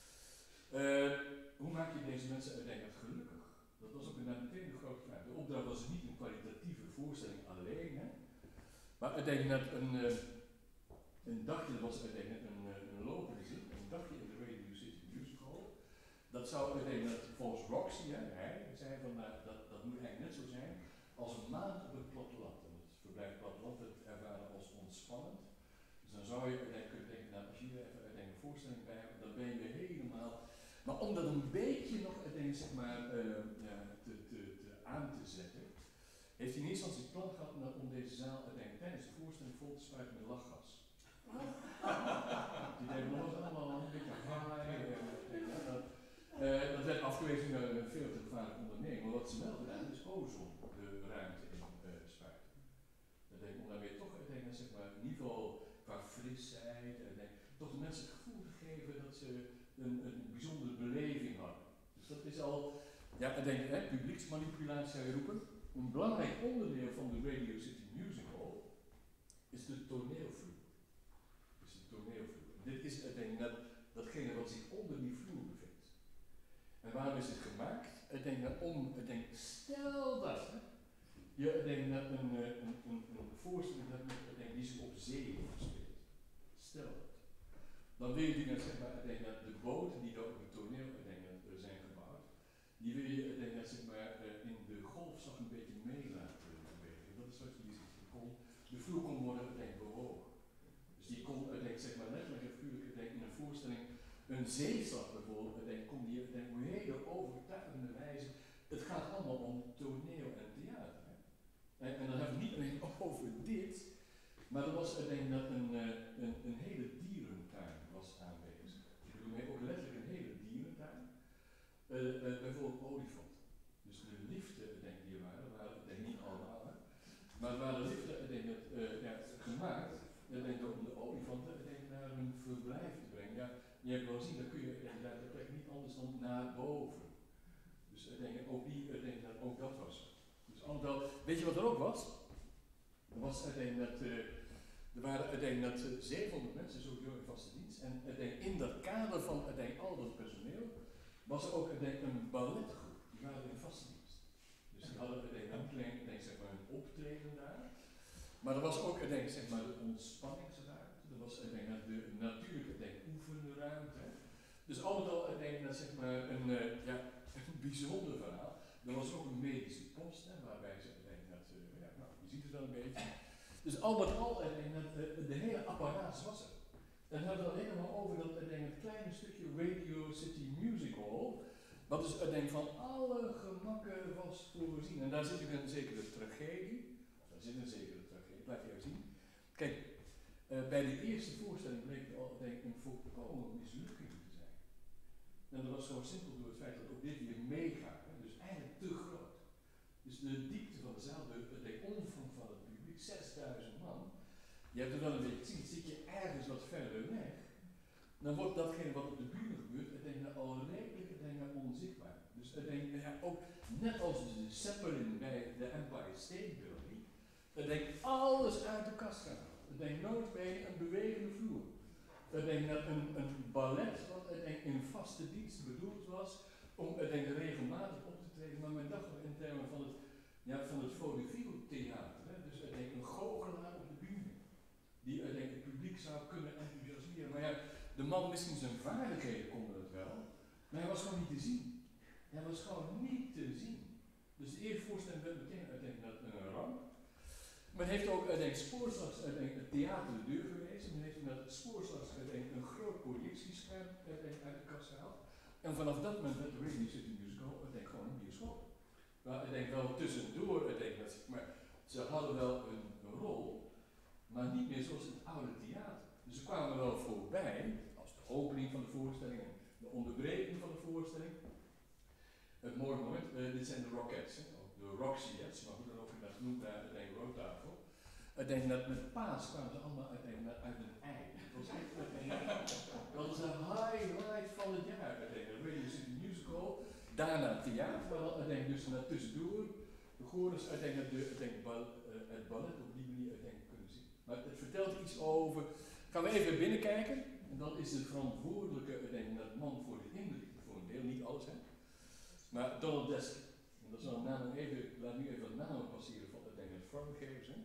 Uh, hoe maak je deze mensen, ik denk, gelukkig? Dat was ook inderdaad meteen de grote vraag. De opdracht was niet een kwalitatieve voorstelling alleen, hè? Maar ik denk dat een, uh, een dagje, dat was ik denk, een, een lopende zin, een dagje in de Radio City Music Hall. Dat zou, ik denk, dat volgens Roxy, hè, hij zei van, uh, dat, dat moet eigenlijk net zo zijn als een maand op het platteland. En het verblijf platteland werd ervaren als ontspannend. Dus dan zou je denk, kunnen denken, nou, als je hier even denk, een voorstelling bij hebt, dan ben je weer helemaal. Maar om dat een beetje nog denk, zeg maar, uh, ja, te, te, te aan te zetten, heeft hij in eerste instantie het plan gehad om deze zaal denk, tijdens de voorstelling vol te spuiten met lachgas. Die deden nog allemaal een beetje haaien. Uh, dat, uh, dat werd afgewezen door een veel te gevaarlijk ondernemen. Maar wat ze wel gedaan is ozon de ruimte in uh, spuiten. Dat denk, om daarmee toch denk, zeg maar, in ieder geval qua frisheid, denk, toch de mensen het gevoel te geven dat ze een, een bijzondere beleving hadden. Dus dat is al, ja, ik denk, hè, publieksmanipulatie zou je roepen. Een belangrijk onderdeel van de Radio City Music Hall is de toneelvloer. Is de toneelvloer. Dit is ik denk, dat, datgene wat zich onder die vloer bevindt. En waarom is het gemaakt? Ik denk dat om, ik denk, stel dat, hè, je ik denk dat een, een, een, een voorstelling dat met, ik denk, die zich op zee afspeelt. Stel dat. Dan weet je dat, zeg maar, ik denk dat de boten die daar op het toneel ik denk, dat, zijn gebouwd, die wil je, ik denk dat zeg maar, uh, in de golfslag een beetje mee laten bewegen. Dat is wat je ziet. Je kon, de vloer kon worden ik denk, bewogen. Dus die kon, ik denk, zeg maar, letterlijk en figuurlijk, ik denk, in een voorstelling, een zeeslag bijvoorbeeld, ik denk, kon die ik denk, op een hele overtuigende wijze. Het gaat allemaal om toneel en theater. Hè? En, en dan hebben we niet alleen over dit, maar er was, ik denk, dat een, uh, een, een hele dierentuin was aanwezig. Ik bedoel, ook letterlijk een hele dierentuin. Uh, uh, bijvoorbeeld olifant. Dus de liften, denk ik, die er waren, waren ik denk niet allemaal, hè, maar er waren liften, ik denk, dat, uh, ja, gemaakt, ik denk, om de olifanten ik denk, naar hun verblijf te brengen. Ja, je hebt wel zien, dan kun je inderdaad de plek niet anders dan naar boven. Dus ik denk, ook, die, ik denk dat ook dat was. Dus alhoewel, weet je wat er ook was? Er was, ik denk, dat, uh, er waren, ik denk, dat uh, zevenhonderd mensen sowieso in vaste dienst. En ik denk, in dat kader van, ik denk, al dat personeel, was er ook ik denk, een balletgroep, die waren in vaste dienst. Dus die hadden ik denk, een klein, ik denk, zeg maar, een optreden daar. Maar er was ook ik denk, zeg maar, de ontspanningsruimte, er was ik denk, de natuurlijke ik denk, oefenruimte. Dus al met al ik denk, dat, zeg maar, een, uh, ja, een bijzonder verhaal. Er was ook een medische post, hè, waarbij ze ik denk, dat, uh, ja, nou, je ziet het wel een beetje. Dus al met al, ik denk, dat, uh, de hele apparaat was er. Dan hebben we het helemaal over dat, ik denk, het kleine stukje Radio City Music Hall, wat dus, ik denk, van alle gemakken was voorzien. En daar zit ook een zekere tragedie, of daar zit een zekere tragedie, laat je even zien. Kijk, uh, bij de eerste voorstelling bleek het al, denk ik, een volkomen mislukking te zijn. En dat was gewoon simpel door het feit dat ook dit hier meegaat, hè, dus eigenlijk te groot. Dus de diepte van de zaal, de, de omvang van het publiek, zesduizend man. Je hebt het wel een beetje gezien, zit je ergens wat verder weg, dan wordt datgene wat op de bühne gebeurt, ik denk, al redelijk ik denk, onzichtbaar. Dus ik denk, ja, ook net als de Zeppelin bij de Empire State Building, ik denk, alles uit de kast gaan. Ik denk, nooit bij een bewegende vloer. Ik denk dat een, een ballet, wat ik denk, in vaste dienst bedoeld was, om ik denk, regelmatig op te treden, maar men dacht in termen van het, ja, van het vaudeville theater. Hè? Dus ik denk, een goochelaar op de bühne. Die ik denk, het publiek zou kunnen enthousiasmeren. Maar ja, de man misschien zijn vaardigheden konden het wel, maar hij was gewoon niet te zien. Hij was gewoon niet te zien. Dus de eerste voorstelling werd meteen uiteindelijk een ramp. Men heeft ook uiteindelijk spoorslags uiteindelijk het theater de deur gewezen. Men heeft met het spoorslags uiteindelijk een groot projectiescherm uit de kast gehaald. En vanaf dat moment werd de Radio City Music Hall uiteindelijk gewoon een bioscoop. Maar ik denk wel tussendoor, ik denk dat, maar ze hadden wel een, een rol, maar niet meer zoals het oude theater. Dus ze kwamen wel voorbij, als de opening van de voorstelling en de onderbreking van de voorstelling. Het mooie moment, uh, dit zijn de Rockettes, hè, of de Roxyettes, maar hoe dan ook dat genoemd daar uit de roodtafel. Ik denk dat met paas kwamen ze allemaal uiteindelijk uit een ei. Dat was echt dat was een highlight van het jaar. Ik denk, de Radio City Music Hall, daarna het theater, wel, ik denk dus naar tussendoor. De Goorens, ik denk dat de, ik denk, bal, uh, het ballet op die manier ik denk, kunnen zien. Maar het vertelt iets over. Gaan we even binnenkijken. En dan is de verantwoordelijke, ik denk, dat man voor de inrichting, voor een deel, niet alles hè. Maar Donald Desky. En dat is een naam even, ik laat nu even wat namen passeren van ik denk, het vormgevers. Hè.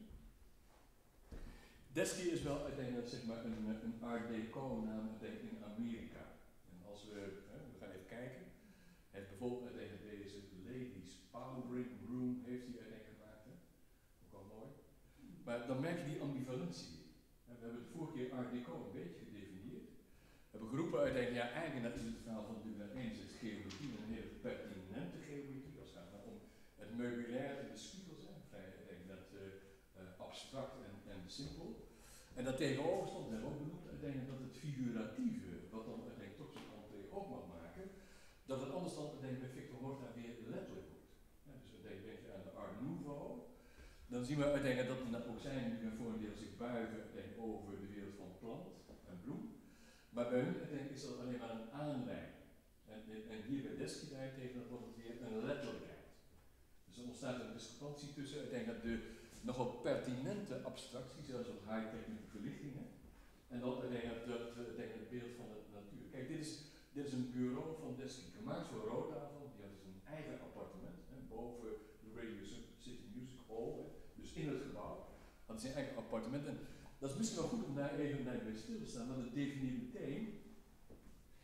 Desky is wel uiteindelijk zeg maar, een, een Art Deco naam in Amerika. En als we, hè, we gaan even kijken. Hij heeft bijvoorbeeld uiteindelijk deze Ladies Powering Room heeft hij uiteindelijk gemaakt. Hè. Ook al mooi. Maar dan merk je die ambivalentie. We hebben het vorige keer Art Deco een beetje gedefinieerd. We hebben geroepen uiteindelijk, ja eigenlijk dat is het verhaal van Dublin één, is geometrie en een hele pertinente geometrie als het gaat om het meubilair en de spiegels zijn. Vrij, ik denk dat uh, uh, abstract en, en simpel. En dat tegenover stond, we hebben ook benoemd uiteindelijk dat het figuratieve, wat dan uiteindelijk toch zo'n entree ook mag maken, dat het anders dan uiteindelijk bij Victor Horta weer letterlijk wordt. Ja, dus uiteindelijk denk je aan de Art Nouveau, dan zien we uiteindelijk dat dat ook zijn die voor een deel zich buigen uiteindelijk over de wereld van plant en bloem. Maar bij hun uiteindelijk is dat alleen maar een aanleiding. En, en hier bij Desky daartegen dat wordt het weer een letterlijkheid. Dus er ontstaat een discrepantie tussen uiteindelijk de nogal pertinente abstractie, zoals op high-tech met verlichtingen, en dan uiteindelijk dat, uiteindelijk het beeld van de natuur. Kijk, dit is, dit is een bureau van Desky, gemaakt voor roodtafel, die had dus een eigen appartement, hè, boven de Radio City Music Hall, hè, dus in het gebouw, had zijn eigen appartement. En dat is misschien wel goed om daar even bij stil te staan, want het definieert meteen,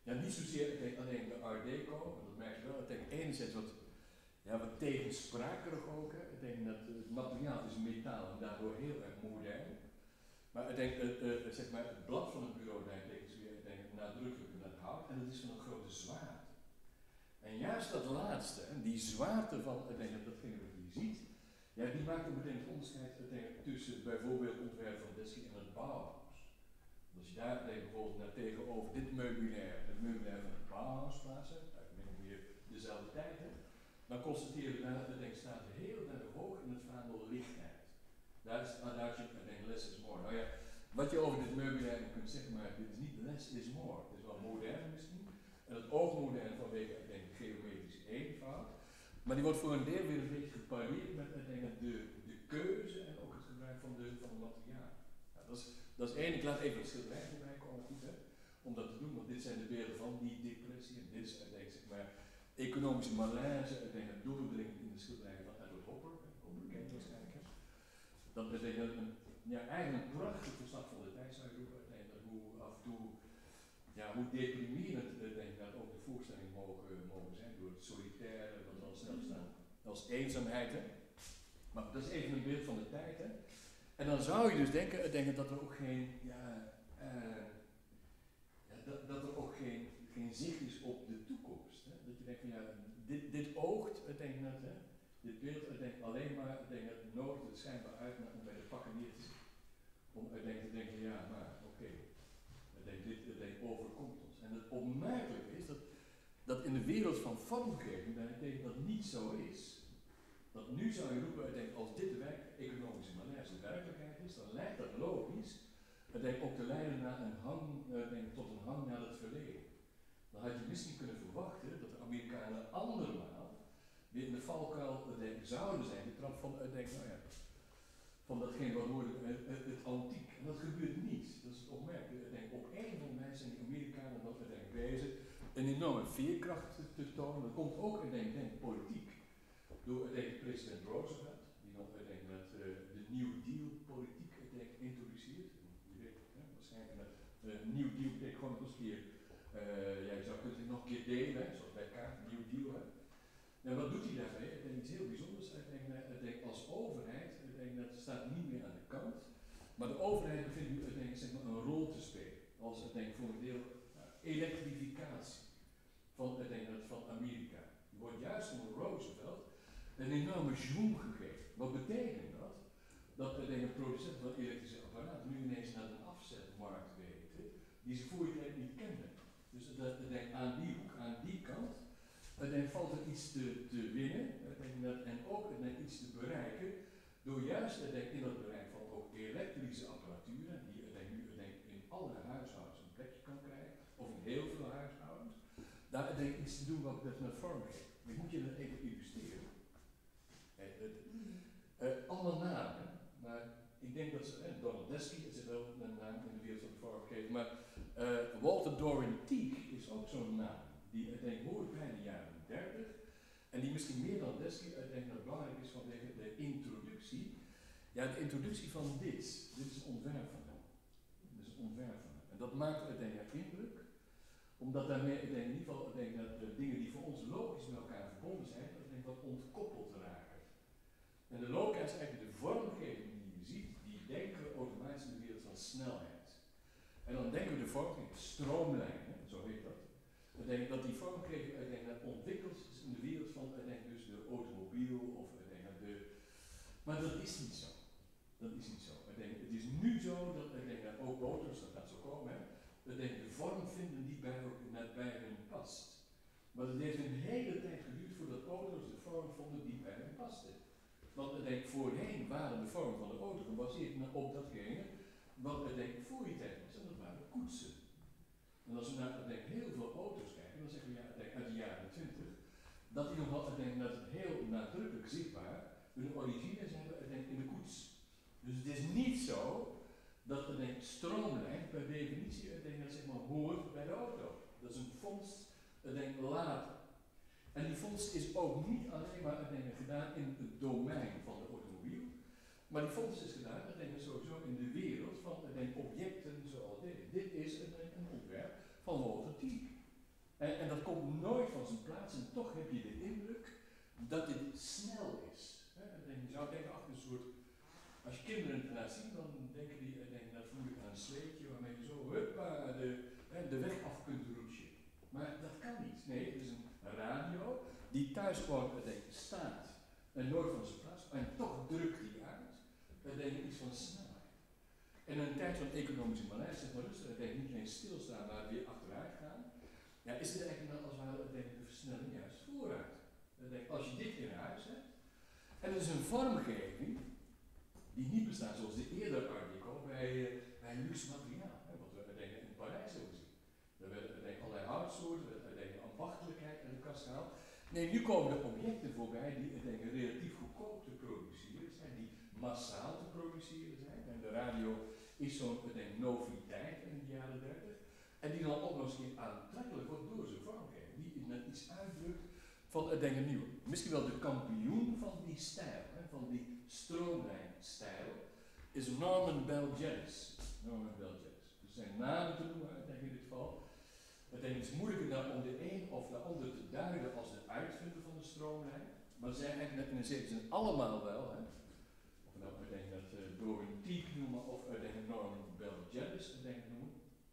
ja, niet zozeer ik denk, alleen de Art Deco, want dat merk je wel. Ik denk enerzijds wat, ja, wat tegensprakerig ook. Hè. Ik denk dat het materiaal is metaal en daardoor heel erg modern. Maar ik denk, uh, uh, zeg maar, het blad van het bureau daarentegen is weer ik denk, nadrukkelijk naar het hout en dat is van een grote zwaarte. En juist dat laatste, die zwaarte van ik denk, datgene wat je ziet, ja, die maakt ook meteen het onderscheid ik denk, tussen bijvoorbeeld het ontwerp van Desky en het Bauhaus. Als je daar denk, bijvoorbeeld naar tegenover dit meubilair, het meubilair van het Bauhaus plaatsen, uit min of meer dezelfde tijd, hè, dan constateer je daar, ik denk, staat heel erg hoog in het vaandel lichtheid. Daar is ah, daar zit, ik denk, less is more. Nou ja, wat je over dit meubilair kunt zeggen, maar dit is niet less is more. Het is wel modern misschien. En het oogmodern vanwege, ik denk, geometrische eenvoud. Maar die wordt voor een deel weer een beetje gepareerd met ik denk, de, de keuze en ook het gebruik van de, van de materialen. Nou, dat, is, dat is één, ik laat even het schilderij erbij komen, goed hè, om dat te doen, want dit zijn de beelden van die depressie. En dit is, ik denk, zeg maar, economische malaise, ik denk, het doordringen in de schilderijen van Edward Hopper, ook bekend waarschijnlijk. Hè. Dat betekent een, ja, eigenlijk een prachtig verslag van de tijd zou je roepen, ik denk, dat hoe af en toe, ja, hoe deprimerend ik denk, dat ook de voorstellingen mogen, mogen zijn door het solitaire, wat al snel staat als eenzaamheid. Hè. Maar dat is even een beeld van de tijd. Hè. En dan zou je dus denken, denken dat er ook geen, ja, uh, ja dat, dat er ook geen, geen zicht is op de toekomst. Hè. Dat je denkt van ja, dit, dit oogt, ik denk dat, hè, dit beeld, ik denk alleen maar, ik denk dat nodigt het schijnbaar uit om bij de pakken neer te zitten. Om ik denk te denken, ja, maar oké, okay. ik denk dit, ik denk overkomt ons. En het opmerkelijke is dat, dat in de wereld van vormgeving, dat ik denk dat niet zo is. Dat nu zou je roepen, ik denk, als dit de werk, economische malaise de werkelijkheid is, dan lijkt dat logisch, ik denk ook te leiden naar een hang, ik denk, tot een hang naar het verleden. Dan had je misschien kunnen verwachten dat de Amerikanen andermaal weer in de valkuil denk, zouden zijn, getrapt van, ik denk, nou ja, van datgene wat hoorde, het, het, het antiek. En dat gebeurt niet. Dat is het opmerkelijk. Ik denk, op een van de mensen zijn die Amerikanen dat we denk, bezig een enorme veerkracht te, te tonen. Dat komt ook, ik denk, denk politiek. Door ik denk, president Roosevelt, die dan ik denk, met uh, de New Deal politiek ik denk, introduceert. Je weet, hè, waarschijnlijk een uh, New Deal betekent gewoon nog eens een keer, uh, ja, je zou kunnen nog een keer delen, hè, zoals bij elkaar, New Deal. Hè. En wat doet hij daarmee? Ik denk iets heel bijzonders. Ik denk, ik denk als overheid, ik denk, dat staat niet meer aan de kant, maar de overheid bevindt nu ik denk, zeg maar, een rol te spelen. Als ik denk, voor een deel uh, elektrificatie van, ik denk, dat van Amerika. Die wordt juist onder Roosevelt een enorme schwung gegeven. Wat betekent dat? Dat ik denk, een producent van elektrische apparaten nu ineens naar een afzetmarkt weten die ze voor je tijd niet kenden. Dus dat, ik denk, aan die hoek, aan die kant, ik denk, valt er iets te, te winnen ik denk, dat, en ook ik denk, iets te bereiken door juist ik denk, in dat bereik van ook elektrische apparatuur, die ik denk, nu ik denk, in alle huishoudens een plekje kan krijgen, of in heel veel huishoudens, daar ik denk, iets te doen wat dat met vorm geeft. Ik moet je dat even illustreren. Het, het, uh, allemaal namen, maar ik denk dat ze, eh, Donald Desky is er wel een naam in de wereld van de vormgeving, maar uh, Walter Doran Teague is ook zo'n naam, die ik denk hoort bij de jaren dertig en die misschien meer dan Desky ik denk dat belangrijk is vanwege de introductie. Ja, de introductie van dit, dit is een ontwerp van hem. Dit is een ontwerp van hem. En dat maakt ik denk indruk, omdat daarmee ik denk in ieder geval ik denk dat de dingen die voor ons logisch met elkaar verbonden zijn, dat ik denk wat ontkoppeld raken. En de logica is eigenlijk de vormgeving die je ziet, die denken we automatisch in de wereld van snelheid. En dan denken we de vormgeving stroomlijnen, zo heet dat. Ik denk dat die vormgeving ik denk, dat ontwikkeld is in de wereld van ik denk, dus de automobiel of ik denk, de. Maar dat is niet zo. Dat is niet zo. Ik denk, het is nu zo dat ik denk dat ook auto's, dat gaat zo komen, hè, ik denk de vorm vinden die bij, net bij hen past. Maar het heeft een hele tijd geduurd voordat auto's de vorm vonden die bij hen paste. Want ik denk, voorheen waren de vormen van de auto gebaseerd op datgene wat ik denk voor je tijd was. En dat waren koetsen. En als we naar ik denk, heel veel auto's kijken, dan zeggen we ja, ik denk, uit de jaren twintig, dat die nog altijd denk, dat heel nadrukkelijk zichtbaar hun origines hebben ik denk, in de koets. Dus het is niet zo dat ik denk, stroomlijn per definitie ik denk, dat zeg maar, hoort bij de auto. Dat is een vondst ik denk, later. En die vondst is ook niet alleen maar ik denk, gedaan in het domein van de automobiel, maar die vondst is gedaan ik denk, sowieso in de wereld van ik denk, objecten zoals dit. Dit is een, een ontwerp van Walter Teague. En, en dat komt nooit van zijn plaats en toch heb je de indruk dat dit snel is. Hè? En je zou denken, ach, een soort, als je kinderen het laat zien, dan denken die, denken, dat voel ik aan een sleetje waarmee je zo huppa, de, de weg af kunt roetsen. Maar dat kan niet. Nee, het is een radio die thuis gewoon denk, staat en nooit van zijn plaats, en toch drukt die uit, dan denk ik iets van snelheid. En in een tijd van economische malaise, zeg maar rustig, dat denk ik niet alleen stilstaan, maar weer achteruit gaan. Ja, is het eigenlijk dan als het ware denk ik, de versnelling juist vooruit. Dan denk ik, als je dit in huis hebt, en het is een vormgeving die niet bestaat zoals de eerdere art deco bij, uh, bij luxe materiaal, hè, wat we denk ik, in Parijs hebben gezien. Daar werden denk ik, allerlei houtsoorten, daar denk ik, ambachtelijkheid uit de kast gehaald. Nee, nu komen er objecten voorbij die denk ik, relatief goedkoop te produceren zijn, die massaal te produceren zijn. En de radio is zo'n noviteit in de jaren dertig. En die dan ook nog eens een keer aantrekkelijk wordt door zijn vormgeving. Die net iets uitdrukt van het denken nieuw. Misschien wel de kampioen van die stijl, hè, van die stroomlijnstijl, is Norman Bell Geddes. Norman Bell Geddes. Dus zijn namen te noemen, ik denk in dit geval. Ik denk het is moeilijker dan om de een of de ander te duiden als de uitvinder van de stroomlijn. Maar ze zijn eigenlijk in een zekere zin allemaal wel. Hè. Of nou, ik denk dat uh, Doran Teague noemen of ik denk Norman Bell Geddes ik denk noemen.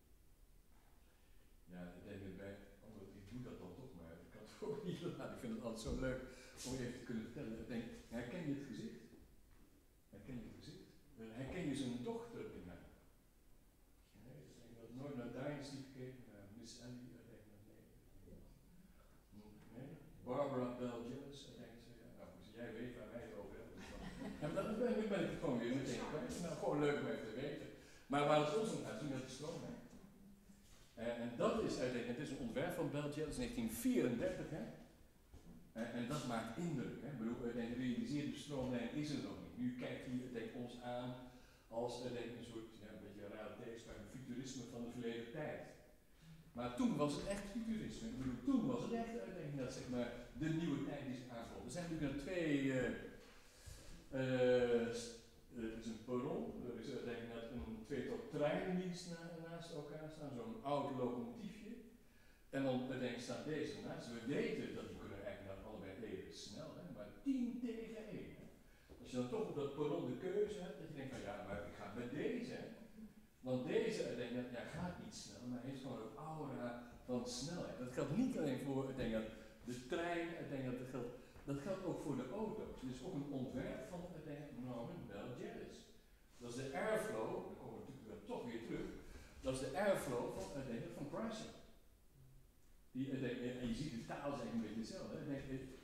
Ja, ik denk het bij anderen, ik doe dat dan toch maar. Ik kan het ook niet laten. Ik vind het altijd zo leuk om even te kunnen vertellen. Ik denk, herken je het gezicht? Herken je het gezicht? Herken je zijn dochter in mij? Nee, ik denk dat nooit naar Dynasty gekeken, naar Miss Ellie, ik denk dat nee. Nee? Barbara Bell Geddes, ik denk ze, ja, nou goed, jij weet waar wij het over hebben. Dus dan, ja, maar dan ben, ben ik het gewoon weer meteen kwijt. Nou, gewoon leuk om even te weten. Maar waar het ons om gaat, doen dat de stroomlijn. Uh, en dat is uiteindelijk, het is een ontwerp van Bell Geddes negentien vierendertig, hè? Uh, en dat maakt indruk, hè? Ik bedoel, de realiseerde stroomlijn is er nog niet. Nu kijkt hij denk, ons aan als denk, een soort, ja, een beetje een rare tegenstelling, futurisme van de verleden tijd. Maar toen was het echt futurisme. Ik bedoel, toen was het echt, denk, dat, zeg maar, de nieuwe tijd die zich aankomt. Er zijn natuurlijk twee, uh, uh, er is een perron, er is denk ik net een tweetal treinen die na, naast elkaar staan, zo'n oud locomotiefje. En dan denk ik, staat deze naast. We weten dat die kunnen eigenlijk naar allebei even snel, hè, maar tien tegen één. Hè. Als je dan toch op dat perron de keuze hebt, dat je denkt van ja, maar ik ga met deze. Hè. Want deze, ik denk dat, ja, gaat niet snel, maar hij heeft gewoon een aura van snelheid. Dat geldt niet alleen voor, ik denk dat de trein, ik denk dat, dat geldt, dat geldt ook voor de auto's. Het is ook een ontwerp van, ik denk, Norman Bell Geddes. Dat is de airflow, dan komen we natuurlijk toch weer terug, dat is de airflow van, ik denk, van Chrysler. Die, en je ziet de taal is eigenlijk een beetje hetzelfde. Denk,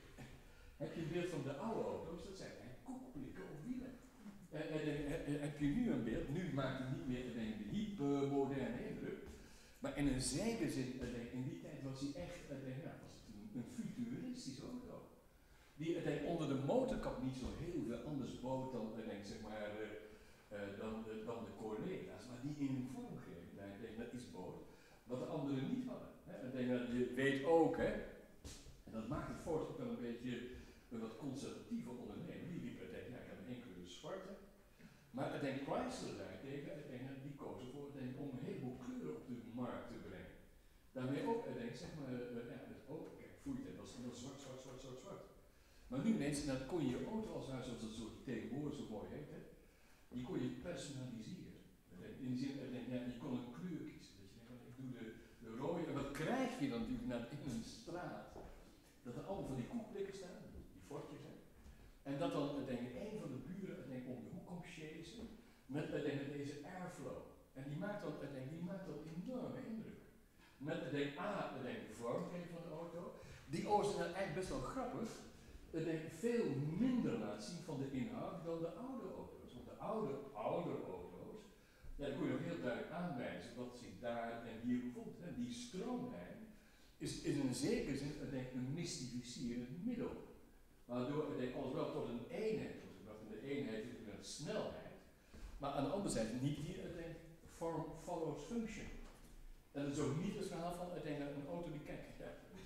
heb je een beeld van de oude auto's? Dat zijn eigenlijk koekblikken of wielen. En, en, en, en heb je nu een beeld, nu maakt het niet meer denk, de hypermoderne indruk, maar in een zekere zin, denk, in die tijd was hij echt denk, nou, was het een, een futuristische auto. Die denk, onder de motorkap niet zo heel veel anders bood dan, denk, zeg maar, uh, uh, dan, uh, dan de Cornella's, maar die in een vormgeving denk, dat iets bood wat de anderen niet hadden. Ik denk dat je weet ook, hè, en dat maakt het Ford ook wel een beetje een wat conservatieve ondernemer. Die liep denk, ja, ik heb een enkele zwarte. Maar ik denk Chrysler daartegen, ik denk, die kozen voor denk, om een heleboel kleuren op de markt te brengen. Daarmee ook, ik denk, zeg maar, uh, ja, het auto, kijk, voertuig was heel zwart, zwart, zwart, zwart, zwart. Maar nu mensen, dan kon je je auto als huis, zoals dat soort tegenwoordig zo mooi heet, hè, die kon je personaliseren. In die zin, ik denk, ja, je kon een kleur kiezen. Dat je denkt, ik doe de De rode, en wat krijg je dan natuurlijk nou, in een straat? Dat er allemaal van die koekblikken staan, die fortjes zijn. En dat dan, denk ik, een van de buren denk, om de hoek komt chasen met denk, deze airflow. En die maakt dan, denk, die maakt dan enorme indruk. Met denk, A, denk, de vormgeving van de auto, die overigens eigenlijk best wel grappig, denk, veel minder laat zien van de inhoud dan de oude auto's. Want de oude, oude auto's, ja, dan kon je nog heel duidelijk aanwijzen wat zich daar en hier bevond. Hè. Die stroomlijn is, is in zekere zin denk, een mystificerend middel. Waardoor denk, alles wel tot een eenheid wordt gebracht. En de eenheid is met snelheid. Maar aan de andere zijde niet hier denk, form follows function. En dat is ook niet het verhaal van ik denk, een auto die kijkt. Ja,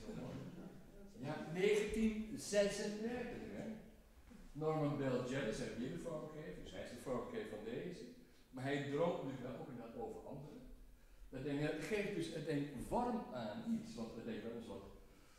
ja negentien zesendertig. Hè. Norman Bell Geddes heeft hier de vormgeving. Dus hij is de vormgever van deze. Maar hij droomt nu wel ook inderdaad over anderen. Het, ding, het geeft dus het ding vorm aan iets, want het ding bij ons wat,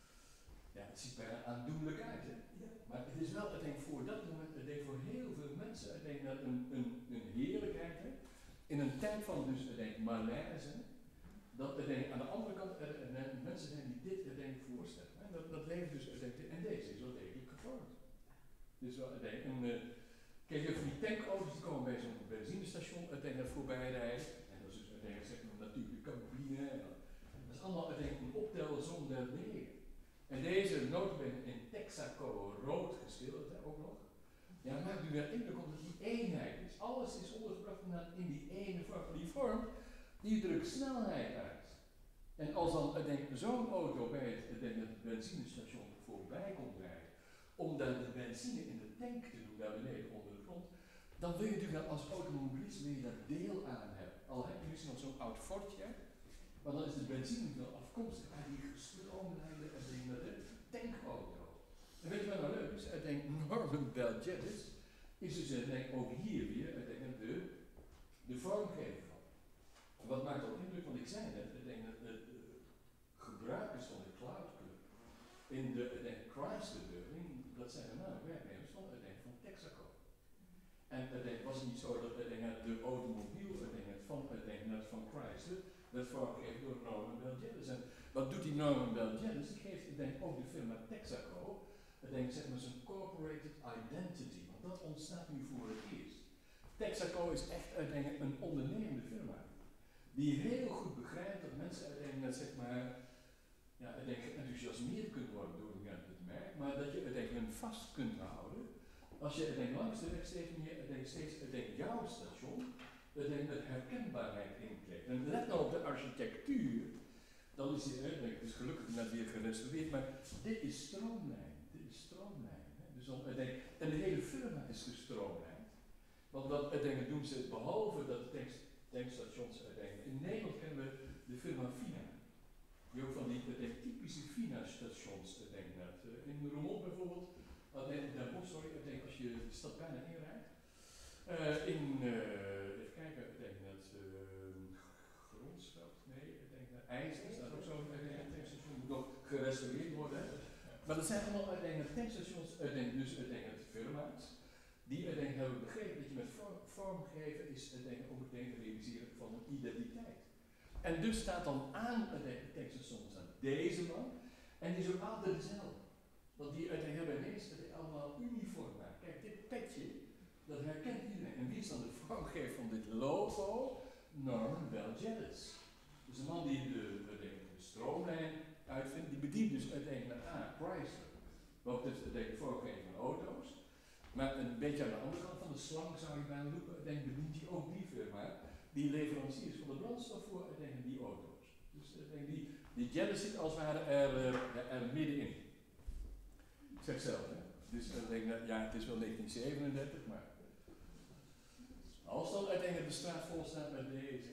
ja, het ziet bijna aandoenlijk uit. Hè? Maar het is wel, het ding voor dat moment, het ding voor heel veel mensen, het ding dat een, een, een heerlijkheid, hè? In een tijd van dus het ding malaise, dat het ding aan de andere kant er, er, er mensen zijn die dit het ding voorstellen. Hè? Dat, dat leeft dus het ding, en deze is wel degelijk gevormd. Dus wel het ding, een, uh, kijk je van die tankauto's die komen bij zo'n benzinestation het ding dat voorbij rijden. En dat is dus het ding, zeg maar natuurlijke cabine. En dat, dat is allemaal het ding een optelsom der dingen. En deze notabene in Texaco rood geschilderd, hè, ook nog. Ja, maakt u weer indruk omdat die eenheid is. Alles is ondergebracht in die ene vorm. Die vorm, die drukt snelheid uit. En als dan zo'n auto bij het, het, het benzinestation voorbij komt rijden, om dan de benzine in de tank te doen, daar beneden onder de grond, dan wil je natuurlijk dat als automobilist wil je daar deel aan hebben. Al heb je misschien nog zo'n oud Fortje, maar dan is de benzine wel afkomstig uit die gestroomlijnde tankauto. En weet je wat nou leuk is? Ik denk Norman Bell Geddes is dus ik denk, ook hier weer ik denk, de, de vormgever van. Wat maakt dat indruk? Want ik zei net, ik denk dat het uh, gebruik is van de Cloud Club in de denk, Chrysler building, dat zijn de naam werknemers van, ik denk, van Texaco. En het denk, was het niet zo dat ik denk, de automobiel ik denk, van, ik denk, net van Chrysler werd vormgegeven door Norman Bell Geddes. En wat doet die Norman Bell Geddes? Die geeft ik denk, ook de firma Texaco ik denk, zeg maar, zijn corporated identity. Want dat ontstaat nu voor het eerst. Texaco is echt ik denk, een ondernemende firma. Die heel goed begrijpt dat mensen ik denk, zeg maar, ja, ik denk, geenthousiasmeerd kunnen worden door het merk, maar dat je ik denk, hen vast kunt houden. Als je ik denk, langs de weg steeds meer, ik denk, steeds ik denk, jouw station, ik denk, met herkenbaarheid inkleedt. En let nou op de architectuur. Dan is die, ik denk, het is gelukkig net weer gerestaureerd, maar dit is stroomlijn. Dit is stroomlijn. Hè. Dus dan, ik denk, en de hele firma is gestroomlijnd. Want dat ik denk, doen ze behalve dat de tank, tankstations ik denk, in Nederland kennen we de firma Fina. Die ook van die ik denk, typische Fina-stations ik denk, net. In Roermond bijvoorbeeld, uh, nee, in Den Bosch, sorry, ik denk, als je de stad bijna inrijdt. Uh, in, uh, even kijken, ik denk net, uh, Gronsveld, nee, ik denk dat IJzer staat ook zo'n tankstation, moet nog gerestaureerd worden. Maar dat zijn allemaal uiteindelijk tankstations, uiteindelijk dus uiteindelijk firma's, die uiteindelijk hebben begrepen dat je met vorm, vormgeven is uiteindelijk ook meteen het realiseren van een identiteit. En dus staat dan aan uiteindelijk de tankstations aan deze man, en die is ook altijd dezelfde. Want die uiteindelijk hebben ineens allemaal uniform maken. Kijk, dit petje, dat herkent iedereen. En wie is dan de vormgever van dit logo? Norman Bell Geddes. Dus een man die de, de, de, de stroomlijn uitvindt, die bedient dus uiteindelijk A, Chrysler. Wat betreft het vormgeven van auto's. Maar een beetje aan de andere kant van de slang zou je bijna roepen, uiteindelijk bedient hij ook die firma, die leveranciers van de brandstof voor uiteindelijk die auto's. Dus uiteindelijk die, die Geddes zit als het ware er, er, er middenin. Ik zeg zelf, hè. Dus ik denk, ja, het is wel negentien zevenendertig, maar als dan uiteindelijk de straat vol staat met deze,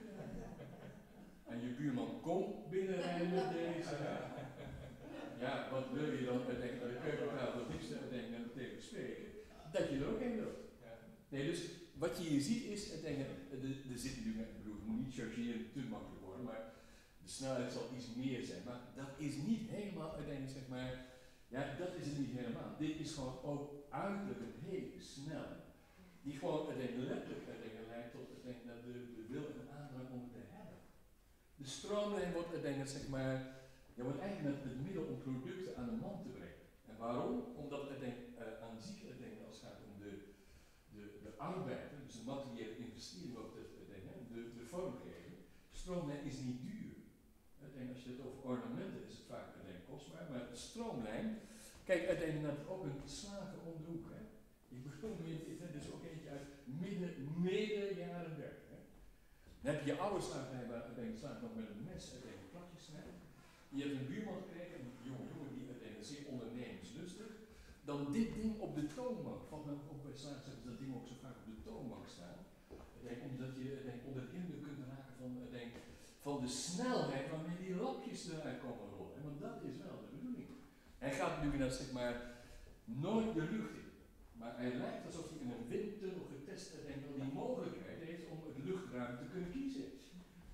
en je buurman komt binnenrijden met deze, ja, wat wil je dan uiteindelijk bij de keukentafel het liefst uiteindelijk tegen spreken? Dat je er ook in wilt. Nee, dus wat je hier ziet is, uiteindelijk, er zit natuurlijk, ik bedoel, het moet niet chargeren te makkelijk worden, maar de snelheid zal iets meer zijn. Maar dat is niet helemaal uiteindelijk, zeg maar, ja, dat is het niet helemaal. Dit is gewoon ook uiterlijk een hele snel. Die gewoon uiteindelijk letterlijk uiteindelijk leidt tot uiteindelijk de, de wil en aandrang om het te hebben. De stroomlijn wordt uiteindelijk, zeg maar, je wordt eigenlijk het middel om producten aan de man te brengen. En waarom? Omdat het uiteindelijk uh, aan zich uiteindelijk als het gaat om de, de, de arbeid, dus de materiële investering op de, de, de vormgeving. Stroomlijn is niet duur. Uiteindelijk, als je het over ornamenten is het vaak uiteindelijk kostbaar, maar de stroomlijn, kijk, uiteindelijk dat ook een slager om de hoek. Hè. Ik bedoel, dit is ook eentje uit midden, midden jaren dertig. Dan heb je je oude slagerij waar uiteindelijk slager nog met een mes uiteindelijk plakjes snijdt. Je hebt een buurman gekregen, een jonge jongen die uiteindelijk zeer ondernemingslustig, dan dit ding op de toonbank. Valt me ook bij slagers dat dat ding ook zo vaak op de toonbank staan. Denk, omdat je denk, onder de indruk kunt raken van, denk, van de snelheid waarmee die lapjes eruit komen rollen. Want dat is wel de bedoeling. Hij gaat nu naar, zeg maar, nooit de lucht in. Maar hij lijkt alsof hij in een windtunnel getest denk, wel die mogelijkheid heeft om het luchtruim te kunnen kiezen.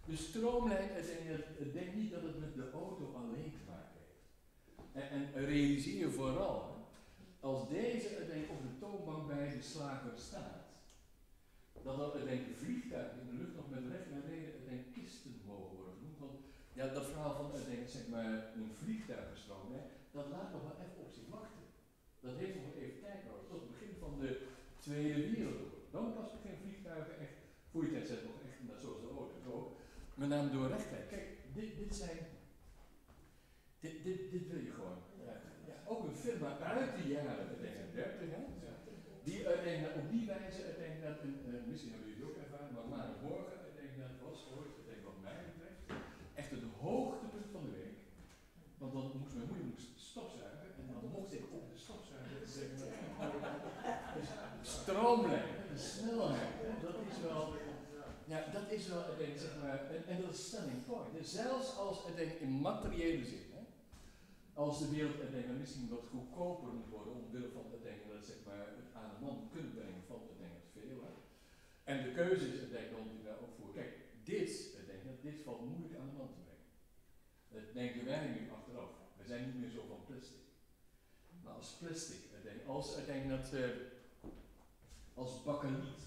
De stroomlijn, ik denk niet dat het met de auto alleen te maken heeft. En, en realiseer vooral, hè, als deze uiteindelijk op de toonbank bij de slager staat, dat er uiteindelijk vliegtuigen in de lucht nog met recht en reden uiteindelijk kisten mogen worden genoemd. Want ja, dat verhaal van uiteindelijk zeg maar een vliegtuigenstroomlijn, dat laat nog wel even op zich wachten. Dat heeft nog wel even tijd nodig, tot het begin van de Tweede Wereldoorlog. Dan pas beginnen vliegtuigen echt, voor die tijd zijn het nog echt, net zoals de auto's ook, met name door rechtheid. Kijk, dit, dit zijn, dit, dit, dit wil je gewoon. Ja, ja, ook een firma uit de jaren dertig, hè, die uiteindelijk op die wijze uiteindelijk, een, uh, misschien hebben jullie het ook ervaren, maar maandagmorgen uiteindelijk was ooit, uiteindelijk wat mij betreft, echt het hoogtepunt van de week. Want dan moest mijn moeder moest stofzuigen en dan mocht ik op de stofzuiger zeggen, dus stroomlijn, de snelheid, hè, dat is wel, ja, dat is wel uiteindelijk zeg maar, en, en dat is selling point. Dus zelfs als uiteindelijk in materiële zin, hè, als de wereld uiteindelijk misschien wat goedkoper moet worden, omwille van uiteindelijk dat zeg maar het aan de man kunnen brengen van uiteindelijk veel. Hè. En de keuze is uiteindelijk dan natuurlijk ook voor, kijk, dit, uiteindelijk, dit valt moeilijk aan de man te brengen. Dat denken wij nu achteraf. We zijn niet meer zo van plastic. Maar als plastic, uiteindelijk, als uiteindelijk dat, uh, als bakkeliet,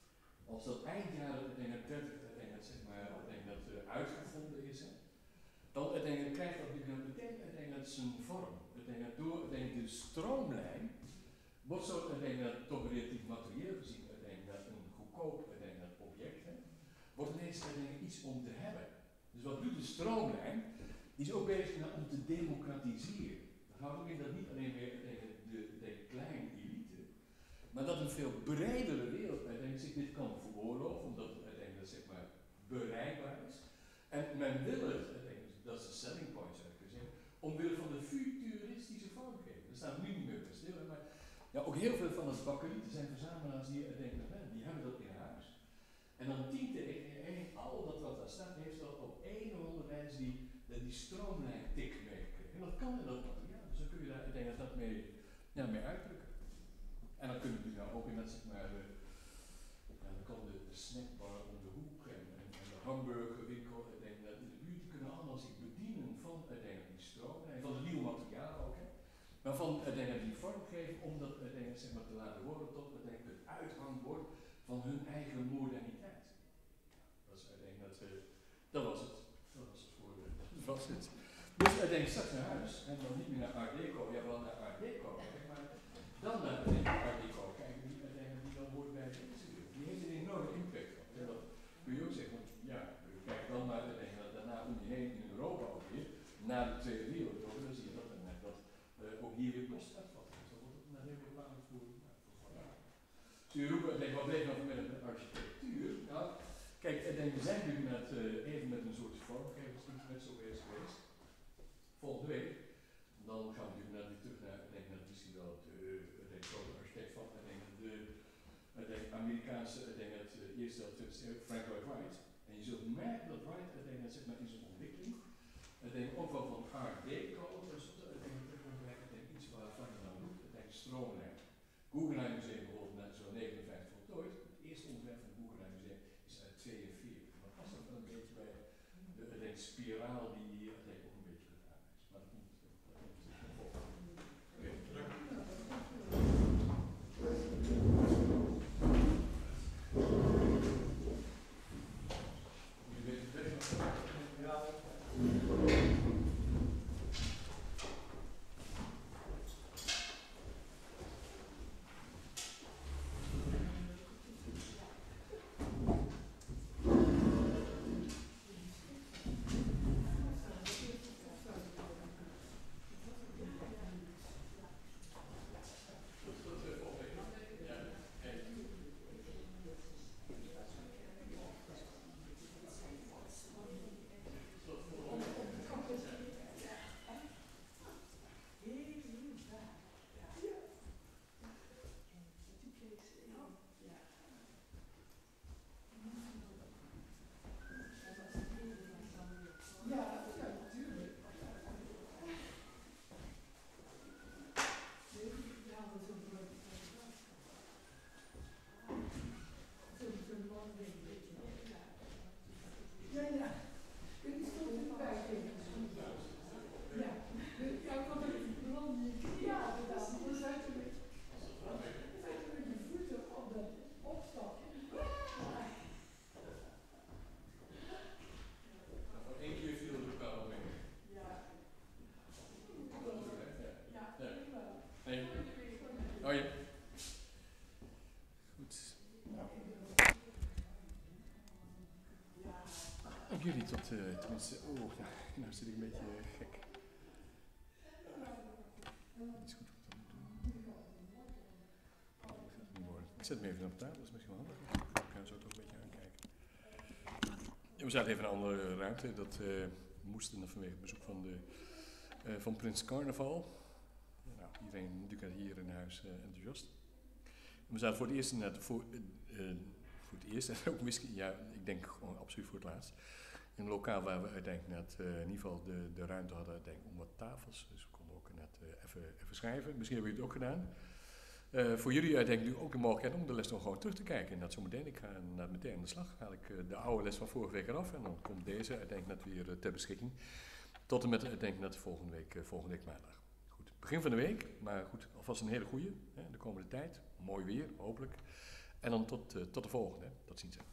als dat eind jaren uiteindelijk dertig uiteindelijk zeg maar uiteindelijk dat uh, uitgevonden is, hè, dan uiteindelijk krijgt dat natuurlijk meteen uiteindelijk zijn vorm. Uiteindelijk door uiteindelijk de stroomlijn wordt zo uiteindelijk toch relatief materieel gezien uiteindelijk een goedkoop uiteindelijk object, hè, wordt ineens uiteindelijk iets om te hebben. Dus wat doet de stroomlijn? Die is ook bezig nou, om te democratiseren. Dat houdt ook in dat niet alleen weer uiteindelijk de, de kleine elite, maar dat een veel bredere wereld uiteindelijk zich dit kan veroorloven, omdat het uiteindelijk zeg maar bereikbaar is. En men wil het, dat is de selling point zou ik kunnen zeggen, omwille van de futuristische vormgeving. Dat staat nu niet meer bij stil, maar ja, ook heel veel van het bakkelieten zijn verzamelaars die uiteindelijk, die hebben dat in huis. En dan dient er eigenlijk al dat wat daar staat, heeft dat op een of andere wijze die, die stroomlijn tik meegekregen. En dat kan in dat materiaal, dus dan kun je daar uiteindelijk dat mee, ja, mee uitdrukken. En dan kun je natuurlijk nou ook in dat zeg maar, de, ja, dan kan de, de snackbar om de hoek en, en, en de hamburgerwinkel uiteindelijk in de buurt, die kunnen allemaal zich bedienen van uiteindelijk die stroomlijn, van het nieuwe materiaal ook, hè. Maar van uiteindelijk die vormgeving, om dat uiteindelijk zeg maar, te laten worden tot uiteindelijk het uithangbord van hun eigen moderniteit. Dat is uiteindelijk dat, uh, dat was het. Dat was het voor de, dat was het. Dus uiteindelijk straks naar huis en dan niet meer naar Art Deco, ja wel naar Art Deco, maar dan naar uiteindelijk Art Deco kijken die uiteindelijk die dan hoort bij deze wereld. Die heeft een enorme impact op. Ja, dat kun je ook zeggen, want ja, kijk dan maar uiteindelijk daarna om je heen in Europa ook weer, na de Tweede Wereldoorlog, dan zie je dat en dat uh, ook hier weer kost uitvalt. Dus dan wordt het een heel bepalend voor, nou, voor vandaag. Dus je roept uiteindelijk, wat bleef dan met de architectuur? Nou, kijk, we zijn nu met, uh, even met een soort vormgevingsdienst met zo bezig geweest. Volgende week, dan gaan we natuurlijk naar, terug naar, ik denk dat misschien wel de, de grote architect van, ik denk de, de Amerikaanse, ik denk het uh, eerste deel twintigste eeuw, Frank Lloyd Wright. En je zult merken dat Wright, ik denk dat zeg maar in zijn ontwikkeling, ik denk ook wel van Art Deco, dus ik denk dat ik iets waarvan je nou doet, ik denk stroomlijn. Guggenheim Museum bijvoorbeeld net zo negenenvijftig voltooid. Het eerste ontwerp van het Guggenheim Museum is uit tweeënveertig. Maar past ook wel een beetje bij de, de, de spiraal die hier ook een beetje kunt aanwijzen. Maar dat komt, dat komt natuurlijk volgende. Oké, bedankt. Jullie weten het werk nog? Ja. dus, oh, nou, nou zit ik een beetje uh, gek. Dat is goed wat we moeten doen. Oh, dat gaat niet worden. Ik zet hem even op tafel, dat is misschien wel handig. Ik kan zo toch een beetje aankijken. Ja, we zaten even in een andere ruimte. Dat uh, moesten vanwege het bezoek van, de, uh, van Prins Carnaval. Nou, iedereen natuurlijk hier in huis uh, enthousiast. We zaten voor het eerst, net, voor, uh, uh, voor het eerst en ook misschien, ja, ik denk gewoon absoluut voor het laatst. In een lokaal waar we uiteindelijk net uh, in ieder geval de, de ruimte hadden denk, om wat tafels. Dus we konden ook net uh, even, even schrijven. Misschien hebben jullie het ook gedaan. Uh, voor jullie uiteindelijk nu ook de mogelijkheid om de les nog gewoon terug te kijken. En dat zo meteen, ik ga uh, meteen aan de slag. Haal ik uh, de oude les van vorige week eraf en dan komt deze uiteindelijk net weer uh, ter beschikking. Tot en met uiteindelijk net volgende week, uh, volgende week maandag. Goed, begin van de week, maar goed, alvast een hele goede. Hè, de komende tijd, mooi weer, hopelijk. En dan tot, uh, tot de volgende. Hè. Tot ziens.